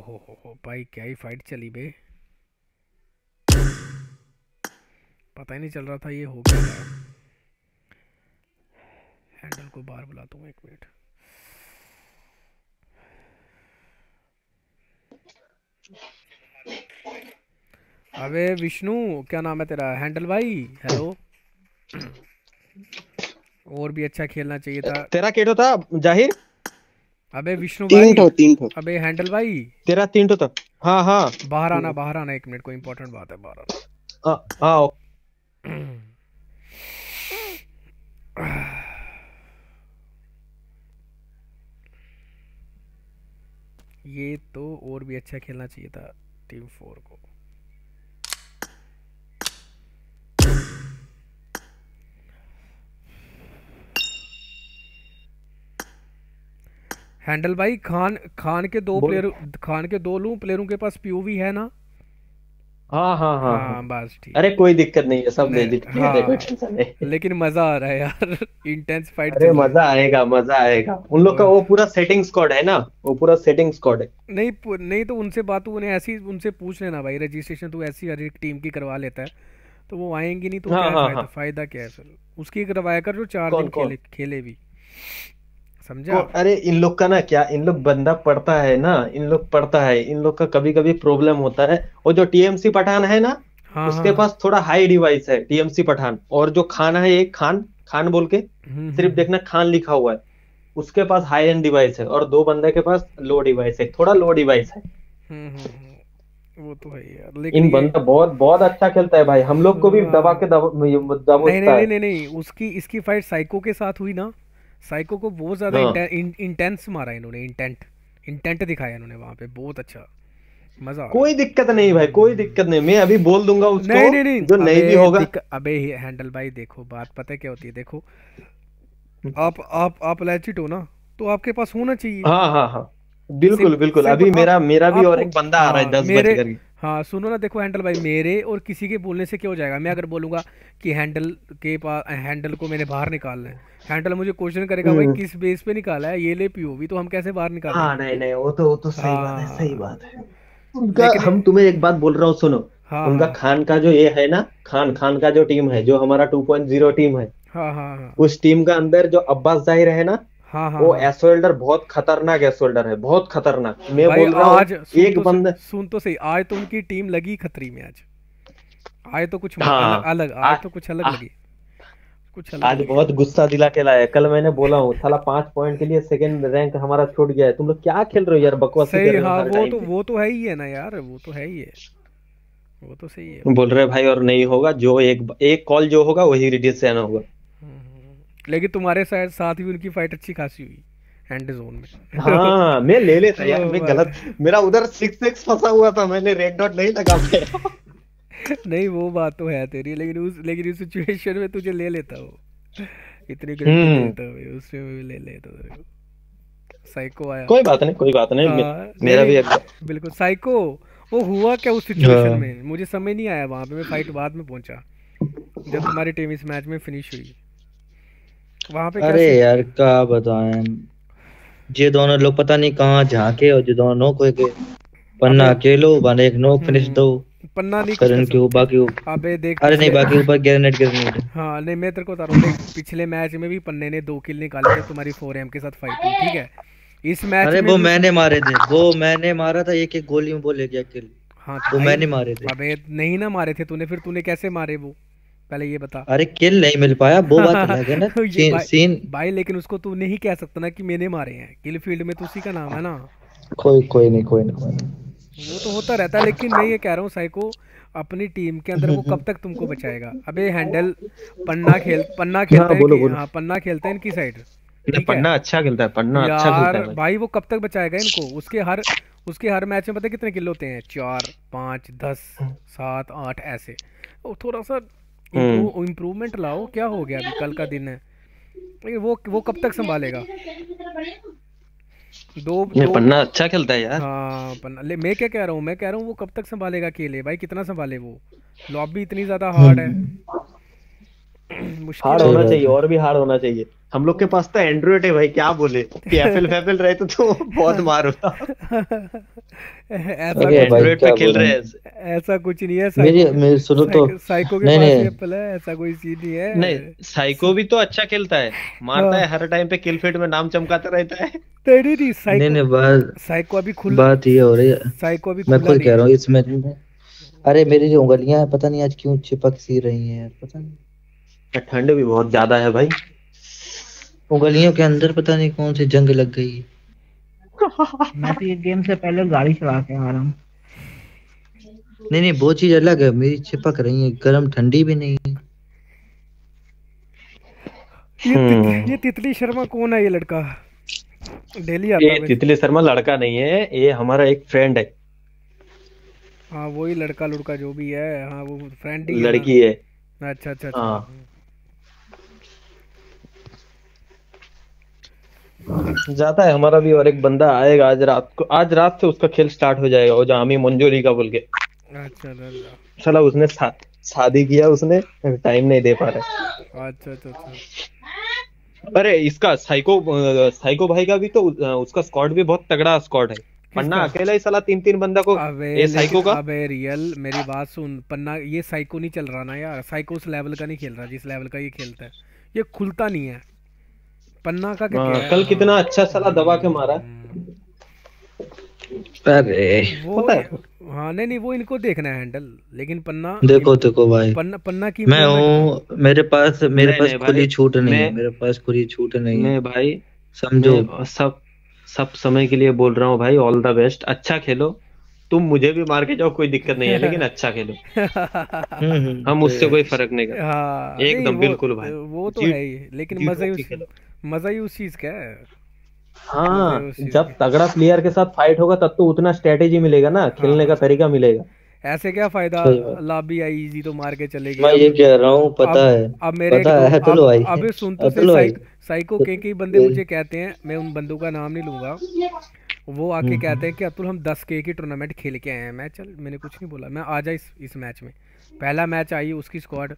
हो हो हो भाई क्या ही फाइट चली बे, पता ही नहीं चल रहा था ये हो गया। हैंडल को बाहर बुलाता हूँ, एक मिनट। अबे विष्णु क्या नाम है तेरा, हैंडल भाई हेलो। और भी अच्छा खेलना चाहिए था। तेरा केटो था जाहिर। अबे विष्णु तीन भाई, ठो तीन ठो अबे हैंडल भाई तेरा तीन ठो था। हाँ हाँ बाहर आना, बाहर आना, एक मिनट, कोई इंपॉर्टेंट बात है, बाहर आना। हाँ हाँ ये तो और भी अच्छा खेलना चाहिए था टीम फोर को। हैंडल भाई खान खान के दो बोल। प्लेयर, खान के दो लूं प्लेयरों के पास पीओवी है ना? हाँ हाँ हाँ हाँ हाँ। बस ठीक। अरे कोई दिक्कत नहीं है, सब नहीं, लेजिट प्लेयर है, कोई हाँ टेंशन नहीं। लेकिन मजा आ रहा है यार इंटेंस फाइट अरे चल रही मजा आएगा, मजा आएगा। उन लोग का है। वो पूरा सेटिंग स्क्वाड है ना, वो पूरा सेटिंग स्क्वाड है। नहीं पु- नहीं तो उनसे बात तू उन्हें ऐसी उनसे पूछ लेना भाई, रजिस्ट्रेशन तू ऐसी हर एक टीम की करवा लेता है तो वो आएंगी नहीं तो हाँ क्या है हाँ फायदा, हाँ। फायदा क्या है फिर उसकी करवाया कर जो चार कौन दिन कौन खेले खेले भी, समझा? कौन? अरे इन लोग का ना क्या, इन लोग बंदा पड़ता है ना, इन लोग पड़ता है, इन लोग का कभी कभी प्रॉब्लम होता है। और जो टीएमसी पठान है ना, हाँ उसके हाँ पास थोड़ा हाई डिवाइस है टीएमसी पठान। और जो खान है, एक खान खान बोल के हम्म सिर्फ हम्म देखना खान लिखा हुआ है, उसके पास हाई एंड डिवाइस है। और दो बंदे के पास लो डिवाइस है, थोड़ा लो डिवाइस है। हम्म हम्म, हम्म, वो तो है यार, लेकिन इन ये बंदा बहुत बहुत अच्छा खेलता है भाई, हम लोग को भी दबा के हाँ, दब नहीं दबोचता नहीं है। नहीं नहीं नहीं उसकी इसकी फाइट साइको के साथ हुई ना, साइको को बहुत ज्यादा हाँ इंटेंस मारा इन्होंने, इंटेंट इंटेंट दिखाया इन्होंने वहां पे, बहुत अच्छा मजा आ रहा कोई दिक्कत नहीं भाई, कोई दिक्कत नहीं। मैं अभी बोल दूंगा है। उसको, नहीं नहीं नहीं जो नहीं भी अबे होगा। दिक अबे हैंडल भाई देखो बात पता है क्या होती है, देखो आप आप आप लेजिट हो ना तो आपके पास होना चाहिए। हाँ हाँ हाँ बिल्कुल सिंप, बिल्कुल। सिंपल अभी आप मेरा मेरा भी और आपको, एक बंदा आ रहा है हाँ दस बज मेरे, करके। हाँ सुनो ना, देखो हैंडल भाई मेरे और किसी के बोलने से क्या हो जाएगा, मैं अगर बोलूंगा कि हैंडल के पास हैंडल को मैंने बाहर निकालना है, हैंडल मुझे क्वेश्चन करेगा भाई हम्म। किस बेस पे निकाला है, ये ले पीओवी, तो हम कैसे बाहर निकालें? हाँ नहीं नहीं, वो तो वो तो सही बात है, सही हाँ बात है। उनका, लेकिन हम तुम्हें एक बात बोल रहा हूँ सुनो। हाँ उनका हाँ खान का जो ये है ना, खान खान का जो टीम है, जो हमारा टू पॉइंट ज़ीरो टीम है, हाँ हाँ हाँ उस टीम का अंदर जो अब्बास जाहिर है ना, हाँ हाँ वो हाँ एसोल्डर बहुत खतरनाक एसोल्डर है, बहुत खतरनाक। मैं भाई बोल रहा हूँ आज सुन एक तो सही, बंदा। सुन तो सही, आज तो उनकी टीम लगी खतरी में, आज आज तो कुछ अलग हाँ अलग आ, आज तो कुछ अलग आ, लगी, कुछ अलग आज लगी। बहुत गुस्सा दिला के लाया। कल मैंने बोला हूँ साला पांच पॉइंट के लिए सेकंड रैंक हमारा छूट गया है, तुम लोग क्या खेल रहे हो यार, बकवासी कर सही, रहे हो हाँ हर वो टाइम तो पे। वो तो है ही है ना यार, वो तो है ही है, वो तो सही है। बोल रहे भाई और नहीं होगा, जो एक एक कॉल जो होगा वही रिडिशन होगा। हम्म, लेकिन तुम्हारे साथ साथ भी उनकी फाइट अच्छी खासी हुई एंड जोन में हाँ मैं ले लेता यार, वो मैं बात गलत, मेरा उधर सिक्स सिक्स फंसा हुआ था, मैंने रेड डॉट नहीं लगा पाया। नहीं वो बात तो है तेरी, लेकिन उस लेकिन इस सिचुएशन में तुझे ले लेता हो, इतनी गलती हम्म देता हो उसमें भी ले लेता हो। साइको आया, कोई बात नहीं, कोई बात नहीं। मे- हाँ नहीं मेरा भी नहीं एक बिल्कुल साइको, वो हुआ क्या उस सिचुएशन हाँ। में मुझे समझ नहीं आया, वहां पे मैं फाइट बाद में पहुंचा जब तुम्हारी टीम इस मैच में फिनिश हुई, वहां पे क्या अरे सीन हो यार गया? क्या बताएं, ये दोनों लोग पता नहीं कहाँ झांके और जो दोनों नोक हो गए। पन्ना अबे अकेलो बने एक नोक फिनिश दो, हम्म पन्ना नहीं कुछ फिर कर उनके वो सकते। बाकी वो- अबे देख अरे नहीं पिछले, बाकी ऊपर ग्रेनेड ग्रेनेड। हाँ नहीं मैं तेरे को बता रहा हूँ, देख पिछले मैच में भी पन्ने ने दो किल निकाले जब तुम्हारी फोर एम के साथ फाइट हुई, ठीक है? इस मैच अरे में वो भी मैंने मारे थे, वो मैंने मारा था, एक एक गोली में वो ले गया किल, हाँ तो वो भाई मैंने मारे थे। अबे नहीं ना मारे थे तूने, फिर तूने कैसे मारे वो, पहले ये बता। अरे किल नहीं मिल पाया, वो बात अलग है ना। ये सीन, भाई सीन भाई लेकिन उसको तू नहीं कह सकता ना कि मैंने मारे हैं, किल फील्ड में तो उसी का नाम है ना, कोई कोई नहीं कोई नहीं कोई नहीं। वो तो होता रहता है। लेकिन मैं ये कह रहा हूँ साइको अपनी टीम के अंदर वो कब तक तुमको बचाएगा? अबे हैंडल पन्ना खेल पन्ना खेलता हाँ है बोलो इनकी, बोलो। हाँ पन्ना खेलता है इनकी साइड, नहीं, ठीक है पन्ना अच्छा खेलता है, पन्ना अच्छा खेलता यार है भाई। भाई वो कब तक बचाएगा इनको? उसके हर उसके हर मैच में पता है कितने किल होते हैं? चार, पाँच, दस, सात, आठ ऐसे। वो थोड़ा सा हम्म इम्प्रूवमेंट लाओ, क्या हो गया अभी कल का दिन है, लेकिन वो वो कब तक संभालेगा? दो ये दो पन्ना अच्छा खेलता है यार। हाँ पन्ना, ले मैं क्या कह रहा हूँ, मैं कह रहा हूँ वो कब तक संभालेगा अकेले भाई, कितना संभाले वो? लॉबी इतनी ज्यादा हार्ड है, मुश्किल हार्ड है सही होना भाई। बात चाहिए, है। और भी हार्ड होना चाहिए। हम लोग के पास तो एंड्रॉइड है भाई, क्या बोले कि एप्पल फैपल रहते तो बहुत मार होता। ऐसा अरे भाई एंड्रॉइड पे क्या खेल बोलूं। रहे हैं। ऐसा कुछ नहीं है। मेरी साइको मेरी सुनो तो साइको, साइको के नहीं पास ही नहीं एप्पल है, ऐसा कोई सीन नहीं है। नहीं, साइको भी तो अच्छा खेलता है, मारता है हर टाइम पे, किल फीड में नाम चमकाता रहता है। नहीं नहीं नहीं नहीं साइको नहीं बात साइको अभी खुला बात ये हो रही है, साइको अभी मैं खुला खुद नहीं कह रहा है। हूँ इस मैच में। अरे मेरी जो उंगलियां हैं पता नहीं आज क्यों चिपक सी रही हैं यार, पता नहीं। ठंड भी बहुत ज्यादा है भाई। उंगलियों के अंदर पता नहीं कौन सी जंग लग गई है। मैं तो ये गेम से पहले गाड़ी चला के आ रहा हूँ। नहीं नहीं वो चीज अलग है, मेरी चिपक रही है, गर्म ठंडी भी नहीं है। ये तित, हम्म ये तितली शर्मा कौन है? ये लड़का डेली आता ये है मेरे- तितली शर्मा लड़का नहीं है, ये हमारा एक फ्रेंड है, हाँ वही लड़का लुड़का जो भी है, हाँ वो फ्रेंड ही है ना। लड़की है। अच्छा अच्छा अच्छा। हाँ जाता है हमारा भी, और एक बंदा आएगा आज रात को, आज रात से उसका खेल स्टार्ट हो जाएगा, वो जामी मंजूरी का बोल के। अच्छा अच्छा साला उसने शा, शादी किया, उसने टाइम नहीं दे पा रहा। अच्छा अच्छा अच्छा। अरे इसका साइको साइको भाई का भी तो उसका स्क्वाड भी बहुत तगड़ा स्क्वाड है। पन्ना किसका? अकेला ही साला तीन तीन बंदा को, अबे ये साइको लेकिन का। अबे रियल मेरी बात सुन, पन्ना ये साइको नहीं चल रहा ना यार, साइको उस लेवल का नहीं खेल रहा जिस लेवल का ये खेलता है, ये खुलता नहीं है। पन्ना का क्या हाँ, क्या है? कल कितना अच्छा साला दबा के मारा। अरे वो पता है? हाँ नहीं नहीं वो इनको देखना है हैंडल, लेकिन पन्ना देखो देखो भाई, पन्ना पन्ना की मैं improvement- हूँ, मेरे पास मेरे नहीं, पास नहीं खुली भाई, छूट नहीं है, मैं- मेरे पास खुली छूट नहीं है, मैं भाई समझो। मैं सब सब समय के लिए बोल रहा हूँ भाई, ऑल द बेस्ट, अच्छा खेलो, तुम मुझे भी मार के जाओ कोई दिक्कत नहीं है, लेकिन अच्छा खेलो, हम्म हम्म, हम उससे कोई फर्क नहीं करते। हाँ एकदम नहीं, वो- बिल्कुल भाई। वो तो जीत- है ही, लेकिन जीत मजा ही हॉकी उस खेलो। मजा ही उस चीज का है। हाँ, उस चीज जब की। तगड़ा प्लेयर के साथ फाइट होगा तब तो उतना स्ट्रेटेजी मिलेगा ना, खेलने का तरीका मिलेगा। ऐसे क्या फायदा, सही बात। लॉबी आई इजी तो मार के चले गए। मैं ये कह रहा हूँ, पता अब- है अब मेरे पता एक है, दो- अतुल अब- भाई, अबे सुन तो अतुल से भाई, साइक, साइको कई कई बंदे मुझे कहते हैं, मैं उन बंदों का नाम नहीं लूंगा, वो आके कहते हैं कि अतुल हम दस के की टूर्नामेंट खेल के आए हैं। मैं चल मैंने कुछ नहीं बोला, मैं आ जा इस इस मैच में। पहला मैच आई उसकी स्क्वाड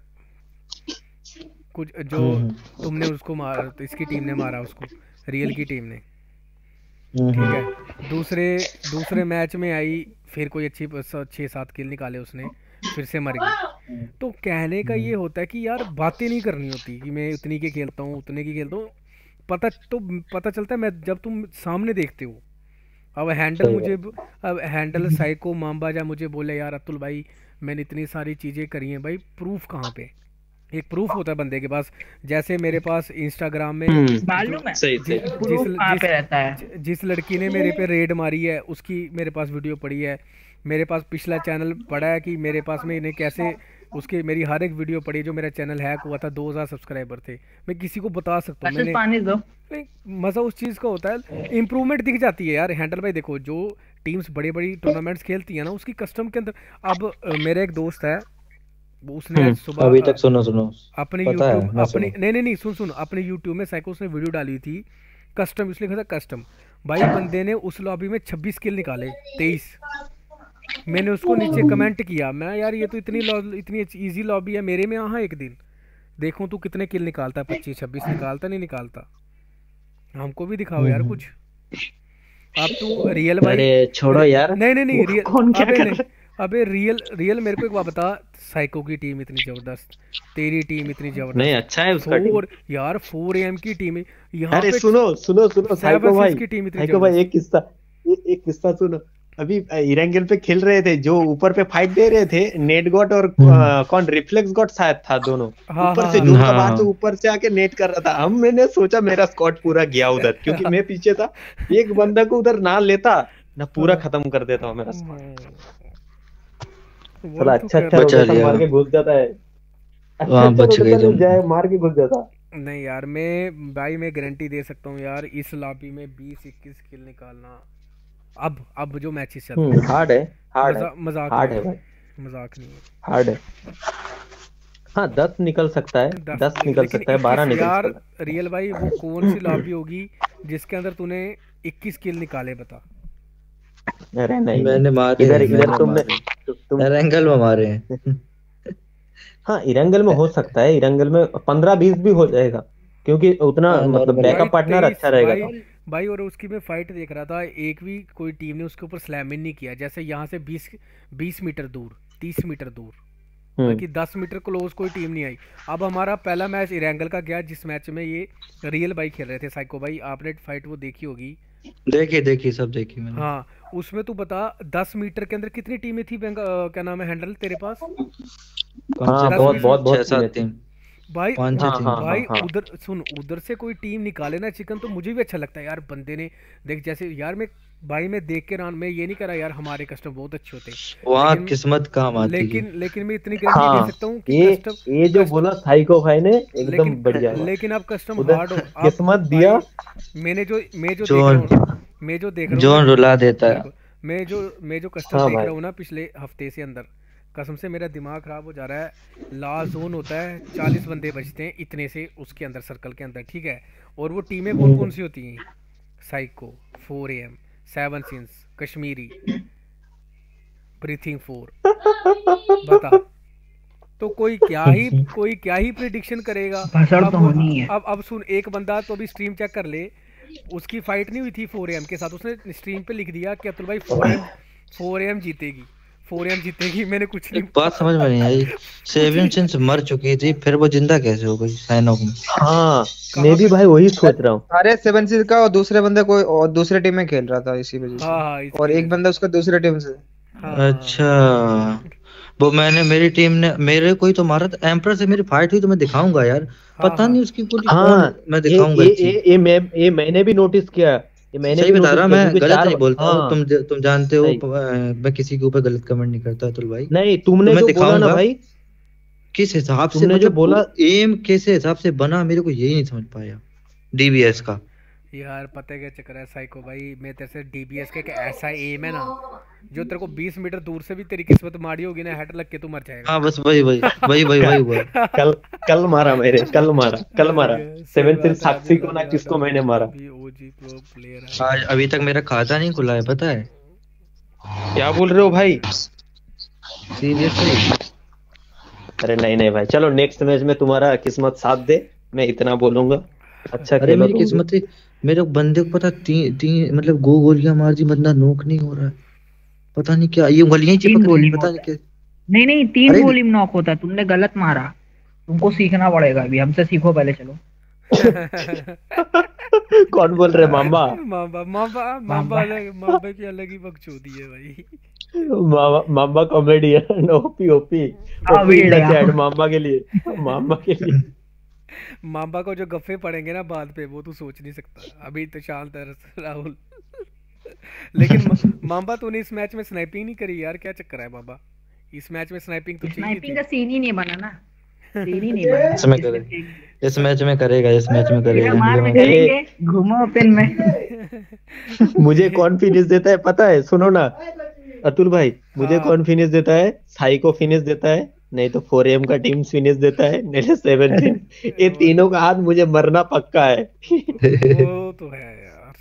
कुछ जो हम्म, तुमने उसको मारा, तो इसकी टीम ने मारा उसको, रियल की टीम ने, हम्म, ठीक हम्म, है। दूसरे दूसरे मैच में आई, फिर कोई अच्छी स- छः सात किल निकाले उसने, फिर से मर गई। तो कहने का ये होता है कि यार बातें नहीं करनी होती कि मैं उतनी के खेलता हूँ उतने की खेलता हूँ, पता तो पता चलता है मैं जब तुम सामने देखते हो। अब हैंडल सही मुझे अब हैंडल साइको मामबाजा मुझे बोले यार अतुल भाई मैंने इतनी सारी चीज़ें करी हैं, भाई प्रूफ कहाँ पे? एक प्रूफ होता है बंदे के पास, जैसे मेरे पास इंस्टाग्राम में मालूम है सही सही। जिस प्रूफ कहाँ पे रहता है? जिस जिस लड़की ने मेरे पे रेड मारी है उसकी मेरे पास वीडियो पड़ी है, मेरे पास पिछला चैनल पड़ा है कि मेरे पास में इन्हें कैसे उसके मेरी हर एक वीडियो पड़ी है, जो मेरा चैनल हैक हुआ था, दो हज़ार सब्सक्राइबर थे, मैं किसी को बता सकता हूँ। अच्छा मैंने पानी दो। नहीं, मज़ा उस चीज़ का होता है, इम्प्रूवमेंट दिख जाती है यार। हैंडल भाई देखो, जो टीम्स बड़ी बड़ी टूर्नामेंट्स खेलती है ना, उसकी कस्टम के अंदर, अब अ, मेरा एक दोस्त है, वो उसने आज सुबह अभी अ, तक सुनो सुनो, अपने पता है, यूट्यूब मैं अपनी सुनूं। नहीं नहीं नहीं सुन सुन अपने यूट्यूब में साइको उसने वीडियो डाली थी कस्टम, इसलिए लिखा था कस्टम। भाई बंदे ने उस लॉबी में छब्बीस किल निकाले, तेईस। मैंने उसको नीचे कमेंट किया, मैं यार ये तो इतनी लॉ- इतनी इजी लॉबी है, मेरे में यहाँ एक दिन देखूं तू कितने किल निकालता है, पच्चीस छब्बीस निकालता नहीं निकालता, हमको भी दिखाओ यार कुछ। अब तू रियल भाई, अरे छोड़ो यार, नहीं नहीं नहीं वो रियल, कौन क्या अबे कर नहीं, रहा अबे रियल रियल मेरे को एक बात बता, साइको की टीम इतनी जबरदस्त, तेरी टीम इतनी नहीं, जबरदस्त, अच्छा है उसका टीम। फोर यार फोर एम की टीम है यहाँ अरे पे, सुनो सुनो सुनो, सेवन साइको सिक्स भाई, की टीम इतनी साइको भाई जबरदस्त। एक किस्सा, ए- एक किस्सा सुनो। अभी इरेंगल पे खेल रहे थे, जो ऊपर पे फाइट दे रहे थे, नेट गॉड और अ, कौन रिफ्लेक्स गॉड शायद था, दोनों हाँ ऊपर हाँ से हाँ जो हाँ, बाहर से हाँ। ऊपर से आके नेट कर रहा था। हम मैंने सोचा मेरा स्क्वाड पूरा गया उधर, क्योंकि मैं पीछे था, एक बंदा को उधर ना लेता ना पूरा खत्म कर देता हूँ मेरा स्क्वाड। वही साला तो अच्छा कह अच्छा रहा बचा रोटेशन लिया। मार के घुस जाता है, अच्छा वहाँ अच्छा बच गए रोटेशन तुम। जाए मार के घुस जाता। हूँ। नहीं यार मैं भाई मैं गारंटी दे सकता हूँ यार, इस लॉबी में बीस इक्कीस किल निकालना, अब अब जो मैचेस चल रहे हम्म हैं, हार्ड है, हार्ड है, मजा मजाक हार्ड नहीं है है, भाई, मजाक नहीं है। हार्ड है। हाँ, दस निकल सकता है, दस दस नहीं, निकल लेकिन सकता है, बारह इक्कीस निकल यार, सकता है। रियल भाई वो कौन सी लॉबी होगी जिसके अंदर तूने इक्कीस किल निकाले, बता। अरे नहीं मैंने नहीं, मारे इधर हैं, इधर मैंने तुमने मारे तु, तुम हैं, एंगल में मारे हैं। हाँ, इरंगल में हो सकता है, इरंगल में पंद्रह बीस भी हो जाएगा, क्योंकि उतना हाँ, मतलब normal है। बैकअप भाई पार्टनर तेईस अच्छा रहेगा भाई तो। भाई और उसकी मैं फाइट देख रहा था, एक भी कोई टीम ने उसके ऊपर स्लैम इन नहीं किया। जैसे यहाँ से बीस बीस मीटर दूर, तीस मीटर दूर, हम्म बल्कि दस मीटर क्लोज कोई टीम नहीं आई। अब हमारा पहला मैच इरेंगल का गया, जिस मैच में ये रियल भाई खेल रहे थे, साइको भाई, आपने फाइट वो देखी होगी। देखी देखी सब देखी मैंने। हाँ, उसमें तू बता दस मीटर के अंदर कितनी टीमें थी बेंगा- अ, क्या नाम है हैंडल तेरे पास? कम हाँ से दस बहुत बीस बहुत कम बहुत छह टीमें सात थी। टीम, भाई पाँच छह हाँ टीम हाँ थी। हाँ भाई हाँ उधर सुन, उधर से कोई टीम निकाले ना चिकन, तो मुझे भी अच्छा लगता है यार। बंदे ने देख, जैसे यार मैं भाई मैं देख के रान, मैं ये नहीं करा यार हमारे कस्टम बहुत अच्छे होते, वहाँ लेकिन किस्मत काम आती है। लेकिन लेकिन मैं इतनी गारंटी दे हाँ सकता हूँ कि ये कस्टम ये जो कस्ट बोला साइको भाई ने एकदम लेकिन बढ़िया बात। लेकिन अब कस्टम उधर हार्ड हो अब किस्मत दिया। भाई। मैंने जो मैं जो देख रहा जोन हूँ मैं जो देख रहा हूँ ना, जोन रुला देता है। बिल्कुल, मैं जो मैं जो कस्टम हाँ देख भाई रहा हूँ ना पिछले हफ्ते से अंदर, कसम से मेरा दिमाग खराब हो जा रहा है। लास्ट जोन होता है, चालीस बंदे बचते हैं इतने से उसके अंदर, सर्कल के अंदर, ठीक है। और वो टीमें कौन कौन सी होती हैं? Psycho, four A M, seven sins, Kashmiri, breathing four, बता। तो कोई क्या ही कोई क्या ही प्रिडिक्शन करेगा? भसड़ अब तो वो- होनी है। अब अब सुन, एक बंदा तो अभी स्ट्रीम चेक कर ले, उसकी फाइट नहीं हुई थी फोर ए एम के साथ, उसने स्ट्रीम पे लिख दिया कि अतुल भाई फोर एम फोर एम जीतेगी, फोर एम जीतेगी। मैंने कुछ नहीं एक बात समझ में नहीं आई, सेवन सिंस मर चुकी थी, फिर वो जिंदा कैसे हो गई सैनोक में? हाँ कहाँ मैं भी पे? भाई वही सोच रहा हूँ। अरे सेवन सीज का और दूसरे बंदे कोई और दूसरे टीम में खेल रहा था इसी वजह से, हाँ हाँ इस और वजह एक से। बंदा उसका दूसरे टीम से। हाँ हाँ अच्छा, वो मैंने मेरी टीम ने मेरे कोई तो मारा था, एम्पर से मेरी फाइट हुई तो मैं दिखाऊंगा यार। हाँ पता हाँ नहीं उसकी गोली हाँ कौन, मैं ये दिखाऊंगा ये एक ये चीज। ये मैं ये मैंने भी नोटिस किया, ये मैंने सही भी बता नोटिस रहा, किया मैं क्योंकि गलत चार नहीं बोलता हूँ, हाँ तुम तुम जानते हो नहीं प- अ, मैं किसी के ऊपर गलत कमेंट नहीं करता अतुल भाई। नहीं तो तुमने मैं जो बोला ना दिखाऊंगा भाई, किस हिसाब से, तुमने जो मतलब बोला वो एम कैसे हिसाब से बना, मेरे को यही नहीं समझ पाया डीबीएस का। यार पता है क्या चक्कर है साइको भाई, मैं तेरे से डीबीएस का एक ऐसा एम है ना, जो तेरे को बीस मीटर दूर से भी तेरी किस्मत मारी होगी ना, हेड लग के तू मर जाएगा। हाँ बस वही वही वही वही वही हुआ। कल कल मारा मेरे, कल मारा कल मारा सही सेवन बात सिर है, साक्षी अभी को ना अभी किसको मैंने मारा। अभी ओजी प्रो प्लेयर है। आज अभी तक मेरा खाता नहीं खुला है, पता है? क्या बोल रहे हो भाई? सीरियसली। अरे नहीं नहीं भाई, चलो नेक्स्ट मैच में तुम्हारा किस्मत साथ दे, मैं इतना बोलूंगा। अच्छा अरे खेलो मेरी तुम। किस्मत ही, मेरे बंदे को पता तीन तीन मतलब गो गोलियां मार दी, बंदा नॉक नहीं हो रहा है, पता नहीं क्या, ये उंगलियां ही तीन चिपक रही गोली हैं, पता में नहीं होता है। क्या। नहीं नहीं, तीन अरे गोली में नॉक होता है, तुमने गलत मारा, तुमको सीखना पड़ेगा अभी, हमसे सीखो पहले, चलो। कौन बोल रहे? मामा मामा मामा मामा मामा अलग, मामा की अलग ही बकचोदी है भाई। मामा मामा कॉमेडियन, ओपी ओपी हाँ OP in the video chat मामा के लिए, मामा के लिए। मामा को जो गफ्फे पड़ेंगे ना बाद पे, वो तू सोच नहीं सकता। अभी तो शांत है राहुल। लेकिन मा- मामा तूने इस मैच में स्नाइपिंग नहीं करी यार, क्या चक्कर है बाबा? इस मैच में स्नाइपिंग तो चाहिए स्नाइपिंग थी। का सीन ही नहीं बना ना, सीन ही नहीं बना। इसमें करे, इस मैच में करेगा, इस मैच में तेरा करेगा। मार में ये करेंगे, घूमो ओपन में। मुझे कौन फिनिश देता है पता है? सुनो ना अतुल भाई, मुझे हाँ कौन फिनिश देता है? साइको फिनिश देता है, नहीं तो फोर एम का टीम फिनिश देता है, नहीं तो सेवन टीम। ये वो तीनों का हाथ मुझे मरना पक्का है। वो तो है यार।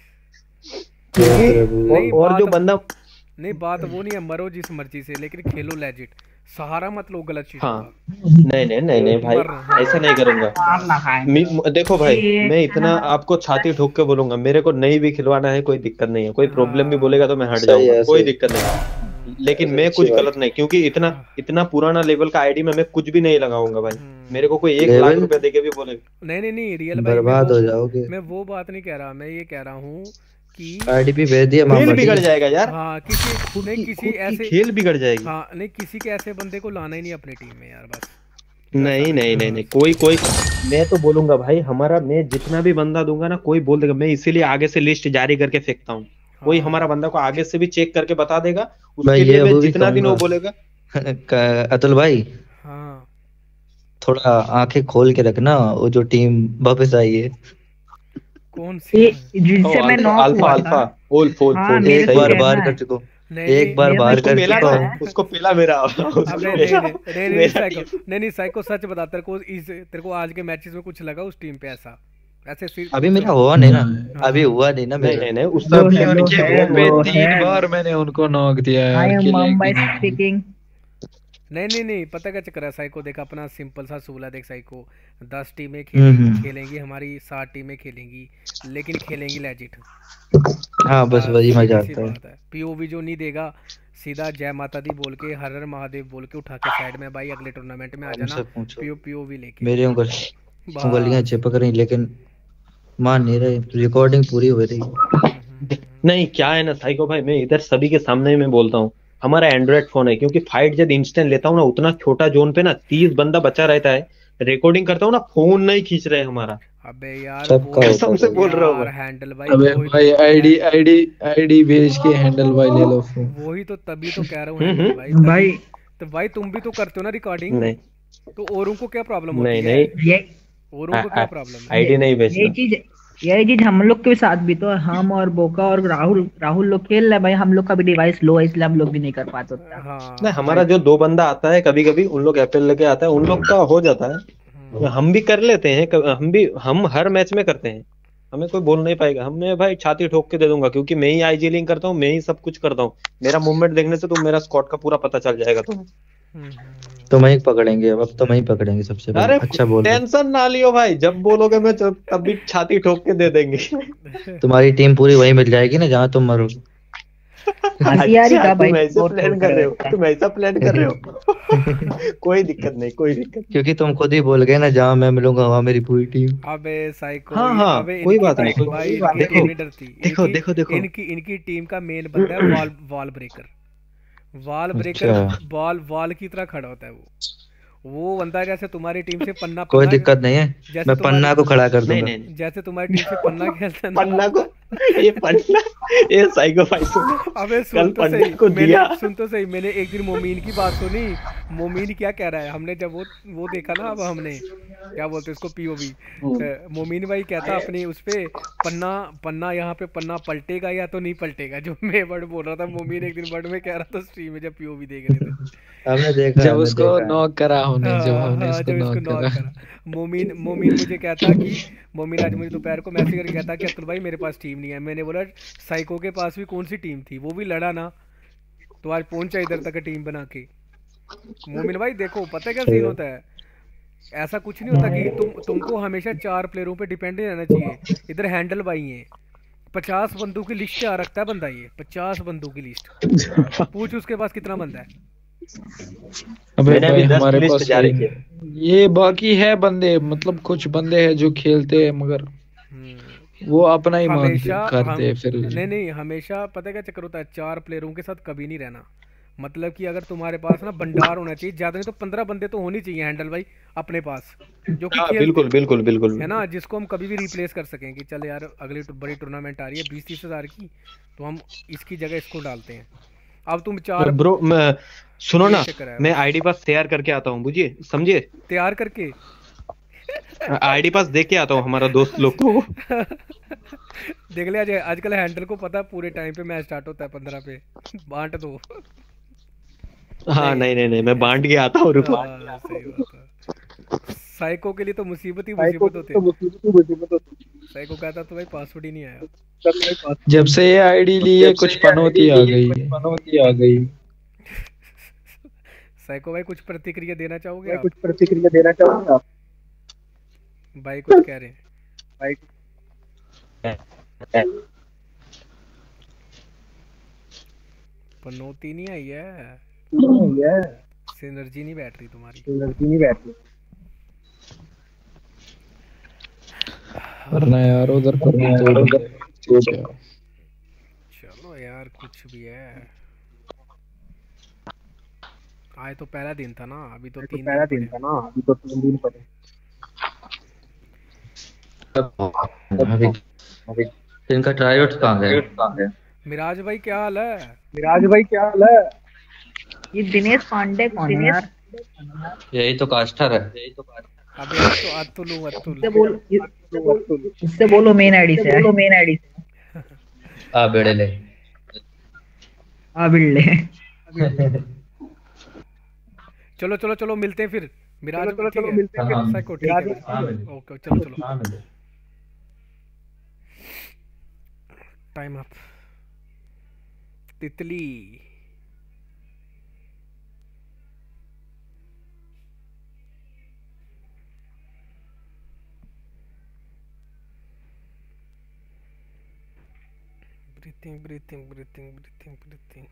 क्योंकि प्रभु। और, नहीं और जो बात बंदा नहीं बात वो नहीं है, मरो जिस मर्जी से, लेकिन खेलो लेजिट, सहारा मत लो गलत चीजों हाँ का। नहीं नहीं नहीं नहीं भाई, मर हाँ ऐसा नहीं करूंगा। मार ना खाए। मी- देखो भाई, ये मैं इतना खाना आपको छाती ठोक के बोलूंगा, मेरे को नहीं भी खिलवाना है कोई दिक्कत नहीं है, कोई प्रॉब्लम भी हाँ बोलेगा तो मैं हट सही जाऊंगा, है, कोई सही। दिक्कत नहीं। लेकिन अच्छी मैं अच्छी कुछ बात। गलत नहीं, क्योंकि इतना इतना पुराना लेवल का आईडी में मैं कुछ भी नहीं लगाऊंगा भाई। मेरे को कोई एक लाख लेवल रुपए देके भी बोलेगा, नहीं नहीं नहीं रियल भाई, मैं बर्बाद वो हो जाओगे। मैं वो बात नहीं कह रहा, मैं ये कह रहा हूँ कि आईडीपी भेज दिया खेल मामा जी। बिगड़ जाएगा यार, हाँ किसी खुद नहीं की किसी खुद की ऐसे खेल बिगड़ जाएगी। हाँ नहीं किसी के ऐसे बंदे को लाना ही नहीं अपनी टीम में यार, बस नहीं नहीं नहीं नहीं कोई कोई मैं तो बोलूंगा भाई, हमारा मैं जितना भी बंदा दूंगा ना, कोई बोल देगा, मैं इसीलिए आगे से लिस्ट जारी करके फेंकता हूँ। कोई हाँ हमारा बंदा को आगे से भी चेक करके बता देगा, मैं उसके लिए ये मैं वो भी जितना दिन वो कहूंगा बोलेगा। क- अतुल भाई, हाँ थोड़ा आंखें खोल के रखना, वो जो टीम वापस आई है, कौन सी ये है? जिससे मैं अल्फा नॉक अल्फा हुआ अल्फा था। फुल फुल हाँ, फुल मेरे एक को सही बार है। कहना बाहर है। कर चुका हूँ, नहीं एक नहीं बार मेरे बाहर को उसको कर पेला चुका था, हूँ। उसको पेला मेरा उसको अबे नहीं पेला नहीं नहीं नहीं मेरा साइको टीम। नहीं नहीं साइको सच बता, तेरे को इस तेरे को आज के मैचेस में कुछ लगा उस टीम पे ऐसा ऐसे सिर्फ अभी कुछ मेरा हुआ नहीं ना, अभी हाँ हुआ नहीं ना नहीं मेरा। नहीं नहीं उस लो सब है, लो उनके है, मुंह पे लो तीन है। बार मैंने उनको नॉक दिया आई यार, एम किले मुंबई की। स्पीकिंग। नहीं नहीं नहीं, पता क्या चक्कर है साइको, देख अपना सिंपल सा सूल है, देख साइको, दस टीमें हम्म खेलेंगी हम्म खेलेंगी हमारी सात टीमें खेलेंगी, लेकिन खेलेंगी लेजिट। हाँ बस बस वही सीधी मजा सी आता है। बात है। पीओवी जो नहीं देगा, सीधा जय माता दी बोल के, हर हर महादेव बोल के उठा के साइड में, भाई अगले टूर्नामेंट में आ जाना हमसे पूछो, पीओ पीओवी लेके। मेरी उंगल उंगलियां बस। चिपक रही लेकिन मान नहीं रहे, रिकॉर्डिंग पूरी हो रही। हम्म, हम्म, हम्म। नहीं क्या है ना साइको भाई, मैं इधर सभी के सामने में बोलता हूँ, हमारा एंड्रॉइड फोन है, क्योंकि फाइट जब इंस्टेंट लेता हूँ ना, उतना छोटा जोन पे ना तीस बंदा बचा रहता है, रिकॉर्डिंग करता हूँ ना, फोन नहीं खींच रहे हमारा, अबे यार वो सबका ही होता कसम से है बोल रहा हूँ यार मैं। हैंडल भाई, अबे वो ही भाई तो आईडी है, आईडी आईडी भेज के हैंडल भाई ले लो फोन। वो ही तो, तभी तो कह रहा हूँ हम्म हैंडल हम्म भाई, तभी भाई तो भाई तुम भी तो करते हो ना रिकॉर्डिंग, नहीं तो औरों को क्या प्रॉब्लम होती नहीं है, नहीं, ये औरों को क्या प्रॉब्लम है? आईडी नहीं ये बेचना। चीज ये चीज हम लोग के साथ भी तो है। हम और बोका और राहुल राहुल लोग खेल रहे हैं भाई, हम लोग का भी डिवाइस लो है, इसलिए हम लोग भी नहीं कर पाते उतना नहीं, हाँ हमारा जो दो बंदा आता है कभी कभी, उन लोग एप्पल लेके आता है, उन लोग का हो जाता है, हम्म, हम भी कर लेते हैं, कब- हम भी हम हर मैच में करते हैं, हमें कोई बोल नहीं पाएगा, हमें भाई छाती ठोक के दे दूंगा, क्योंकि मैं ही आईजी लिंक करता हूँ, मैं ही सब कुछ करता हूँ, मेरा मूवमेंट देखने से तो मेरा स्क्वाड का पूरा पता चल जाएगा तुम्हें। हम्म, हम्म, तो वहीं पकड़ेंगे, अब अब तो वहीं पकड़ेंगे सबसे पहले। अरे अच्छा बोल रहे टेंशन ना लियो भाई, जब बोलोगे मैं तब तब भी छाती ठोक के दे देंगे। हम्म। तुम्हारी टीम पूरी वहीं मिल जाएगी ना जहाँ तुम मरोगे। हंसियारी अच्छा का भाई तुम ऐसे बहुत प्लान सोच कर रहे रहे हो, होता है। तुम ऐसा प्लान कर रहे हो। कोई दिक्कत नहीं, कोई दिक्कत नहीं। क्योंकि तुम खुद ही बोल गए ना, जहाँ मैं मिलूंगा वहाँ मेरी पूरी टीम। अबे साइको हाँ ये- हाँ अबे कोई इनकी बात नहीं, टीम कोई भाई, बात इनकी देखो टीम नहीं डरती, देखो इनकी देखो देखो इनकी इनकी टीम का मेन बंदा है wall wall breaker, wall breaker अच्छा बॉल वॉल की तरह खड़ा होता है वो वो बंदा जैसे तुम्हारी टीम से पन्ना कोई पन्ना दिक्कत नहीं है, जैसे मैं तुम्हारी पन्ना को खड़ा कर नहीं दूंगा। नहीं नहीं। जैसे तुम्हारी टीम से पन्ना खेलता है ना। पन्ना को, ये पन्ना, ये साइको भाई सुनो, अबे कल सुन तो पन्ना सही, को मैंने दिया। सुन तो सही, मैंने एक दिन मोमीन की बात सुनी। मोमीन क्या कह रहा है, हमने जब वो वो देखा ना, अब हमने क्या बोलते हैं उसको, पीओवी, मोमीन भाई कहता अपनी उस पे, पन्ना पन्ना यहाँ पे पन्ना पलटेगा या तो नहीं पलटेगा, जो मैं वर्ड बोल रहा था, मोमीन एक दिन वर्ड में कह रहा था स्ट्रीम में जब पीओवी देख रहे थे। हमने देखा है, जब हमने उसको देखा है। नॉक करा हमने, जब हाँ हमने हाँ, उसको जब इसको नॉक नॉक करा। करा, मोमीन मोमीन मुझे कहता कि, मोमीन आज मुझे दोपहर को मैसेज करके कहता कि अतुल भाई मेरे पास टीम नहीं है। मैंने बोला साइको के पास भी कौन सी टीम थी, वो भी लड़ा ना, तो आज पहुंचा इधर तक टीम बना के। मोमिन भाई देखो पता है क्या सही सीन बात। होता है, ऐसा कुछ नहीं होता कि तुम तुमको हमेशा चार प्लेयरों पे डिपेंड नहीं रहना चाहिए। इधर हैंडल भाई है, पचास बंदों की लिस्ट तैयार रखता है बंदा, ये पचास बंदों की लिस्ट, पूछ उसके पास कितना बंदा है। अबे मैंने भाई अभी दस हमारे लिस्ट पास जारी ये किए। ये बाकी है बंदे, मतलब कुछ बंदे हैं जो खेलते हैं, मगर हम्म, वो अपना ही मानते हमेशा करते हम हैं फिर। नहीं नहीं हमेशा पता है क्या चक्कर होता है, चार प्लेयरों के साथ कभी नहीं रहना। मतलब कि अगर तुम्हारे पास ना भंडार होना चाहिए, ज्यादा नहीं तो पंद्रह बंदे तो होने चाहिए हैंडल भाई अपने पास, जो कि हाँ खेलते बिल्कुल बिल्कुल बिल्कुल है ना, जिसको हम कभी भी रिप्लेस कर सकें कि चल यार अगली टू- बड़ी टूर्नामेंट आ रही है बीस तीस हजार की, तो हम इसकी जगह इसको डालते हैं। अब तुम चार, ब्रो मैं सुनो ये ना, चक्कर है मैं बस। आईडी पास तैयार करके आता हूँ, बुझिए समझिए, तैयार करके आईडी पास देख के आता हूँ हमारा दोस्त लोग को। देख लिया जाए, आजकल हैंडल को पता है पूरे टाइम पे मैच स्टार्ट होता है पंद्रह पे, बांट दो। हाँ नहीं नहीं नहीं, मैं बांट के आता हूँ, रुको। हाँ, सही बात है। साइको के लिए तो मुसीबत ही मुसीबत होती है। साइको कहता तो भाई पासवर्ड ही नहीं आया। जब से ये आईडी ली है कुछ पनौती आ गई है। पनौती आ गई। साइको भाई कुछ प्रतिक्रिया देना चाहोगे मैं आप? कुछ प्रतिक्रिया देना चाहूंगा आप। भाई कुछ कह रहे हैं भाई पनौती नहीं आई है, ये सिनर्जी नहीं बैठ रही तुम्हारी। लड़की नहीं बैठी। करना यार उधर करना तो उधर ठीक है। चलो यार कुछ भी है, आज तो पहला दिन था ना, अभी तो तो तीन पहला दिन दिन पड़े। था ना, अभी तो तीन दिन पड़े। अभी अभी इनका ट्राईआउट कहाँ गए? कहाँ है? मिराज भाई क्या हाल है? मिराज भाई क्या हाल है? ये दिनेश पांडे कौन है यार? यही तो कास्टर है। अबे अब तो अतुल हूँ अतुल। इससे बोल इससे बोलो मेन आईडी से, बोलो मेन आईडी से। आ बेड़े ले। आ बिल्ले। चलो चलो चलो मिलते हैं फिर मिराज, चलो, चलो, ठीक चलो, है? मिलते हैं फिर। हाँ, साइको ठीक मिराज है भाई, हाँ, भाई। मिलते हैं। ओके चलो चलो, हाँ मिले। Time up. तितली breathing breathing breathing breathing breathing.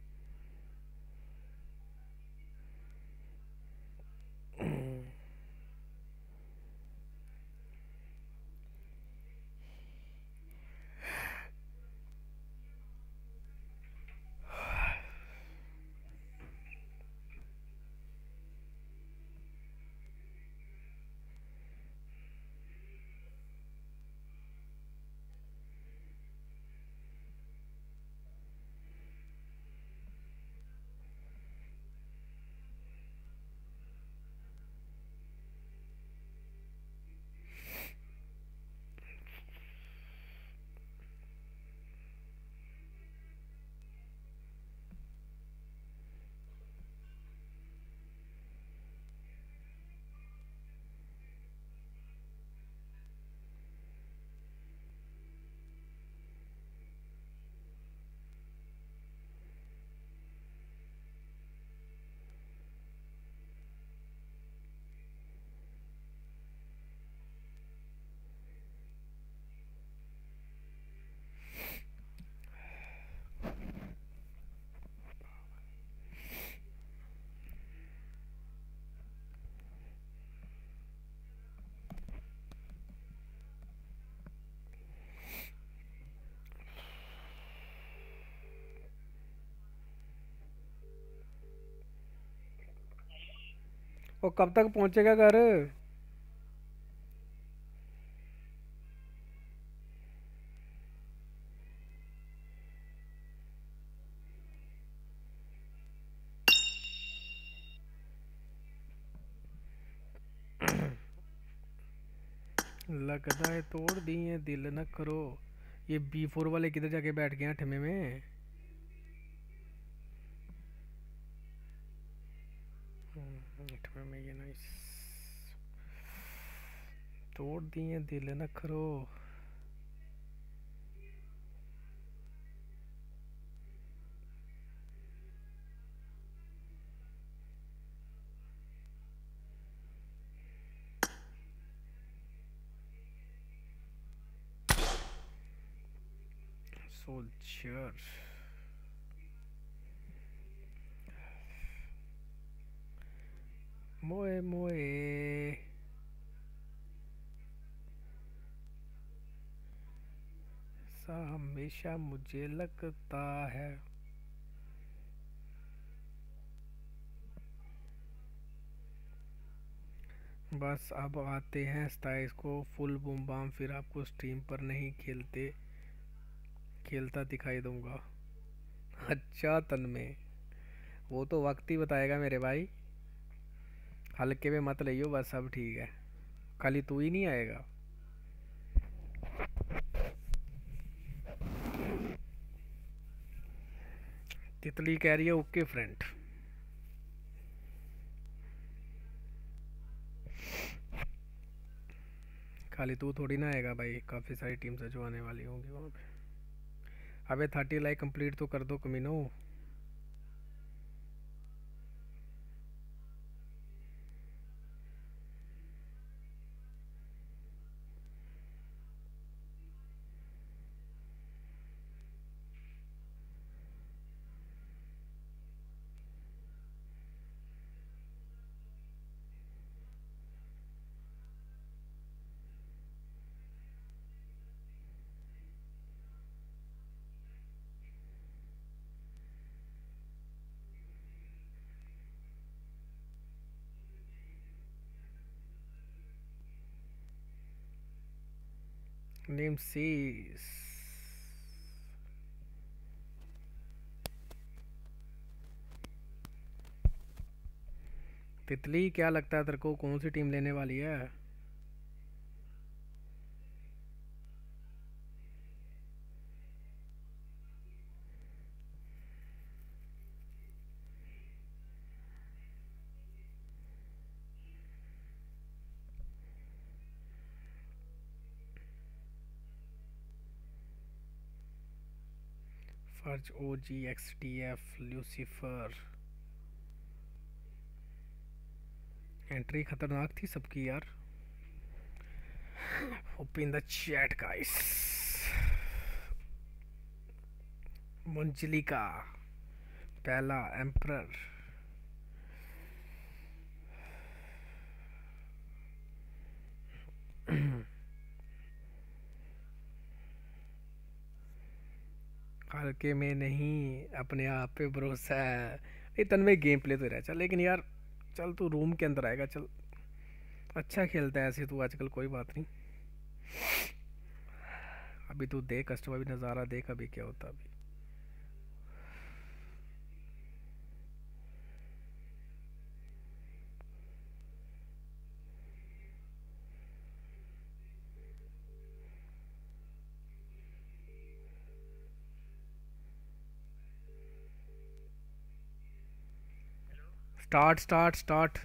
वो कब तक पहुंचेगा घर? लगता है तोड़ दिए दिल न करो। ये बी फोर वाले किधर जाके बैठ गए हैं ठमे में? ठमे में ये नाइस। तोड़ दिए दिल न करो। Soldier. मोए मोए सा हमेशा मुझे लगता है। बस अब आते हैं स्टाइल्स को फुल बूम बाम, फिर आपको स्ट्रीम पर नहीं खेलते खेलता दिखाई दूंगा। अच्छा तन में वो तो वक्त ही बताएगा मेरे भाई, हल्के में मत लियो, बस सब ठीक है। खाली तू ही नहीं आएगा। तितली कह रही है ओके फ्रेंड। खाली तू थोड़ी ना आएगा भाई, काफ़ी सारी टीम्स जो आने वाली होंगी वहाँ पे। अबे थर्टी लाइक कंप्लीट तो कर दो कमीनो। नेम सीस तितली, क्या लगता है तेरे को कौन सी टीम लेने वाली है? फर्ज, ओजी, एक्सटीएफ, ल्यूसीफर। एंट्री खतरनाक थी सबकी यार। Open the chat guys. Manjulika पहला एम्परर। हल्के में नहीं, अपने आप पे भरोसा है। ये तन्मय गेम प्ले तो रहा चल, लेकिन यार चल तू रूम के अंदर आएगा, चल अच्छा खेलता है ऐसे तू आजकल, कोई बात नहीं। अभी तू देख कस्टमर भी नज़ारा देख अभी क्या होता अभी। स्टार्ट स्टार्ट स्टार्ट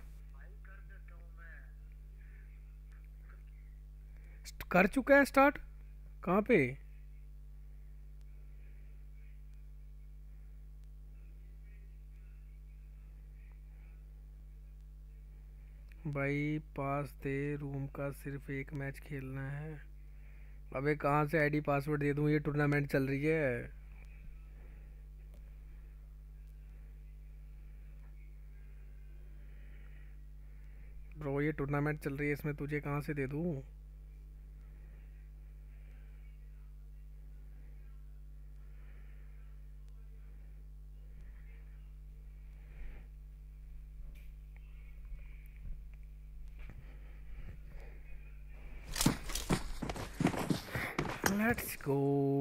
कर चुका है स्टार्ट। कहाँ पे? भाई पास दे, रूम का सिर्फ एक मैच खेलना है। अबे कहाँ से आईडी पासवर्ड दे दूँ, ये टूर्नामेंट चल रही है। ब्रो ये टूर्नामेंट चल रही है, इसमें तुझे कहाँ से दे दूँ? Let's go.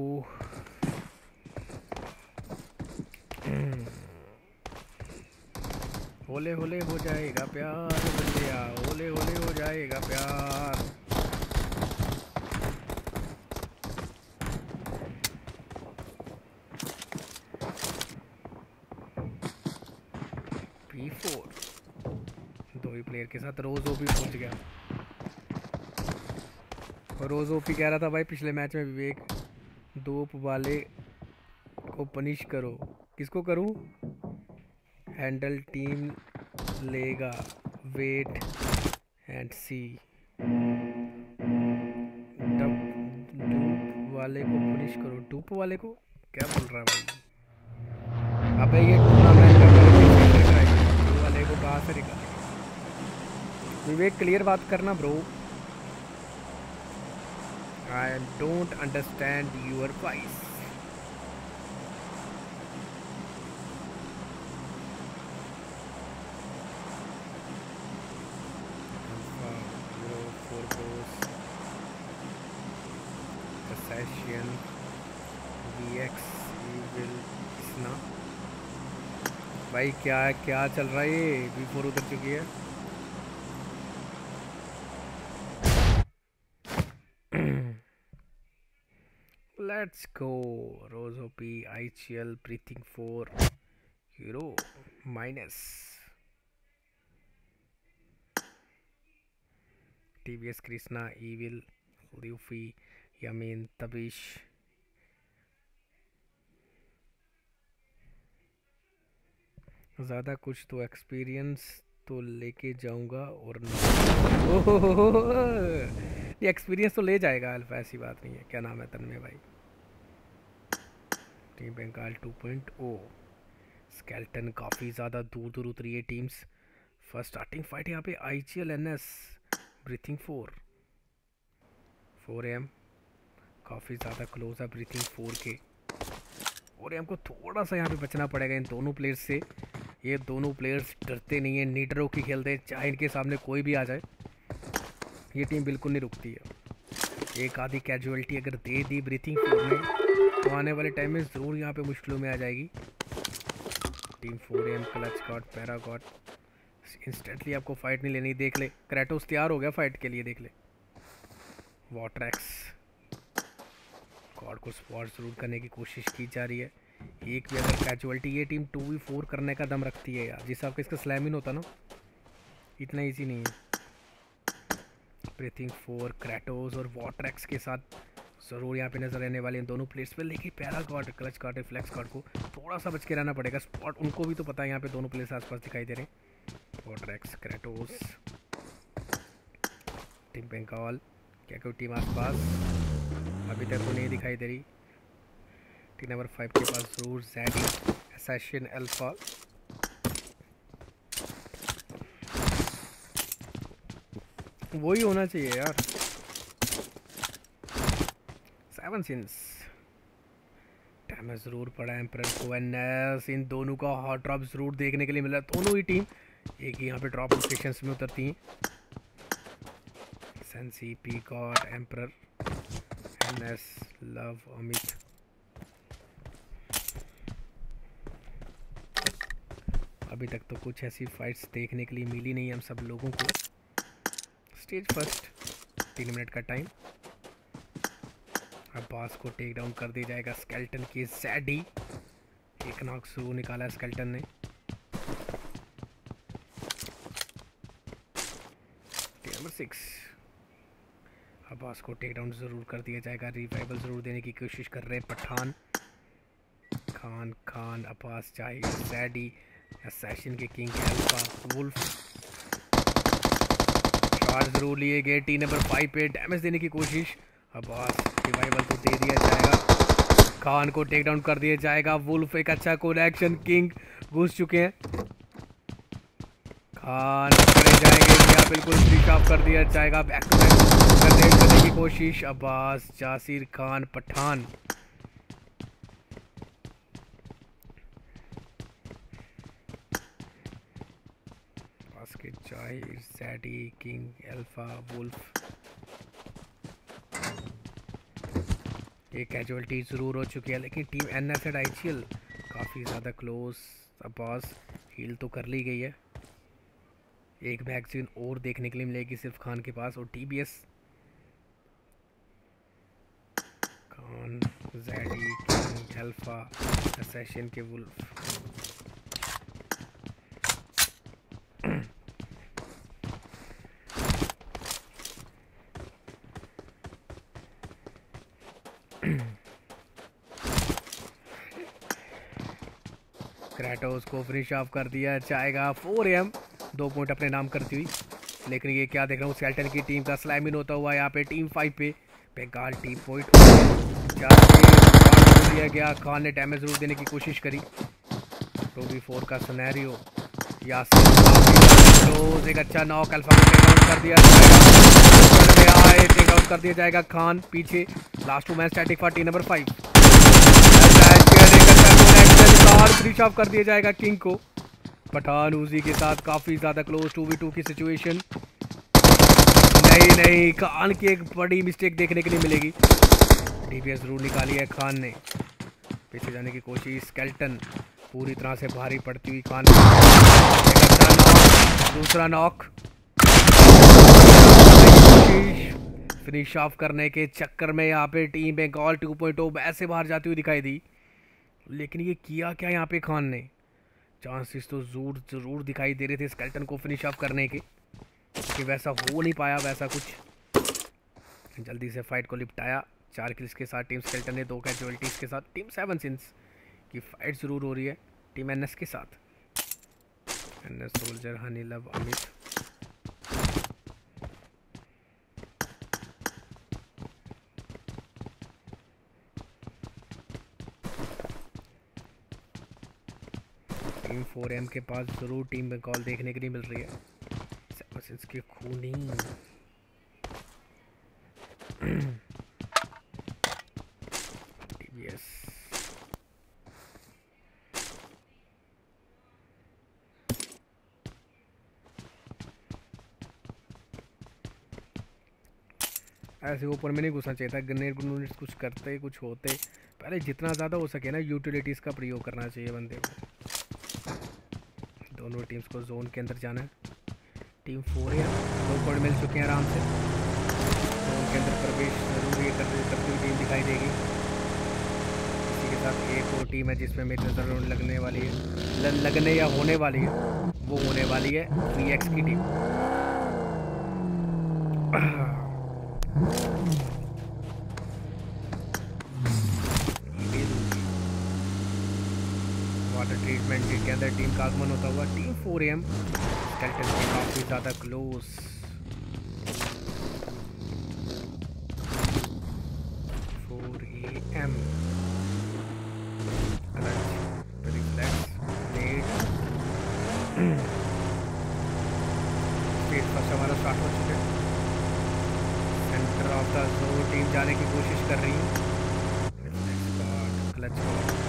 होले होले हो जाएगा प्यार बंदिया, होले होले हो जाएगा प्यार। पी फोर दो ही प्लेयर के साथ रोज ओपी पहुंच गया। और रोज ओपी कह रहा था भाई पिछले मैच में विवेक दोप वाले को पनिश करो। किसको करूं? हैंडल टीम लेगा, वेट एंड सी। डूप वाले को पनिश करो। डूप वाले को क्या बोल रहा है भाई? अबे ये टूर्नामेंट डूप वाले को कहाँ से निकाल? विवेक क्लियर बात करना bro. I don't understand your voice. Assassin V X Evil Isna। भाई क्या क्या चल रहा है? ये वी फोर उतर चुकी है। Let's go. Rose O P, I G L, breathing four, hero minus. T V S Krishna, evil, Luffy, Yamin, Tabish. ज़्यादा कुछ तो एक्सपीरियंस तो लेके जाऊंगा और ये एक्सपीरियंस तो ले जाएगा अल्फा, ऐसी बात नहीं है। क्या नाम है तन्मय भाई? Team Bengal two point O. Skeleton काफ़ी ज़्यादा दूर दूर उतरी है टीम्स। फर्स्ट स्टार्टिंग फाइट यहाँ पे I G L N S breathing four four M काफ़ी ज़्यादा क्लोज है ब्रीथिंग फोर के। और हमको थोड़ा सा यहाँ पे बचना पड़ेगा इन दोनों प्लेयर्स से। ये दोनों प्लेयर्स डरते नहीं है, नीडरों की खेलते हैं, चाहे इनके सामने कोई भी आ जाए ये टीम बिल्कुल नहीं रुकती है। एक आधी कैजुअलिटी अगर दे दी ब्रीथिंग फोर ने तो आने वाले टाइम में ज़रूर यहाँ पे मुश्किलों में आ जाएगी team. Four M clutch god, para god, instantly आपको फाइट नहीं लेनी। देख ले क्रेटोस तैयार हो गया फाइट के लिए, देख ले। वॉटरैक्स गॉड को स्पॉट ज़रूर करने की कोशिश की जा रही है। एक भी अगर कैजुअलिटी, ये टीम टू वी फोर करने का दम रखती है यार। जिस हिसाब का इसका स्लैम इन होता ना, इतना ईजी नहीं है। ब्रीथिंग फोर क्रेटोस और वॉटरैक्स के साथ ज़रूर यहाँ पे नजर आने वाले इन दोनों प्लेयर्स पे। लेकिन para god, clutch god, reflex god को थोड़ा सा बच के रहना पड़ेगा। स्पॉट उनको भी तो पता है यहाँ पे दोनों प्लेयर्स आसपास दिखाई दे रहे हैं। वॉटरैक्स, क्रेटोस, टीम बंगाल, क्या कोई टीम आसपास? अभी तक तो नहीं दिखाई दे रही। टीम नंबर फाइव के पास जरूर ज़ैडी असैसिन अल्फा। वही होना चाहिए यार। सेवन सिंस डैमेज जरूर पड़ा एम्परर को। एनएस इन दोनों का हॉट ड्रॉप जरूर देखने के लिए मिला। दोनों ही टीम एक ही यहाँ पे ड्रॉप लोकेशंस में उतरती हैं। सेंसी पीकॉट एम्परर एनएस लव अमित। अभी तक तो कुछ ऐसी फाइट्स देखने के लिए मिली नहीं हम सब लोगों को। स्टेज फर्स्ट, तीन मिनट का टाइम। अब बॉस को टेक डाउन कर दिया जाएगा स्केल्टन की ज़ैडी। एक नॉक शुरू निकाला स्केल्टन ने। नंबर सिक्स, अब बॉस को टेक डाउन जरूर कर दिया जाएगा। रिवाइवल जरूर देने की कोशिश कर रहे हैं पठान। खान खान अब्बास चाहिए ज़ैडी असैसिन के किंग अल्फा वुल्फ। शॉट जरूर लिए गए टी नंबर फाइव पे। डैमेज देने की कोशिश। अब्बास रिवाइवल तो दे दिया जाएगा। खान को टेक डाउन कर दिया जाएगा। वुल्फ एक अच्छा कनेक्शन। किंग घुस चुके हैं। खान पकड़े जाएंगे क्या? बिल्कुल स्विच ऑफ कर दिया जाएगा। बैक टू बैक करने करने की कोशिश। Abbas Jasir Khan Pathan. Zaidi king alpha wolf. एक कैजुअलिटी ज़रूर हो चुकी है लेकिन टीम एनएस एंड आईजीएल काफ़ी ज़्यादा क्लोज। अब्बास हील तो कर ली गई है। एक मैगजीन और देखने के लिए मिलेगी सिर्फ खान के पास। और TBS Khan Zaidi king alpha assassin के वुल्फ। क्रेटोस को फिनिश ऑफ कर दिया जाएगा। फोर एम दो पॉइंट अपने नाम करती हुई। लेकिन ये क्या देख रहा हूँ स्केल्टन की टीम का स्लैम इन होता हुआ यहाँ पे टीम फाइव पे बेंगाल टीम पॉइंट दिया गया। खान ने डैमेज जरूर देने की कोशिश करी। टू बी फोर का सिनेरियो। यासिर एक अच्छा नॉक अल्फा को टेक आउट कर दिया जाएगा। टेक आउट कर दिया जाएगा खान। पीछे last two match static for team number five. Finish off कर दिया जाएगा किंग को। पठान उसी के साथ काफी ज्यादा क्लोज टू वी टू की सिचुएशन। नहीं नहीं खान की एक बड़ी मिस्टेक देखने के लिए मिलेगी। डीपीएस जरूर निकाली है खान ने। पीछे जाने की कोशिश। स्केल्टन पूरी तरह से भारी पड़ती हुई खान। दूसरा नॉक। फिनिश ऑफ करने के चक्कर में यहाँ पे team Bengal two point o ऐसे बाहर जाती हुई दिखाई दी। लेकिन ये किया क्या यहाँ पे खान ने? चांसेस तो जरूर जरूर दिखाई दे रहे थे स्केल्टन को फिनिश ऑफ करने के, कि वैसा हो नहीं पाया वैसा कुछ। जल्दी से फाइट को निपटाया। चार किल्स के साथ टीम स्केल्टन ने, दो कैजुअलिटीज के साथ टीम सेवन सिंस की फाइट जरूर हो रही है टीम एनएस के साथ। NS Soldier Honey Love Amit. Team four M के पास जरूर टीम बंगाल देखने के लिए मिल रही है। सेवन सिंस के खूनी टीवीएस। ऐसे ऊपर में नहीं घुसना चाहिए था। ग्रेनेड ग्रेनेड कुछ करते कुछ होते पहले जितना ज़्यादा हो सके ना यूटिलिटीज़ का प्रयोग करना चाहिए बंदे को। दोनों टीम्स को जोन के अंदर जाना है। टीम फोर है, दो पॉइंट मिल चुके हैं आराम से। जोन के अंदर प्रवेश जरूरी करते करती हुई टीम दिखाई देगी। इसी के साथ एक और टीम है जिसमें मेरी नज़र लगने वाली है, लगने या होने वाली है, वो होने वाली है वी एक्स की टीम। वाटर ट्रीटमेंट के अंदर टीम का आगमन होता हुआ टीम फोर एम स्केल्टन के काफी ज्यादा close. Four A M stage first हमारा स्टार्ट हो चुका है। Centre of the zone team जाने की कोशिश कर रही है। क्लच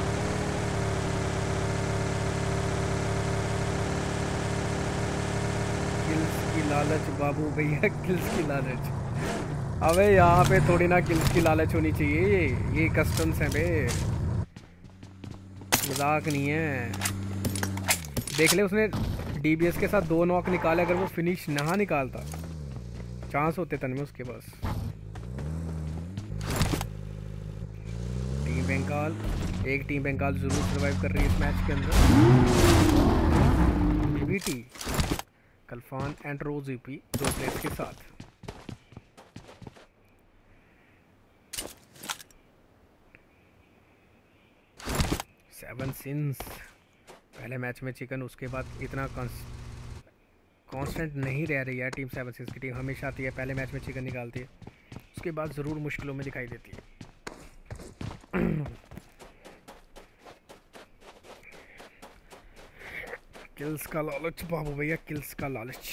किल्स की लालच बाबू भैया, किल्स की लालच। अबे यहाँ पे थोड़ी ना किल्स की लालच होनी चाहिए, ये ये कस्टम्स हैं बे, मजाक नहीं है। देख ले उसने डीबीएस के साथ दो नॉक निकाले, अगर वो फिनिश ना निकालता चांस होते तन में उसके पास। टीम बंगाल, एक टीम बंगाल जरूर सर्वाइव कर रही है इस मैच के अंदर। बीबीटी कल्फान एंड रोज यूपी दो प्लेयर्स के साथ। सेवन सिंस पहले मैच में चिकन, उसके बाद इतना कांस्टेंट नहीं रह रही है टीम सेवन सिंस की। टीम हमेशा आती है पहले मैच में चिकन निकालती है, उसके बाद ज़रूर मुश्किलों में दिखाई देती है। किल्स का लालच बाबू भैया, किल्स का लालच।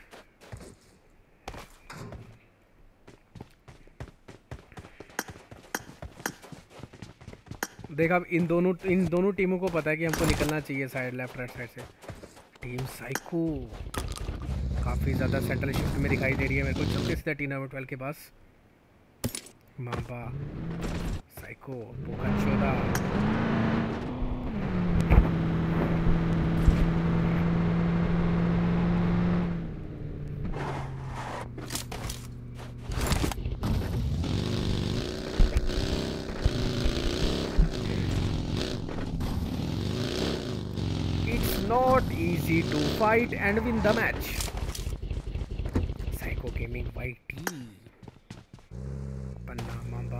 देख अब इन दोनों इन दोनों टीमों को पता है कि हमको निकलना चाहिए साइड, लेफ्ट राइट साइड से। टीम साइको काफ़ी ज़्यादा सेंट्रल शिफ्ट में दिखाई दे रही है मेरे को। चलते सीधा टी नंबर ट्वेल्व के पास। मांबा साइको पोखा चौदह। Not easy to fight and win the match. Psycho Gaming Y T Panna Mamba.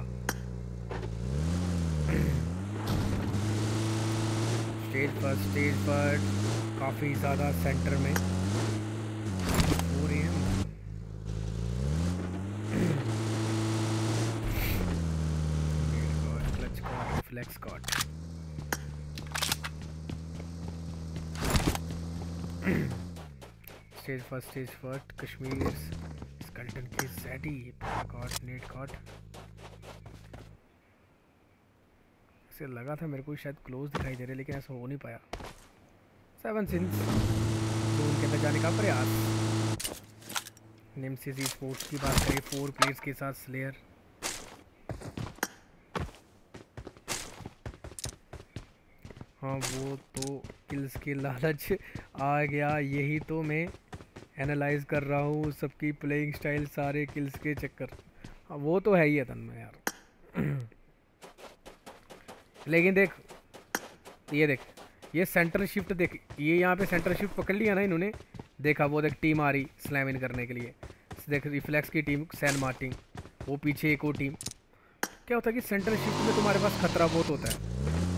Stage पर स्टेज पर काफ़ी ज़्यादा सेंटर में हो रही है। Clutch God, Flex God. Stage first stage first Kashmir skeleton की सैडी कॉट नेट कॉट। ऐसे लगा था मेरे को शायद क्लोज दिखाई दे रहे, लेकिन ऐसा हो नहीं पाया। सेवन सिंस जोन के अंदर जाने का प्रयास। नेमसिस स्पोर्ट्स की बात करें, फोर प्लेयर्स के साथ स्लेयर। हाँ वो तो किल्स की लालच आ गया, यही तो मैं एनालाइज कर रहा हूँ सबकी प्लेइंग स्टाइल, सारे किल्स के चक्कर। हाँ वो तो है ही है तन में यार। लेकिन देख ये देख ये सेंटर शिफ्ट देख, ये यहाँ पे सेंटर शिफ्ट पकड़ लिया ना इन्होंने। देखा वो देख टीम आ रही स्लैम इन करने के लिए। देख रिफ्लेक्स की टीम सैन मार्टिन, वो पीछे एक और टीम। क्या होता है कि सेंटर शिफ्ट में तुम्हारे पास खतरा बहुत होता है।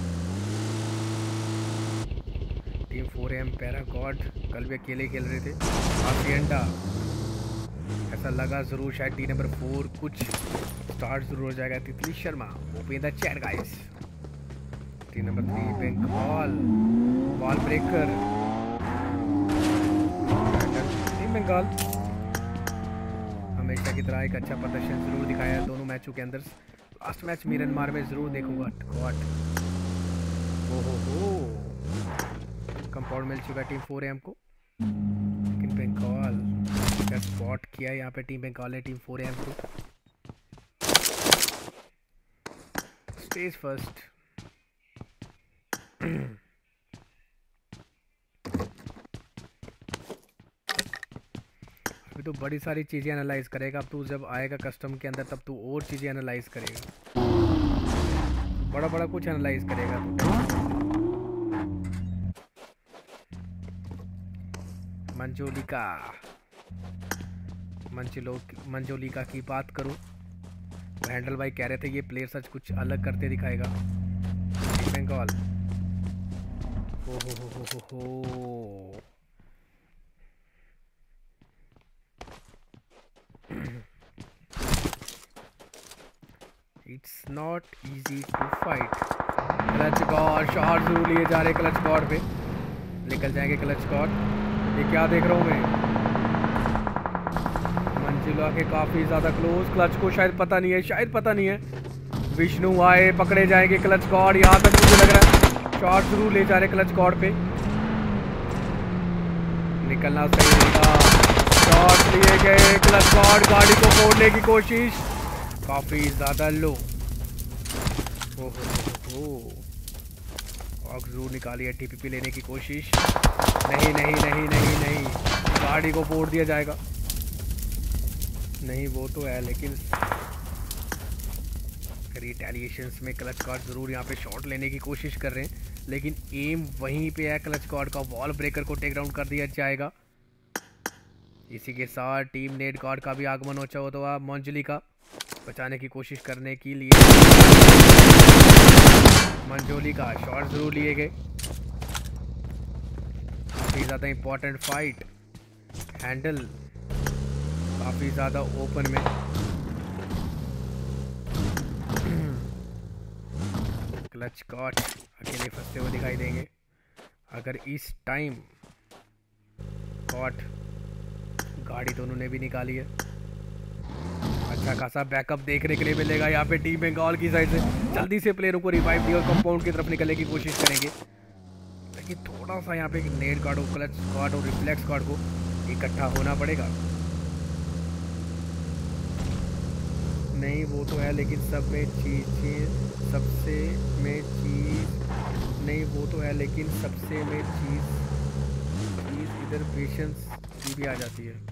टीम फोर एम पैरागॉड कल भी अकेले खेल रहे थे। हासिएंडा ऐसा लगा ज़रूर शायद टी नंबर फोर कुछ स्टार्ट ज़रूर हो जाएगा। Titli Sharma open the chat guys. T number three Bengal wall breaker. Team Bengal हमेशा की तरह एक अच्छा प्रदर्शन ज़रूर दिखाया है दोनों मैचों के अंदर। लास्ट मैच म्यांमार में ज़रूर देखूंगा। गॉड ओ हो हो कंपाउंड मिल चुका टीम फोर एम को, लेकिन बंगाल का स्पॉट किया यहाँ पे टीम बंगाल ने team four M M. Stage first अभी तो बड़ी सारी चीज़ें एनालाइज करेगा। अब तू जब आएगा कस्टम के अंदर तब तू और चीज़ें एनालाइज करेगा, बड़ा बड़ा कुछ एनालाइज करेगा तू। मंजोलिका मंजलो मंजोलिका की बात करूं, हैंडल भाई कह रहे थे ये प्लेयर सच कुछ अलग करते दिखाएगा। बंगाल हो हो हो हो हो हो it's not easy to fight. Clutch god shot जरूर लिए जा रहे क्लच गॉड पे। निकल जाएंगे क्लच स्क्वाड। ये क्या देख रहा हूँ मैं, मंजिला के काफी ज्यादा क्लोज। क्लच को शायद पता नहीं है, शायद पता नहीं है। विष्णु आए, पकड़े जाएंगे क्लच स्क्वाड। यहाँ तक मुझे लग रहा है शॉट जरूर ले जा रहे क्लच स्क्वाड पे। निकलना सही होगा। शॉट लिए गए, क्लच स्क्वाड गाड़ी को फोड़ने की कोशिश, काफी ज्यादा लो। ओहो जरूर निकाली है, टीपीपी लेने की कोशिश। नहीं नहीं नहीं नहीं नहीं, गाड़ी को फोड़ दिया जाएगा। नहीं वो तो है, लेकिन रिटेलिएशंस में क्लच स्क्वाड जरूर यहाँ पे शॉट लेने की कोशिश कर रहे हैं, लेकिन एम वहीं पे है क्लच स्क्वाड का। वॉल ब्रेकर को टेक डाउन कर दिया जाएगा। इसी के साथ टीम नेट गार्ड का भी आगमन हो चुका हुआ। मंजली का बचाने की कोशिश करने के लिए मंजोली का शॉट जरूर लिए गए। काफी ज्यादा इंपॉर्टेंट फाइट, हैंडल काफी ज्यादा ओपन में। क्लच स्क्वाड अकेले फंसते हुए दिखाई देंगे अगर इस टाइम। कॉट गाड़ी तो उन्होंने भी निकाली है। अच्छा खासा बैकअप देखने के लिए मिलेगा यहाँ पे टीम बंगाल की साइड से। जल्दी से प्लेयरों को रिवाइव दिया और कंपाउंड की तरफ निकलने की कोशिश करेंगे, लेकिन थोड़ा सा यहाँ पे नेट गार्ड और क्लच स्क्वाड और रिफ्लेक्स स्क्वाड को इकट्ठा होना पड़ेगा। नहीं वो तो है, लेकिन सब में चीज़ें सबसे में चीज़ नहीं वो तो है, लेकिन सबसे में चीज़ चीज़ इधर पेशेंस की भी आ जाती है।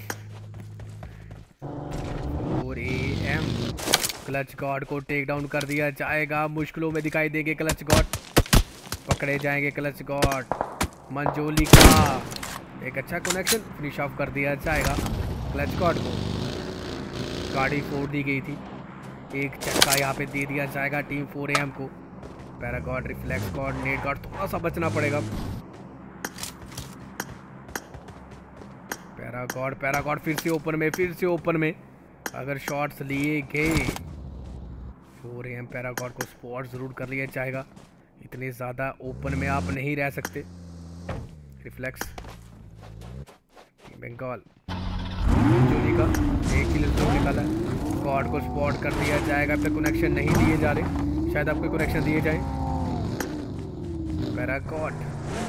और एम क्लच गॉड को टेक डाउन कर दिया जाएगा। मुश्किलों में दिखाई देंगे क्लच गॉड, पकड़े जाएंगे क्लच गॉड। मंजोली का एक अच्छा कनेक्शन फिनिश ऑफ कर दिया जाएगा क्लच गॉड को। गाड़ी फोड़ दी गई थी, एक चक्का यहाँ पे दे दिया जाएगा टीम फोर एम को। Para god, reflex god, net god थोड़ा सा बचना पड़ेगा। पैरागॉड पैरागॉड फिर से ओपन में, फिर से ओपन में। अगर शॉट्स लिए गए फोर एम पैरागॉड को स्पॉट जरूर कर लिया जाएगा। इतने ज़्यादा ओपन में आप नहीं रह सकते। रिफ्लेक्स बंगाल जोली का एक किल जरूर निकाला है। गॉड को स्पॉट कर दिया जाएगा। अब तक कनेक्शन नहीं दिए जा रहे, शायद आपको कनेक्शन दिए जाए। पैरागॉड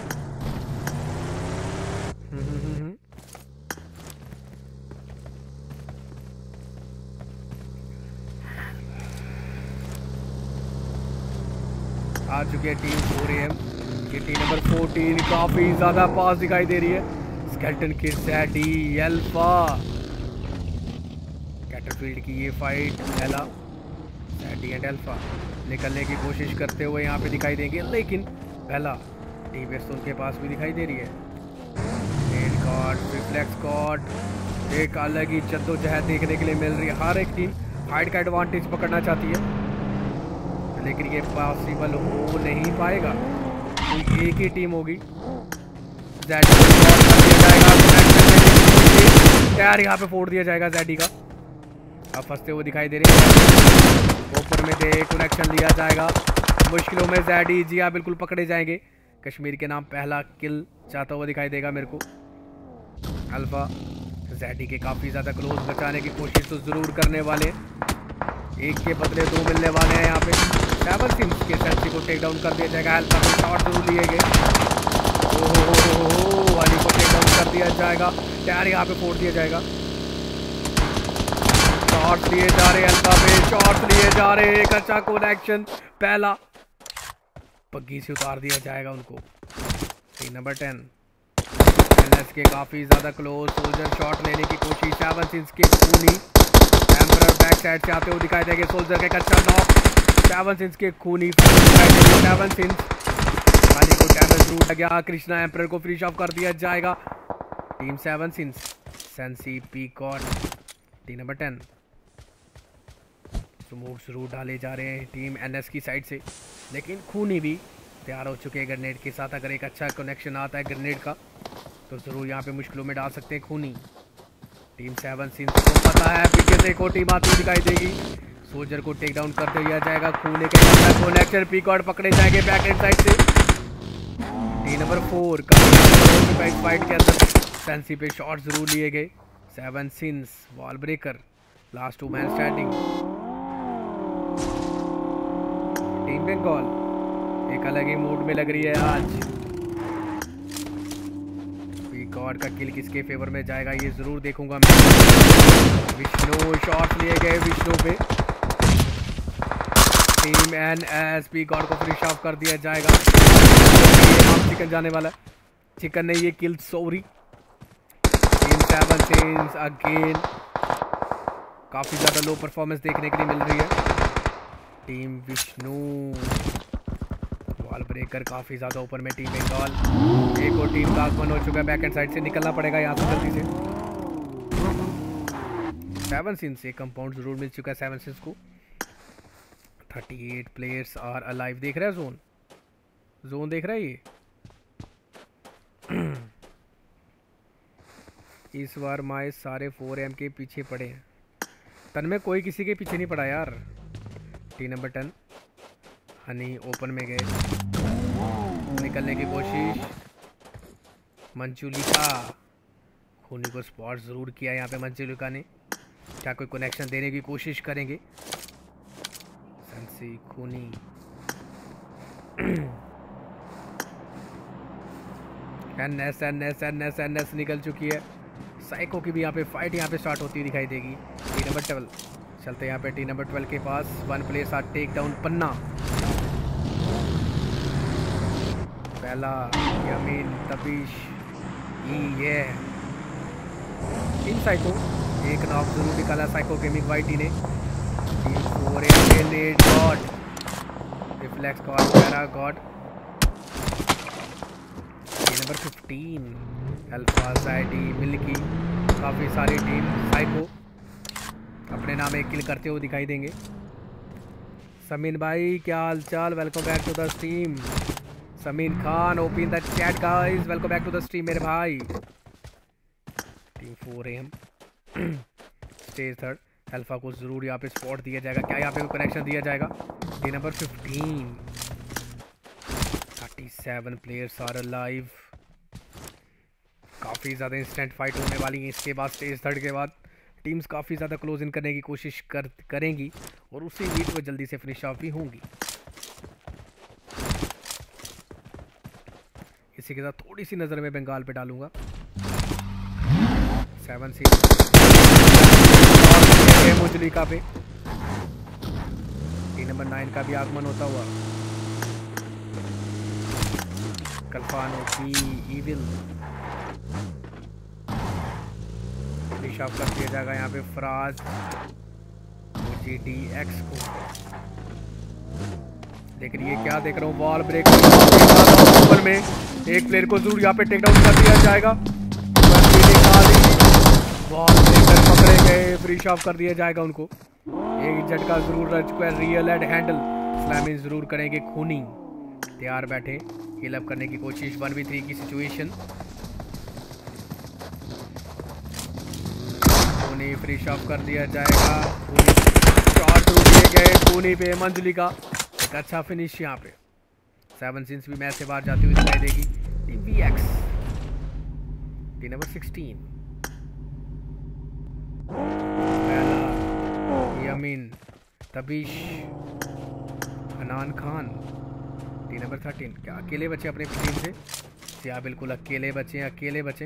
आ चुकी है टीम फोर एम की टीम नंबर फोर्टीन। काफी ज्यादा पास दिखाई दे रही है। स्केल्टन की सैडी अल्फा कैटरफील्ड की ये फाइट पहला सैडी एंड अल्फा निकलने की कोशिश करते हुए यहाँ पे दिखाई देंगे, लेकिन पहला टी बेस उनके पास भी दिखाई दे रही है। नेट गॉड, रिफ्लेक्स गॉड, एक अलग ही जद्दोजहद देखने के लिए मिल रही है। हर एक टीम हाइट का एडवांटेज पकड़ना चाहती है, लेकिन ये पॉसिबल हो नहीं पाएगा। तो एक ही टीम होगी। यार यहाँ पे फोड़ दिया जाएगा जैडी का। अब फंसते हुए दिखाई दे रहे हैं। ऊपर में दे कनेक्शन लिया जाएगा। मुश्किलों में जैडी, जी हाँ बिल्कुल पकड़े जाएंगे। कश्मीर के नाम पहला किल चाहता हुआ दिखाई देगा मेरे को। अल्फा जैडी के काफ़ी ज़्यादा क्लोज बचाने की कोशिश तो ज़रूर करने वाले। एक के बदले दो मिलने वाले हैं यहाँ पे। सेवन सिम्स के सेंसी को टेक डाउन कर दिया जाएगा। अल्फा को शॉट जरूर लिए गए। ओह वाली को टेक डाउन कर दिया जाएगा। टायर यहाँ पे फोड़ दिया जाएगा। शॉट्स लिए जा रहे अल्फा पे, शॉट्स लिए जा रहे। एक अच्छा कनेक्शन पहला पग्गी से उतार दिया जाएगा उनको। टीम नंबर टेन एनएस के काफी ज्यादा क्लोज। सोल्जर शॉट लेने की कोशिश। सेवन सिम्स के खूनी एम्परर बैक साइड से आते हुए दिखाई देंगे। सोल्जर के कच्चा नॉक। सेवन सिम्स के खूनी दिखाई देंगे। सेवन सिम्स खाली को डैमेज जरूर लग गया। कृष्णा एम्परर को फिनिश ऑफ कर दिया जाएगा टीम सेवन सिम्स। सेंसी पीकॉट टीम नंबर टेन। स्मोक जरूर डाले जा रहे हैं टीम एनएस की साइड से, लेकिन खूनी भी तैयार हो चुके हैं ग्रेनेड के साथ। अगर एक अच्छा कनेक्शन आता है ग्रेनेड का तो जरूर यहाँ पे मुश्किलों में डाल सकते हैं खूनी। टीम सेवन सिम्स को पता है पीछे से को टीम आती दिखाई देगी। सोल्जर को टेक डाउन करते दिया जाएगा। खूनी के कनेक्शन पीकॉट पकड़े जाएंगे बैक एंड साइड से। टी नंबर फोर का इस फाइट के अंदर सेंसी पे शॉट जरूर लिए गए। Seven sins wall breaker last two man standing. Team Bengal एक अलग ही मूड में लग रही है आज। गॉड का किल किसके फेवर में जाएगा ये जरूर देखूंगा मैं। विष्णु शॉट लिए गए विष्णु पे। Team N S P god को फिनिश ऑफ कर दिया जाएगा। आप चिकन जाने वाला चिकन ने ये kill sorry. Team seven sins again काफी ज्यादा लो परफॉर्मेंस देखने के लिए मिल रही है। टीम विष्णु वॉल ब्रेकर काफी ज्यादा ऊपर में। टीम बंगाल एक और टीम का आगमन हो चुका है। बैक एंड साइड से निकलना पड़ेगा यहाँ से जल्दी से। सेवन सिंस एक कंपाउंड जरूर मिल चुका है सेवन सिंस को। अड़तीस प्लेयर्स आर अलाइव। देख रहा है जोन जोन देख रहा है ये। इस बार माए सारे फोर एम के पीछे पड़े हैं। तन में कोई किसी के पीछे नहीं पड़ा यार। T number ten Honey open में गए निकलने की कोशिश। मंचुलिका खूनी को स्पॉट जरूर किया यहाँ पे मंचुलिका ने। क्या कोई कनेक्शन देने की कोशिश करेंगे सेंसी खूनी। एनएस एनएस एनएस एनएस निकल चुकी है। साइको की भी यहाँ पे फाइट यहाँ पे स्टार्ट होती दिखाई देगी। टी नंबर ट्वेल्व चलते यहाँ पे टी नंबर ट्वेल्व के पास। वन प्लेयर साथ टेक डाउन पन्ना पहला यमीन तबीश ये टीम साइको एक नॉक जरूर निकाला साइको गेमिंग वाइटी ने। Team four eight god reflex god para god. Number fifteen alpha साइडी मिल्की काफ़ी सारी टीम साइको अपने नाम एक किल करते हुए दिखाई देंगे। समीन भाई क्या हाल चाल, welcome back to the stream. Samin Khan open the chat guys, welcome back to the stream मेरे भाई। टीम फोर है हम स्टेज थर्ड। अल्फा को जरूर यहाँ पे स्पॉट दिया जाएगा। क्या यहाँ पे कनेक्शन दिया जाएगा? D number fifteen thirty seven players are live. काफ़ी ज़्यादा इंस्टेंट फाइट होने वाली है इसके बाद। स्टेज थर्ड के बाद टीम्स काफ़ी ज़्यादा क्लोज इन करने की कोशिश कर करेंगी और उसी बीच में जल्दी से फिनिश ऑफ भी होंगी। इसी के साथ थोड़ी सी नज़र में बंगाल पे डालूंगा। सेवन सी मुजलिका पे टी नंबर नाइन का भी आगमन होता हुआ। कल्फानो की इविल फिनिश ऑफ कर दिया जाएगा यहाँ पे फराज जी डी एक्स को। लेकिन ये क्या देख रहा हूँ, वॉल ब्रेक ऊपर में एक प्लेयर को जरूर यहाँ पे टेक डाउन कर दिया जाएगा। वॉल ब्रेकर पकड़े गए, फिनिश ऑफ कर दिया जाएगा उनको। एक झटका जरूर रह चुका है। रियल एड हैंडल स्लैमिंग जरूर करेंगे खूनी। तैयार बैठे किल अप करने की कोशिश। वन वी थ्री की सिचुएशन। खूनी फिनिश ऑफ कर दिया जाएगा। खूनी शॉट दिए गए खूनी पे। मंजली का एक अच्छा फिनिश यहाँ पे। सेवन सिंस भी मैच से बाहर जाती हुई दिखाई देगी। Team V X T number sixteen Yamin Tabish Anan Khan. T number thirteen क्या अकेले बचे अपने टीम से? क्या बिल्कुल अकेले बचे अकेले बचे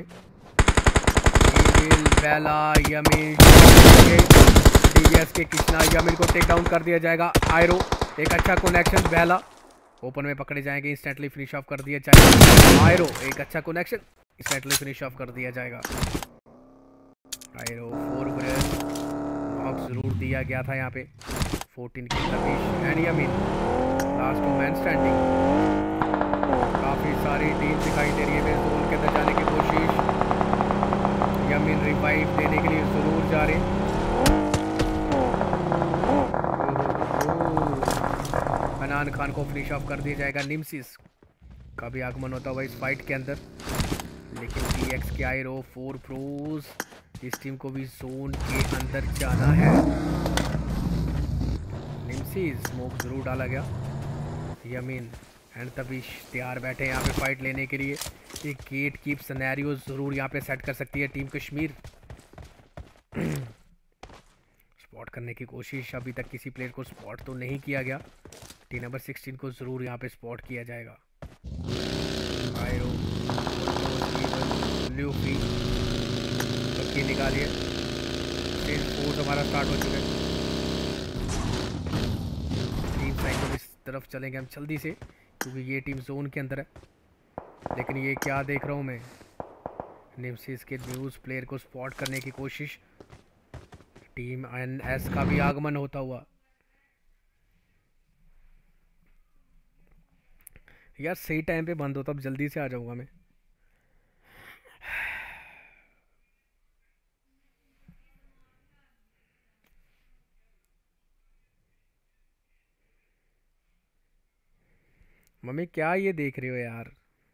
बेला यमीन डीवीएस के कृष्णा यमीन को टेक डाउन कर दिया जाएगा। आयरो एक अच्छा कनेक्शन। बेला ओपन में पकड़े जाएंगे। इंस्टेंटली फिनिश ऑफ कर दिया जाएगा। आयरो एक अच्छा कनेक्शन। इंस्टेंटली फिनिश ऑफ कर दिया जाएगा। आयरो फोर ब्रेथ नॉक जरूर दिया गया था यहाँ पे। फोर्टीन की Tabish and Yamin last two man standing. काफ़ी सारी टीम दिखाई दे रही है जोन के अंदर जाने की कोशिश। यमीन रिवाइव देने के लिए जरूर जा रहे। अनान खान को फिनिश ऑफ कर दिया जाएगा। निम्सिस का भी आगमन होता हुआ इस फाइट के अंदर। लेकिन पी एक्स के आयरो फोर प्रोज इस टीम को भी जोन के अंदर जाना है। निम्सिस स्मोक जरूर डाला गया। यमीन एंड तभी तैयार बैठे हैं यहाँ पे फाइट लेने के लिए। एक गेट कीप सिनेरियो ज़रूर यहाँ पे सेट कर सकती है टीम कश्मीर। स्पॉट करने की कोशिश, अभी तक किसी प्लेयर को स्पॉट तो नहीं किया गया। टीम नंबर सिक्सटीन को ज़रूर यहाँ पे स्पॉट किया जाएगा। आयरो ल्यूफी की निकालिए। स्टेज फोर हमारा स्टार्ट हो चुका है। टीम साइको इस तरफ चलेंगे हम जल्दी से, क्योंकि ये टीम जोन के अंदर है। लेकिन ये क्या देख रहा हूँ मैं, नेमसिस के न्यूज़ प्लेयर को स्पॉट करने की कोशिश। टीम एन एस का भी आगमन होता हुआ। यार सही टाइम पे बंद होता, अब जल्दी से आ जाऊंगा मैं। मम्मी क्या ये देख रहे हो यार?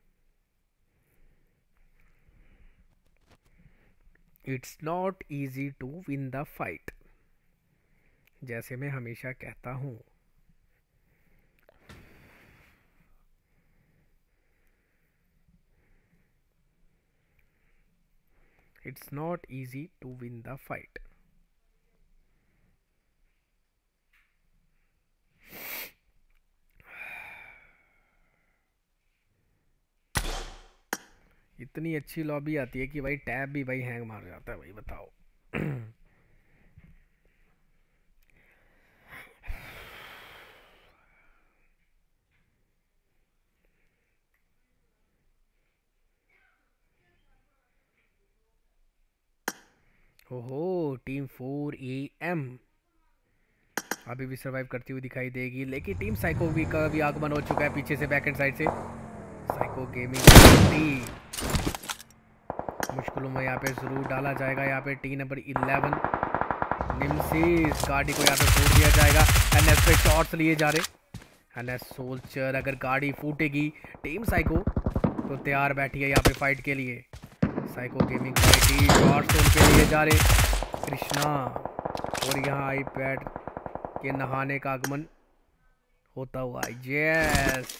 It's not easy to win the fight, जैसे मैं हमेशा कहता हूँ। It's not easy to win the fight. इतनी अच्छी लॉबी आती है कि भाई टैब भी भाई हैंग मार जाता है भाई, बताओ। ओहो, टीम फोर ए एम अभी भी सरवाइव करती हुई दिखाई देगी, लेकिन टीम साइको भी का भी आगमन हो चुका है पीछे से, बैक एंड साइड से। साइको गेमिंग मुश्किलों में यहाँ पे जरूर डाला जाएगा। यहाँ पे टीम नंबर इलेवन निम्सिस गाड़ी को यहाँ पे फोड़ दिया जाएगा। एनएस पे शॉट्स लिए जा रहे। एनएस सोल्जर, अगर गाड़ी फूटेगी टीम साइको तो तैयार बैठी है यहाँ पे फाइट के लिए। साइको गेमिंग पार्टी शॉट्स उनके लिए जा रहे कृष्णा, और यहाँ आईपैड के नहाने का आगमन होता हुआ। यस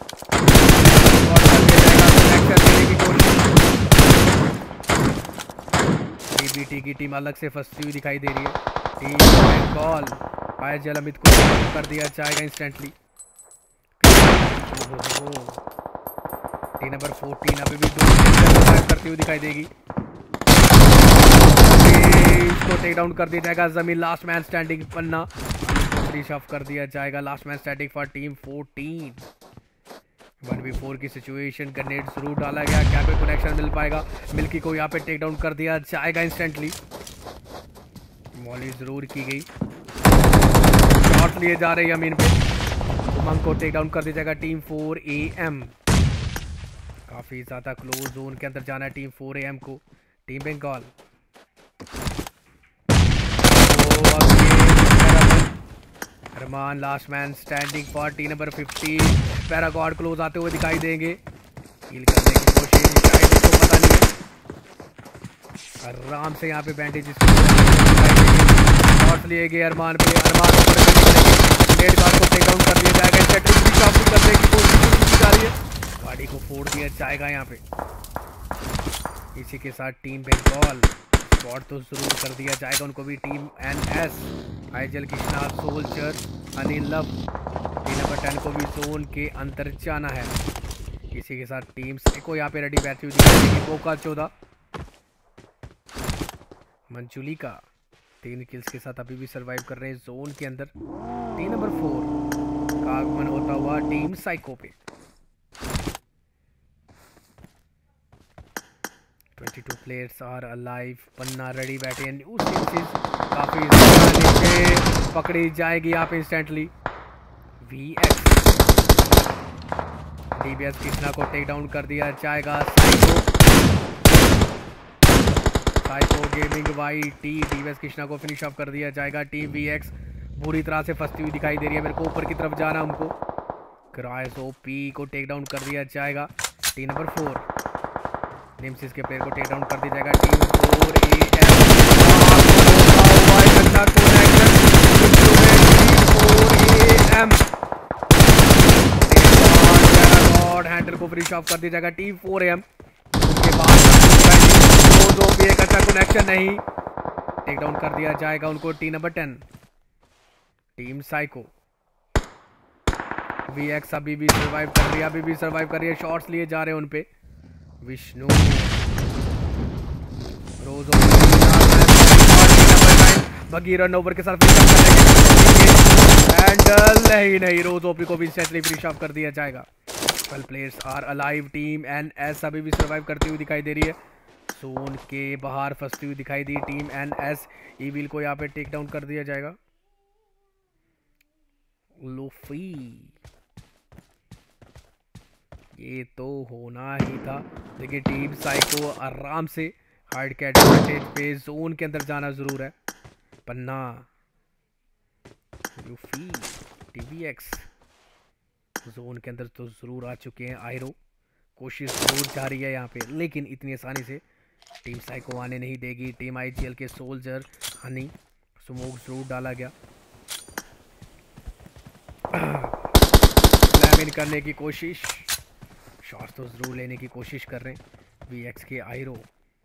बीबीटी की टीम अलग से फंसती हुई दिखाई दे रही है। टीम बंगाल आयजल अमित को कर दिया जाएगा इंस्टेंटली। टीम नंबर फोर्टीन अभी भी दो करती हुई दिखाई देगी। इसको टेक डाउन कर दिया जाएगा। जमीन लास्ट मैन स्टैंडिंग पन्ना शॉफ कर दिया जाएगा। Last man standing for team fourteen. One v four की सिचुएशन, ग्रेनेड जरूर डाला गया, क्या पे कनेक्शन मिल पाएगा? मिल्की को यहाँ पे टेक डाउन कर दिया जाएगा इंस्टेंटली। मॉली जरूर की गई, शॉट लिए जा रहे हैं अमीन पे। उमंग को टेक डाउन कर दिया जाएगा टीम फोर ए एम। काफी ज्यादा क्लोज जोन के अंदर जाना है टीम फोर ए एम को। Team Bengal Arman last man standing for team number fifteen. Para god close आते हुए दिखाई देंगे, हील करने की कोशिश, शायद इसको पता नहीं है। आराम से यहाँ पे बैंडेज शॉट लिए गए अरमान पे। अरमान रेड गार्ड को टेक डाउन कर दिया जाएगा। सेटिंग भी काफी करने की कोशिश की जा रही है, गाड़ी को फोड़ दिया जाएगा यहाँ पे। इसी के साथ टीम बंगाल स्पॉट तो जरूर कर दिया जाएगा उनको भी। टीम एन एस आइजल Krishna Soldier Anil Love team number ten को भी जोन के अंदर जाना है। इसी के साथ टीम को यहाँ पे रेडी बैठी हुई दिखाई देगी। बोका चौदह मंजुलिका तीन किल्स के साथ अभी भी सरवाइव कर रहे हैं जोन के अंदर। टीम नंबर फोर का आगमन होता हुआ टीम साइको पे। बाईस players are alive. Panna ready बैठे हैं। काफी नीचे पकड़ी जाएगी यहाँ पे instantly. V X DBS Krishna को टेक डाउन कर दिया जाएगा। Psycho psycho gaming Y T DBS Krishna को फिनिश ऑफ कर दिया जाएगा। टीम वी एक्स बुरी तरह से फंसती हुई दिखाई दे रही है। मेरे को ऊपर की तरफ जाना उनको। क्राइस ओपी को टेक डाउन कर दिया जाएगा। टीम नंबर फोर नेमसिस के प्लेयर को टेक डाउन कर दिया जाएगा। Team four A M shot handle को फिनिश ऑफ कर दिया जाएगा टीम फोर एम के बाद दो भी एक अच्छा कनेक्शन नहीं, टेक डाउन कर दिया जाएगा उनको T number ten team psycho. VX अभी भी सर्वाइव कर रही है, अभी भी सर्वाइव कर रही है, शॉट्स लिए जा रहे हैं उन पे। विष्णु रोज बगी रन ओवर के साथ हैंडल नहीं नहीं रोज ओपी को भी सेटली फिनिश ऑफ कर दिया जाएगा। Well players are alive, team N S अभी भी सर्वाइव करती हुई दिखाई दे रही है, जोन के बाहर फंसती हुई दिखाई दी टीम एन एस। ईविल को यहाँ पे टेक डाउन कर दिया जाएगा। लूफी ये तो होना ही था, लेकिन टीम साइको आराम से हार्ड के एडवांटेज पे जोन के अंदर जाना जरूर है। पन्ना लूफी टीवीएक्स जोन के अंदर तो जरूर आ चुके हैं। आयरो कोशिश जरूर जारी है यहाँ पे, लेकिन इतनी आसानी से टीम साइको आने नहीं देगी। टीम आईजीएल के सोल्जर हनी स्मोक जरूर डाला गया, स्लैम इन करने की कोशिश, शॉट्स तो जरूर लेने की कोशिश कर रहे हैं वीएक्स के आयरो।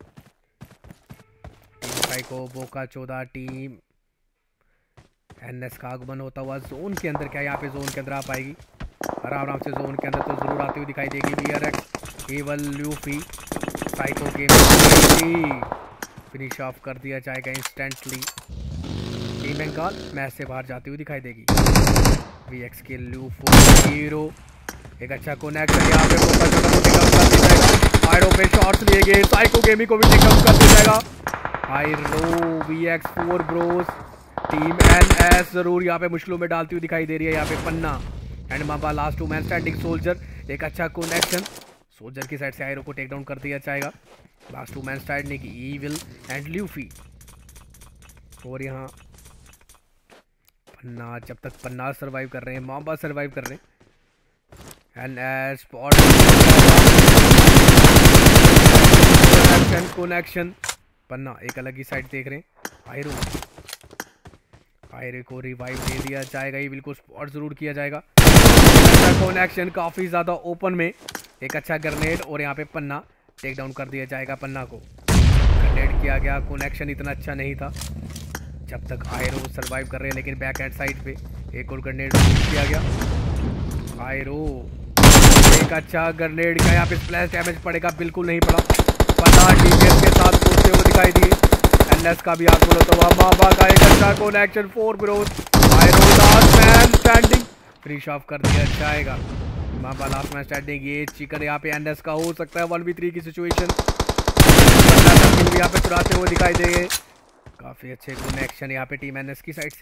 टीम साइको बोका चौदह टीम एनएस का आगमन होता हुआ जोन के अंदर, क्या यहाँ पे जोन के अंदर आ पाएगी? आराम आराम से जोन के अंदर तो जरूर आती हुई दिखाई देगी। VRX evil Luffy psycho game finish off कर दिया जाएगा इंस्टेंटली। टीम बंगाल मैच से बाहर जाती हुई दिखाई देगी। वीएक्स के ल्यूफो हीरो एक अच्छा कनेक्शन यहाँ पे बोका चौदह को टेक आउट कर दिया जाएगा। आयरो पे शॉट्स लिए गए, साइको गेमी को भी टेक आउट कर दिया जाएगा। आयरो VX four bros team NS जरूर यहाँ पे मुश्किलों में डालती हुई दिखाई दे रही है। यहाँ पे Panna and Mamba last two man standing. Soldier एक अच्छा कनेक्शन, सोल्जर की साइड से आयरो को टेक डाउन कर दिया जाएगा। Last two man standing evil and Luffy. और यहाँ पन्ना, जब तक पन्ना सर्वाइव कर रहे हैं माबा सर्वाइव कर रहे हैं। एनएस स्पॉट कनेक्शन, पन्ना एक अलग ही साइड देख रहे हैं। आयरो आयरे को रिवाइव दे दिया जाएगा, ये बिल्कुल स्पॉट जरूर किया जाएगा। कनेक्शन काफी ज्यादा ओपन में, एक अच्छा ग्रेनेड और यहाँ पे पन्ना टेक डाउन कर दिया जाएगा। पन्ना को ग्रेनेड किया गया, कनेक्शन इतना अच्छा नहीं था जब तक आयरो सर्वाइव कर रहे हैं, लेकिन बैक हैंड साइड पे एक और ग्रेनेड किया गया। आयरो एक अच्छा ग्रेनेड का यहाँ पे स्प्लैश डैमेज पड़ेगा, बिल्कुल नहीं पड़ा। पन्ना डीपीएस के साथ कूदते हुए दिखाई दिए। एनएस का भी आगमन होता हुआ, माबा का एक अच्छा कनेक्शन फोर विरोध। आयरो last man standing finish off कर दिया जाएगा। माबा लास्ट मैन स्टैंडिंग, ये चिकन यहाँ पे एनएस का हो सकता है। वन वी थ्री की सिचुएशन यहाँ पे चुराते हुए दिखाई देंगे। काफी अच्छे कनेक्शन यहाँ पे टीम एनएस की साइड से।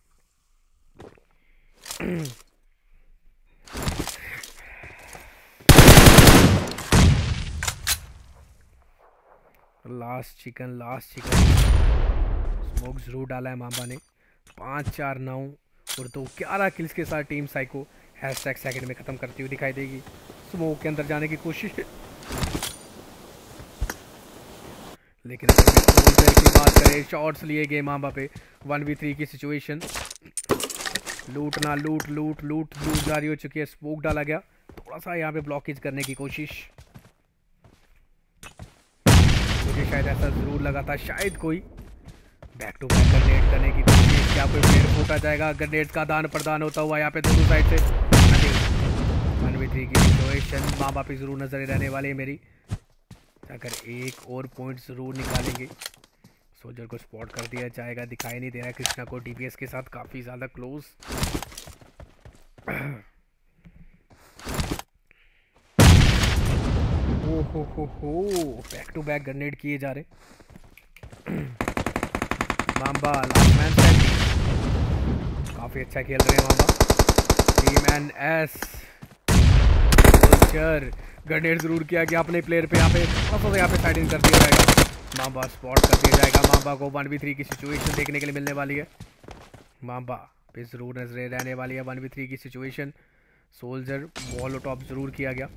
Last chicken last chicken smoke जरूर डाला है मामा ने। पाँच चार नौ और दो ग्यारह किल्स के साथ टीम साइको हैशटैग सेकंड में ख़त्म करती हुई दिखाई देगी। स्मोक के अंदर जाने की कोशिश, लेकिन अगर की बात करें, शॉट्स लिए गए मामा पे। वन वी थ्री की सिचुएशन, लूटना लूट लूट लूट लूट जारी हो चुकी है। स्मोक डाला गया, थोड़ा सा यहाँ पे ब्लॉकेज करने की कोशिश। मुझे शायद ऐसा जरूर लगा था, शायद कोई बैक टू बैक ग्रेनेड करने की कोशिश, क्या कोई प्लेयर फूटा जाएगा। ग्रेनेड का दान प्रदान होता हुआ यहाँ पे दोनों साइड से। वन वी थ्री की सिचुएशन माँ बाप जरूर नजर रहने वाली है मेरी। अगर एक और पॉइंट जरूर निकालेंगे। सोल्जर को स्पॉट कर दिया जाएगा, दिखाई नहीं दे रहा है कृष्णा को डीपीएस के साथ काफ़ी ज़्यादा क्लोज। ओ हो हो हो बैक टू बैक ग्रेनेड किए जा रहे। मांबा लास्ट मैन स्टैंडिंग, काफ़ी अच्छा खेल रहे हैं Mamba. Team N S Soldier, grenade जरूर किया गया अपने प्लेयर पे। यहाँ पे थोड़ा यहाँ पे साइड इन कर दिया जाएगा। मांबा स्पॉट कर दिया जाएगा। मांबा को वन वी थ्री की सिचुएशन देखने के लिए मिलने वाली है। मांबा पे जरूर नजर रहने वाली है वन वी थ्री की सिचुएशन। सोल्जर वॉल टॉप जरूर किया गया,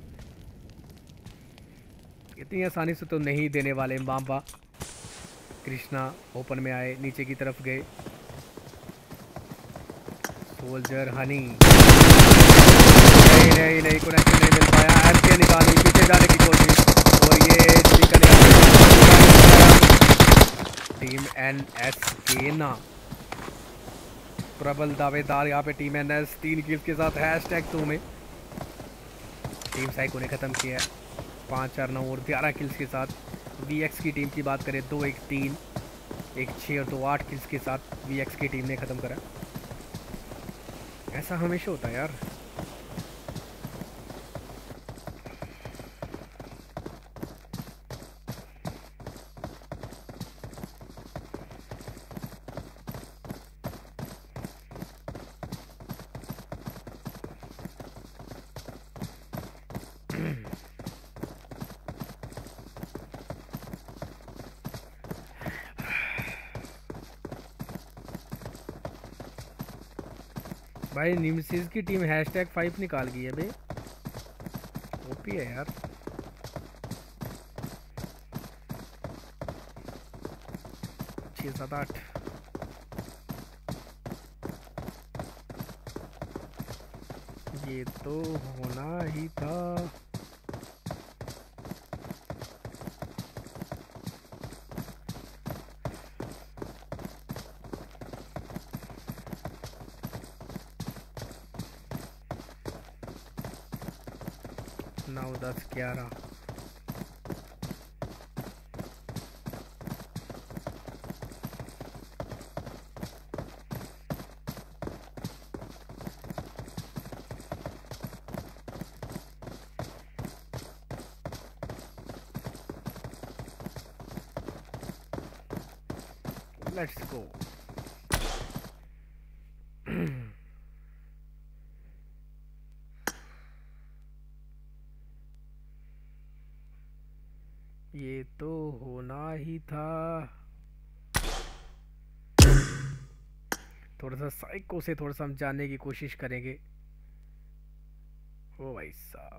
इतनी आसानी से तो नहीं देने वाले मांबा। कृष्णा ओपन में आए, नीचे की तरफ गए। सोल्जर हनी नहीं नहीं नहीं कनेक्शन नहीं मिल पाया। एमके निकाली पीछे जाने की कोशिश और ये स्पीकर टीम एनएसके ना प्रबल दावेदार यहाँ पे टीम एनएस तीन किल्स के साथ हैशटैग टू में। टीम साइको ने ख़त्म किया है पाँच चार नौ और ग्यारह किल्स के साथ। वीएक्स की टीम की बात करें दो एक तीन एक छः और दो आठ किल्स के साथ वीएक्स की टीम ने ख़त्म करा। ऐसा हमेशा होता है यार। भाई निमसिस की टीम हैशटैग फाइव निकाल गई है बे। ओपी है यार। छः सात आठ ये तो होना ही था। नौ दस ग्यारह लेट्स गो। ये तो होना ही था। थोड़ा सा साइको से थोड़ा सा हम जानने की कोशिश करेंगे। ओ भाई साहब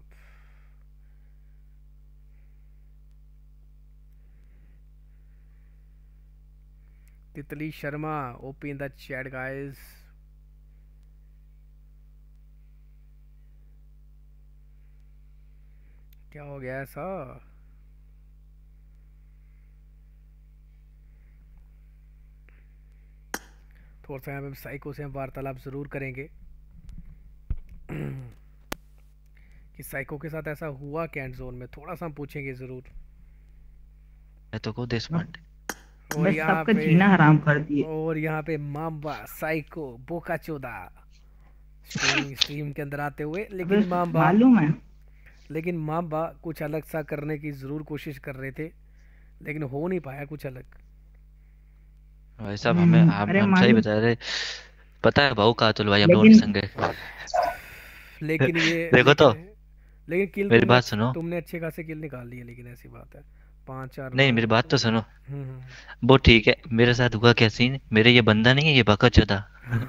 Titli Sharma OP in the chat guys. क्या हो गया ऐसा? थोड़ा सा यहाँ पे साइको से हम वार्तालाप ज़रूर करेंगे कि साइको के साथ ऐसा हुआ क्या एंड जोन में, थोड़ा सा हम पूछेंगे ज़रूर। मैं तो को देश पांडे और यहाँ पे जीना हराम कर दिए। और यहाँ पे माम्बा साइको बोका चोदा स्ट्रीम स्ट्रीम के अंदर आते हुए। लेकिन माम्बा मालूम है लेकिन माम्बा कुछ अलग सा करने की ज़रूर कोशिश कर रहे थे लेकिन हो नहीं पाया कुछ अलग। भाई साहब हमें हम, हम सही बता रहे। पता है भाऊ कातुल भाई हम लोगों लेकिन- संग गए। लेकिन ये देखो तो लेकिन किल मेरी तुमने बात सुनो। तुमने अच्छे खासे किल निकाल लिए। लेकिन ऐसी बात है पाँच चार नहीं मेरी बात तो सुनो। हम्म, हम्म। वो ठीक है मेरे साथ हुआ क्या सीन। मेरे ये बंदा नहीं है ये बका चौदा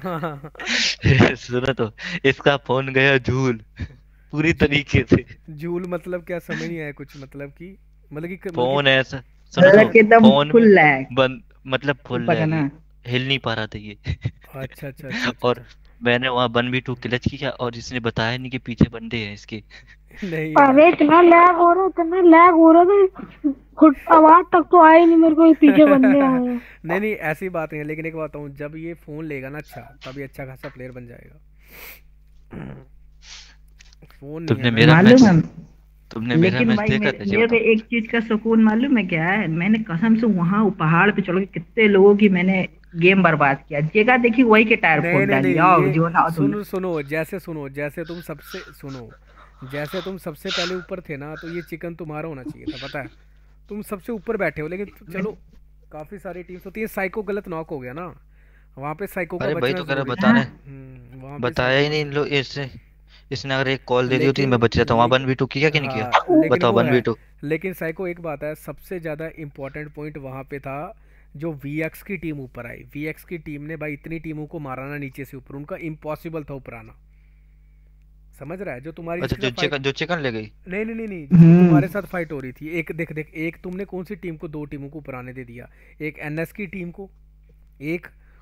सुनो तो इसका फोन गया झूल पूरी तरीके से। झूल मतलब क्या समझ नहीं आया कुछ। मतलब कि मतलब कि फोन मतलब ऐसा सुनो अलग तो एकदम फोन फुल लैग बंद मतलब फुल ऊपर है लैग ना। हिल नहीं पा रहा था ये। अच्छा अच्छा अच्छा और मैंने वहां वन बी टू क्लच किया और इसने बताया नहीं कि पीछे बंदे हैं इसके। नहीं अरे इतना लैग हो रहा इतना लैग हो रहा था खुद आवाज तक तो आई नहीं मेरे को ये पीछे बंदे आए हैं। नहीं नहीं ऐसी बात नहीं है। लेकिन एक बात बताऊं जब ये फोन लेगा ना अच्छा तभी अच्छा खासा प्लेयर बन जाएगा। फोन नहीं तुमने है मेरा मालूम मैच है तुमने मेरा लेकिन मैच भाई देखा मेरे था मेरे जब को एक चीज का सुकून मालूम है क्या है। मैंने कसम से वहां वो पहाड़ पे चढ़ के कितने लोगों की मैंने गेम बर्बाद किया। जगह देखी वही के टायर नहीं फोड़ नहीं डाली। नहीं आओ ये जो ना तुम सुनो सुनो जैसे सुनो जैसे तुम सबसे सुनो जैसे तुम सबसे पहले ऊपर थे ना तो ये चिकन तुम्हारा होना चाहिए था। पता है तुम सबसे ऊपर बैठे हो। लेकिन चलो काफी सारी टीम्स होती है। साइको गलत नॉक हो गया ना वहाँ पे साइको का अरे भाई बचना तो कह रहा जरूरी था। बताने हम्म, वहाँ पे बताया ही साइको नहीं इन लोग इसने इसने अगर एक कॉल दे दी होती लेकिन मैं बच जाता वहां वन लेकिन वी टू किया कि नहीं किया हाँ लेकिन बताओ वो वन वी है टू। लेकिन साइको एक बात है सबसे ज़्यादा इम्पोर्टेंट पॉइंट वहाँ पे था जो वीएक्स की टीम ऊपर आई। वीएक्स की टीम ने भाई इतनी टीमों को मारा ना नीचे से ऊपर उनका इम्पॉसिबल था ऊपर आना। समझ रहा है जो तुम्हारी अच्छा जिसके जो साथ फाइट चिकन जो चिकन ले गई। नहीं नहीं नहीं नहीं जिसकी तुम्हारे साथ फाइट हो रही थी। एक देख देख एक तुमने कौन सी टीम को दो टीमों को ऊपर आने दे दिया। एक एनएस की टीम को एक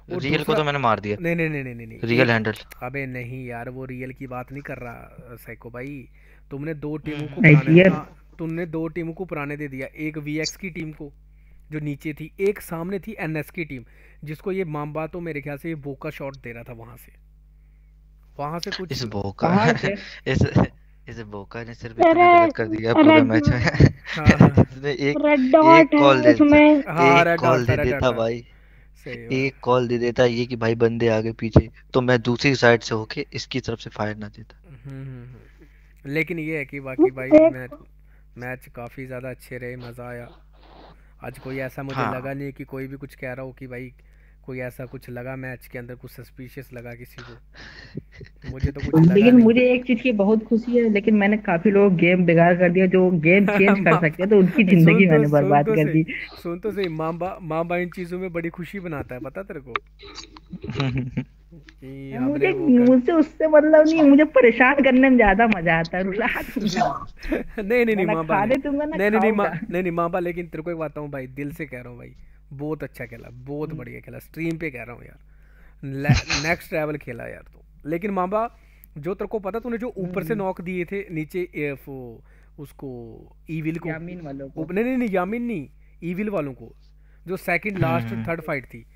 वो रियल को दूसरा तो मैंने मार दिया। नहीं नहीं नहीं नहीं नहीं नहीं, रियल एक हैंडल। अबे नहीं यार, वो रियल की बात नहीं कर रहा साइको भाई। तुमने दो टीमों को नहीं, पुराने ये- हाँ, तुमने दो टीमों को पुराने दे दिया, एक वीएक्स की टीम को जो नीचे थी, एक सामने थी एनएस की टीम जिसको ये मामबा तो मेरे ख्याल से ये बोका शॉट दे रहा था वहां से वहां से कुछ इस बोका कहाँ से? इस इस बोका ने सिर्फ इतना अरे, गलत कर दिया पूरे रेड मैच में। हाँ हाँ इसने एक रेड एक डॉट है कॉल दे उसमें। हाँ एक रेड कॉल डॉट था दे रेड देता डॉट था भाई, सही बात। एक कॉल दे देता ये कि भाई बंदे आगे पीछे, तो मैं दूसरी साइड से होके इसकी तरफ से फायर ना देता। हम्म, हम्म, हम्म। लेकिन ये है कि बाकी भाई एक- मैच मैच काफ़ी ज़्यादा अच्छे रहे, मज़ा आया। आज कोई ऐसा मुझे हाँ। लगा नहीं कि कोई भी कुछ कह रहा हो कि भाई कोई ऐसा कुछ लगा मैच के अंदर, कुछ सस्पिशियस लगा किसी को। मुझे तो कुछ लगा लेकिन नहीं। मुझे एक चीज की बहुत खुशी है, लेकिन मैंने काफी लोगों गेम बेकार कर दिया जो गेम चेंज कर सकते हैं, तो उनकी जिंदगी सुन तो मैंने सुन बर्बाद तो कर सही दी। सुन तो सही मामा मामा इन चीज़ों में बड़ी खुशी बनाता है, पता तेरे को कि हमने मुझे वो कर... मुझसे उससे मतलब नहीं, मुझे परेशान करने में ज्यादा मजा आता है। रुला दूंगा। नहीं नहीं नहीं ना मामा खाने नहीं दूंगा ना नहीं नहीं नहीं मा- खाऊंगा। नहीं नहीं मामा, लेकिन तेरे को एक बताऊं भाई, दिल से कह रहा हूँ भाई, बहुत अच्छा खेला, बहुत बढ़िया खेला, स्ट्रीम पे कह रहा हूँ यार, नेक्स्ट लेवल खेला यार तू। लेकिन मामा जो तेरे को पता, तूने जो ऊपर से नॉक दिए थे नीचे ए, वो उसको ईविल को, यामीन वालों को। ऊप- नहीं नहीं नहीं यामिन नहीं, ईविल वालों को, जो second last hmm. Third fight थी,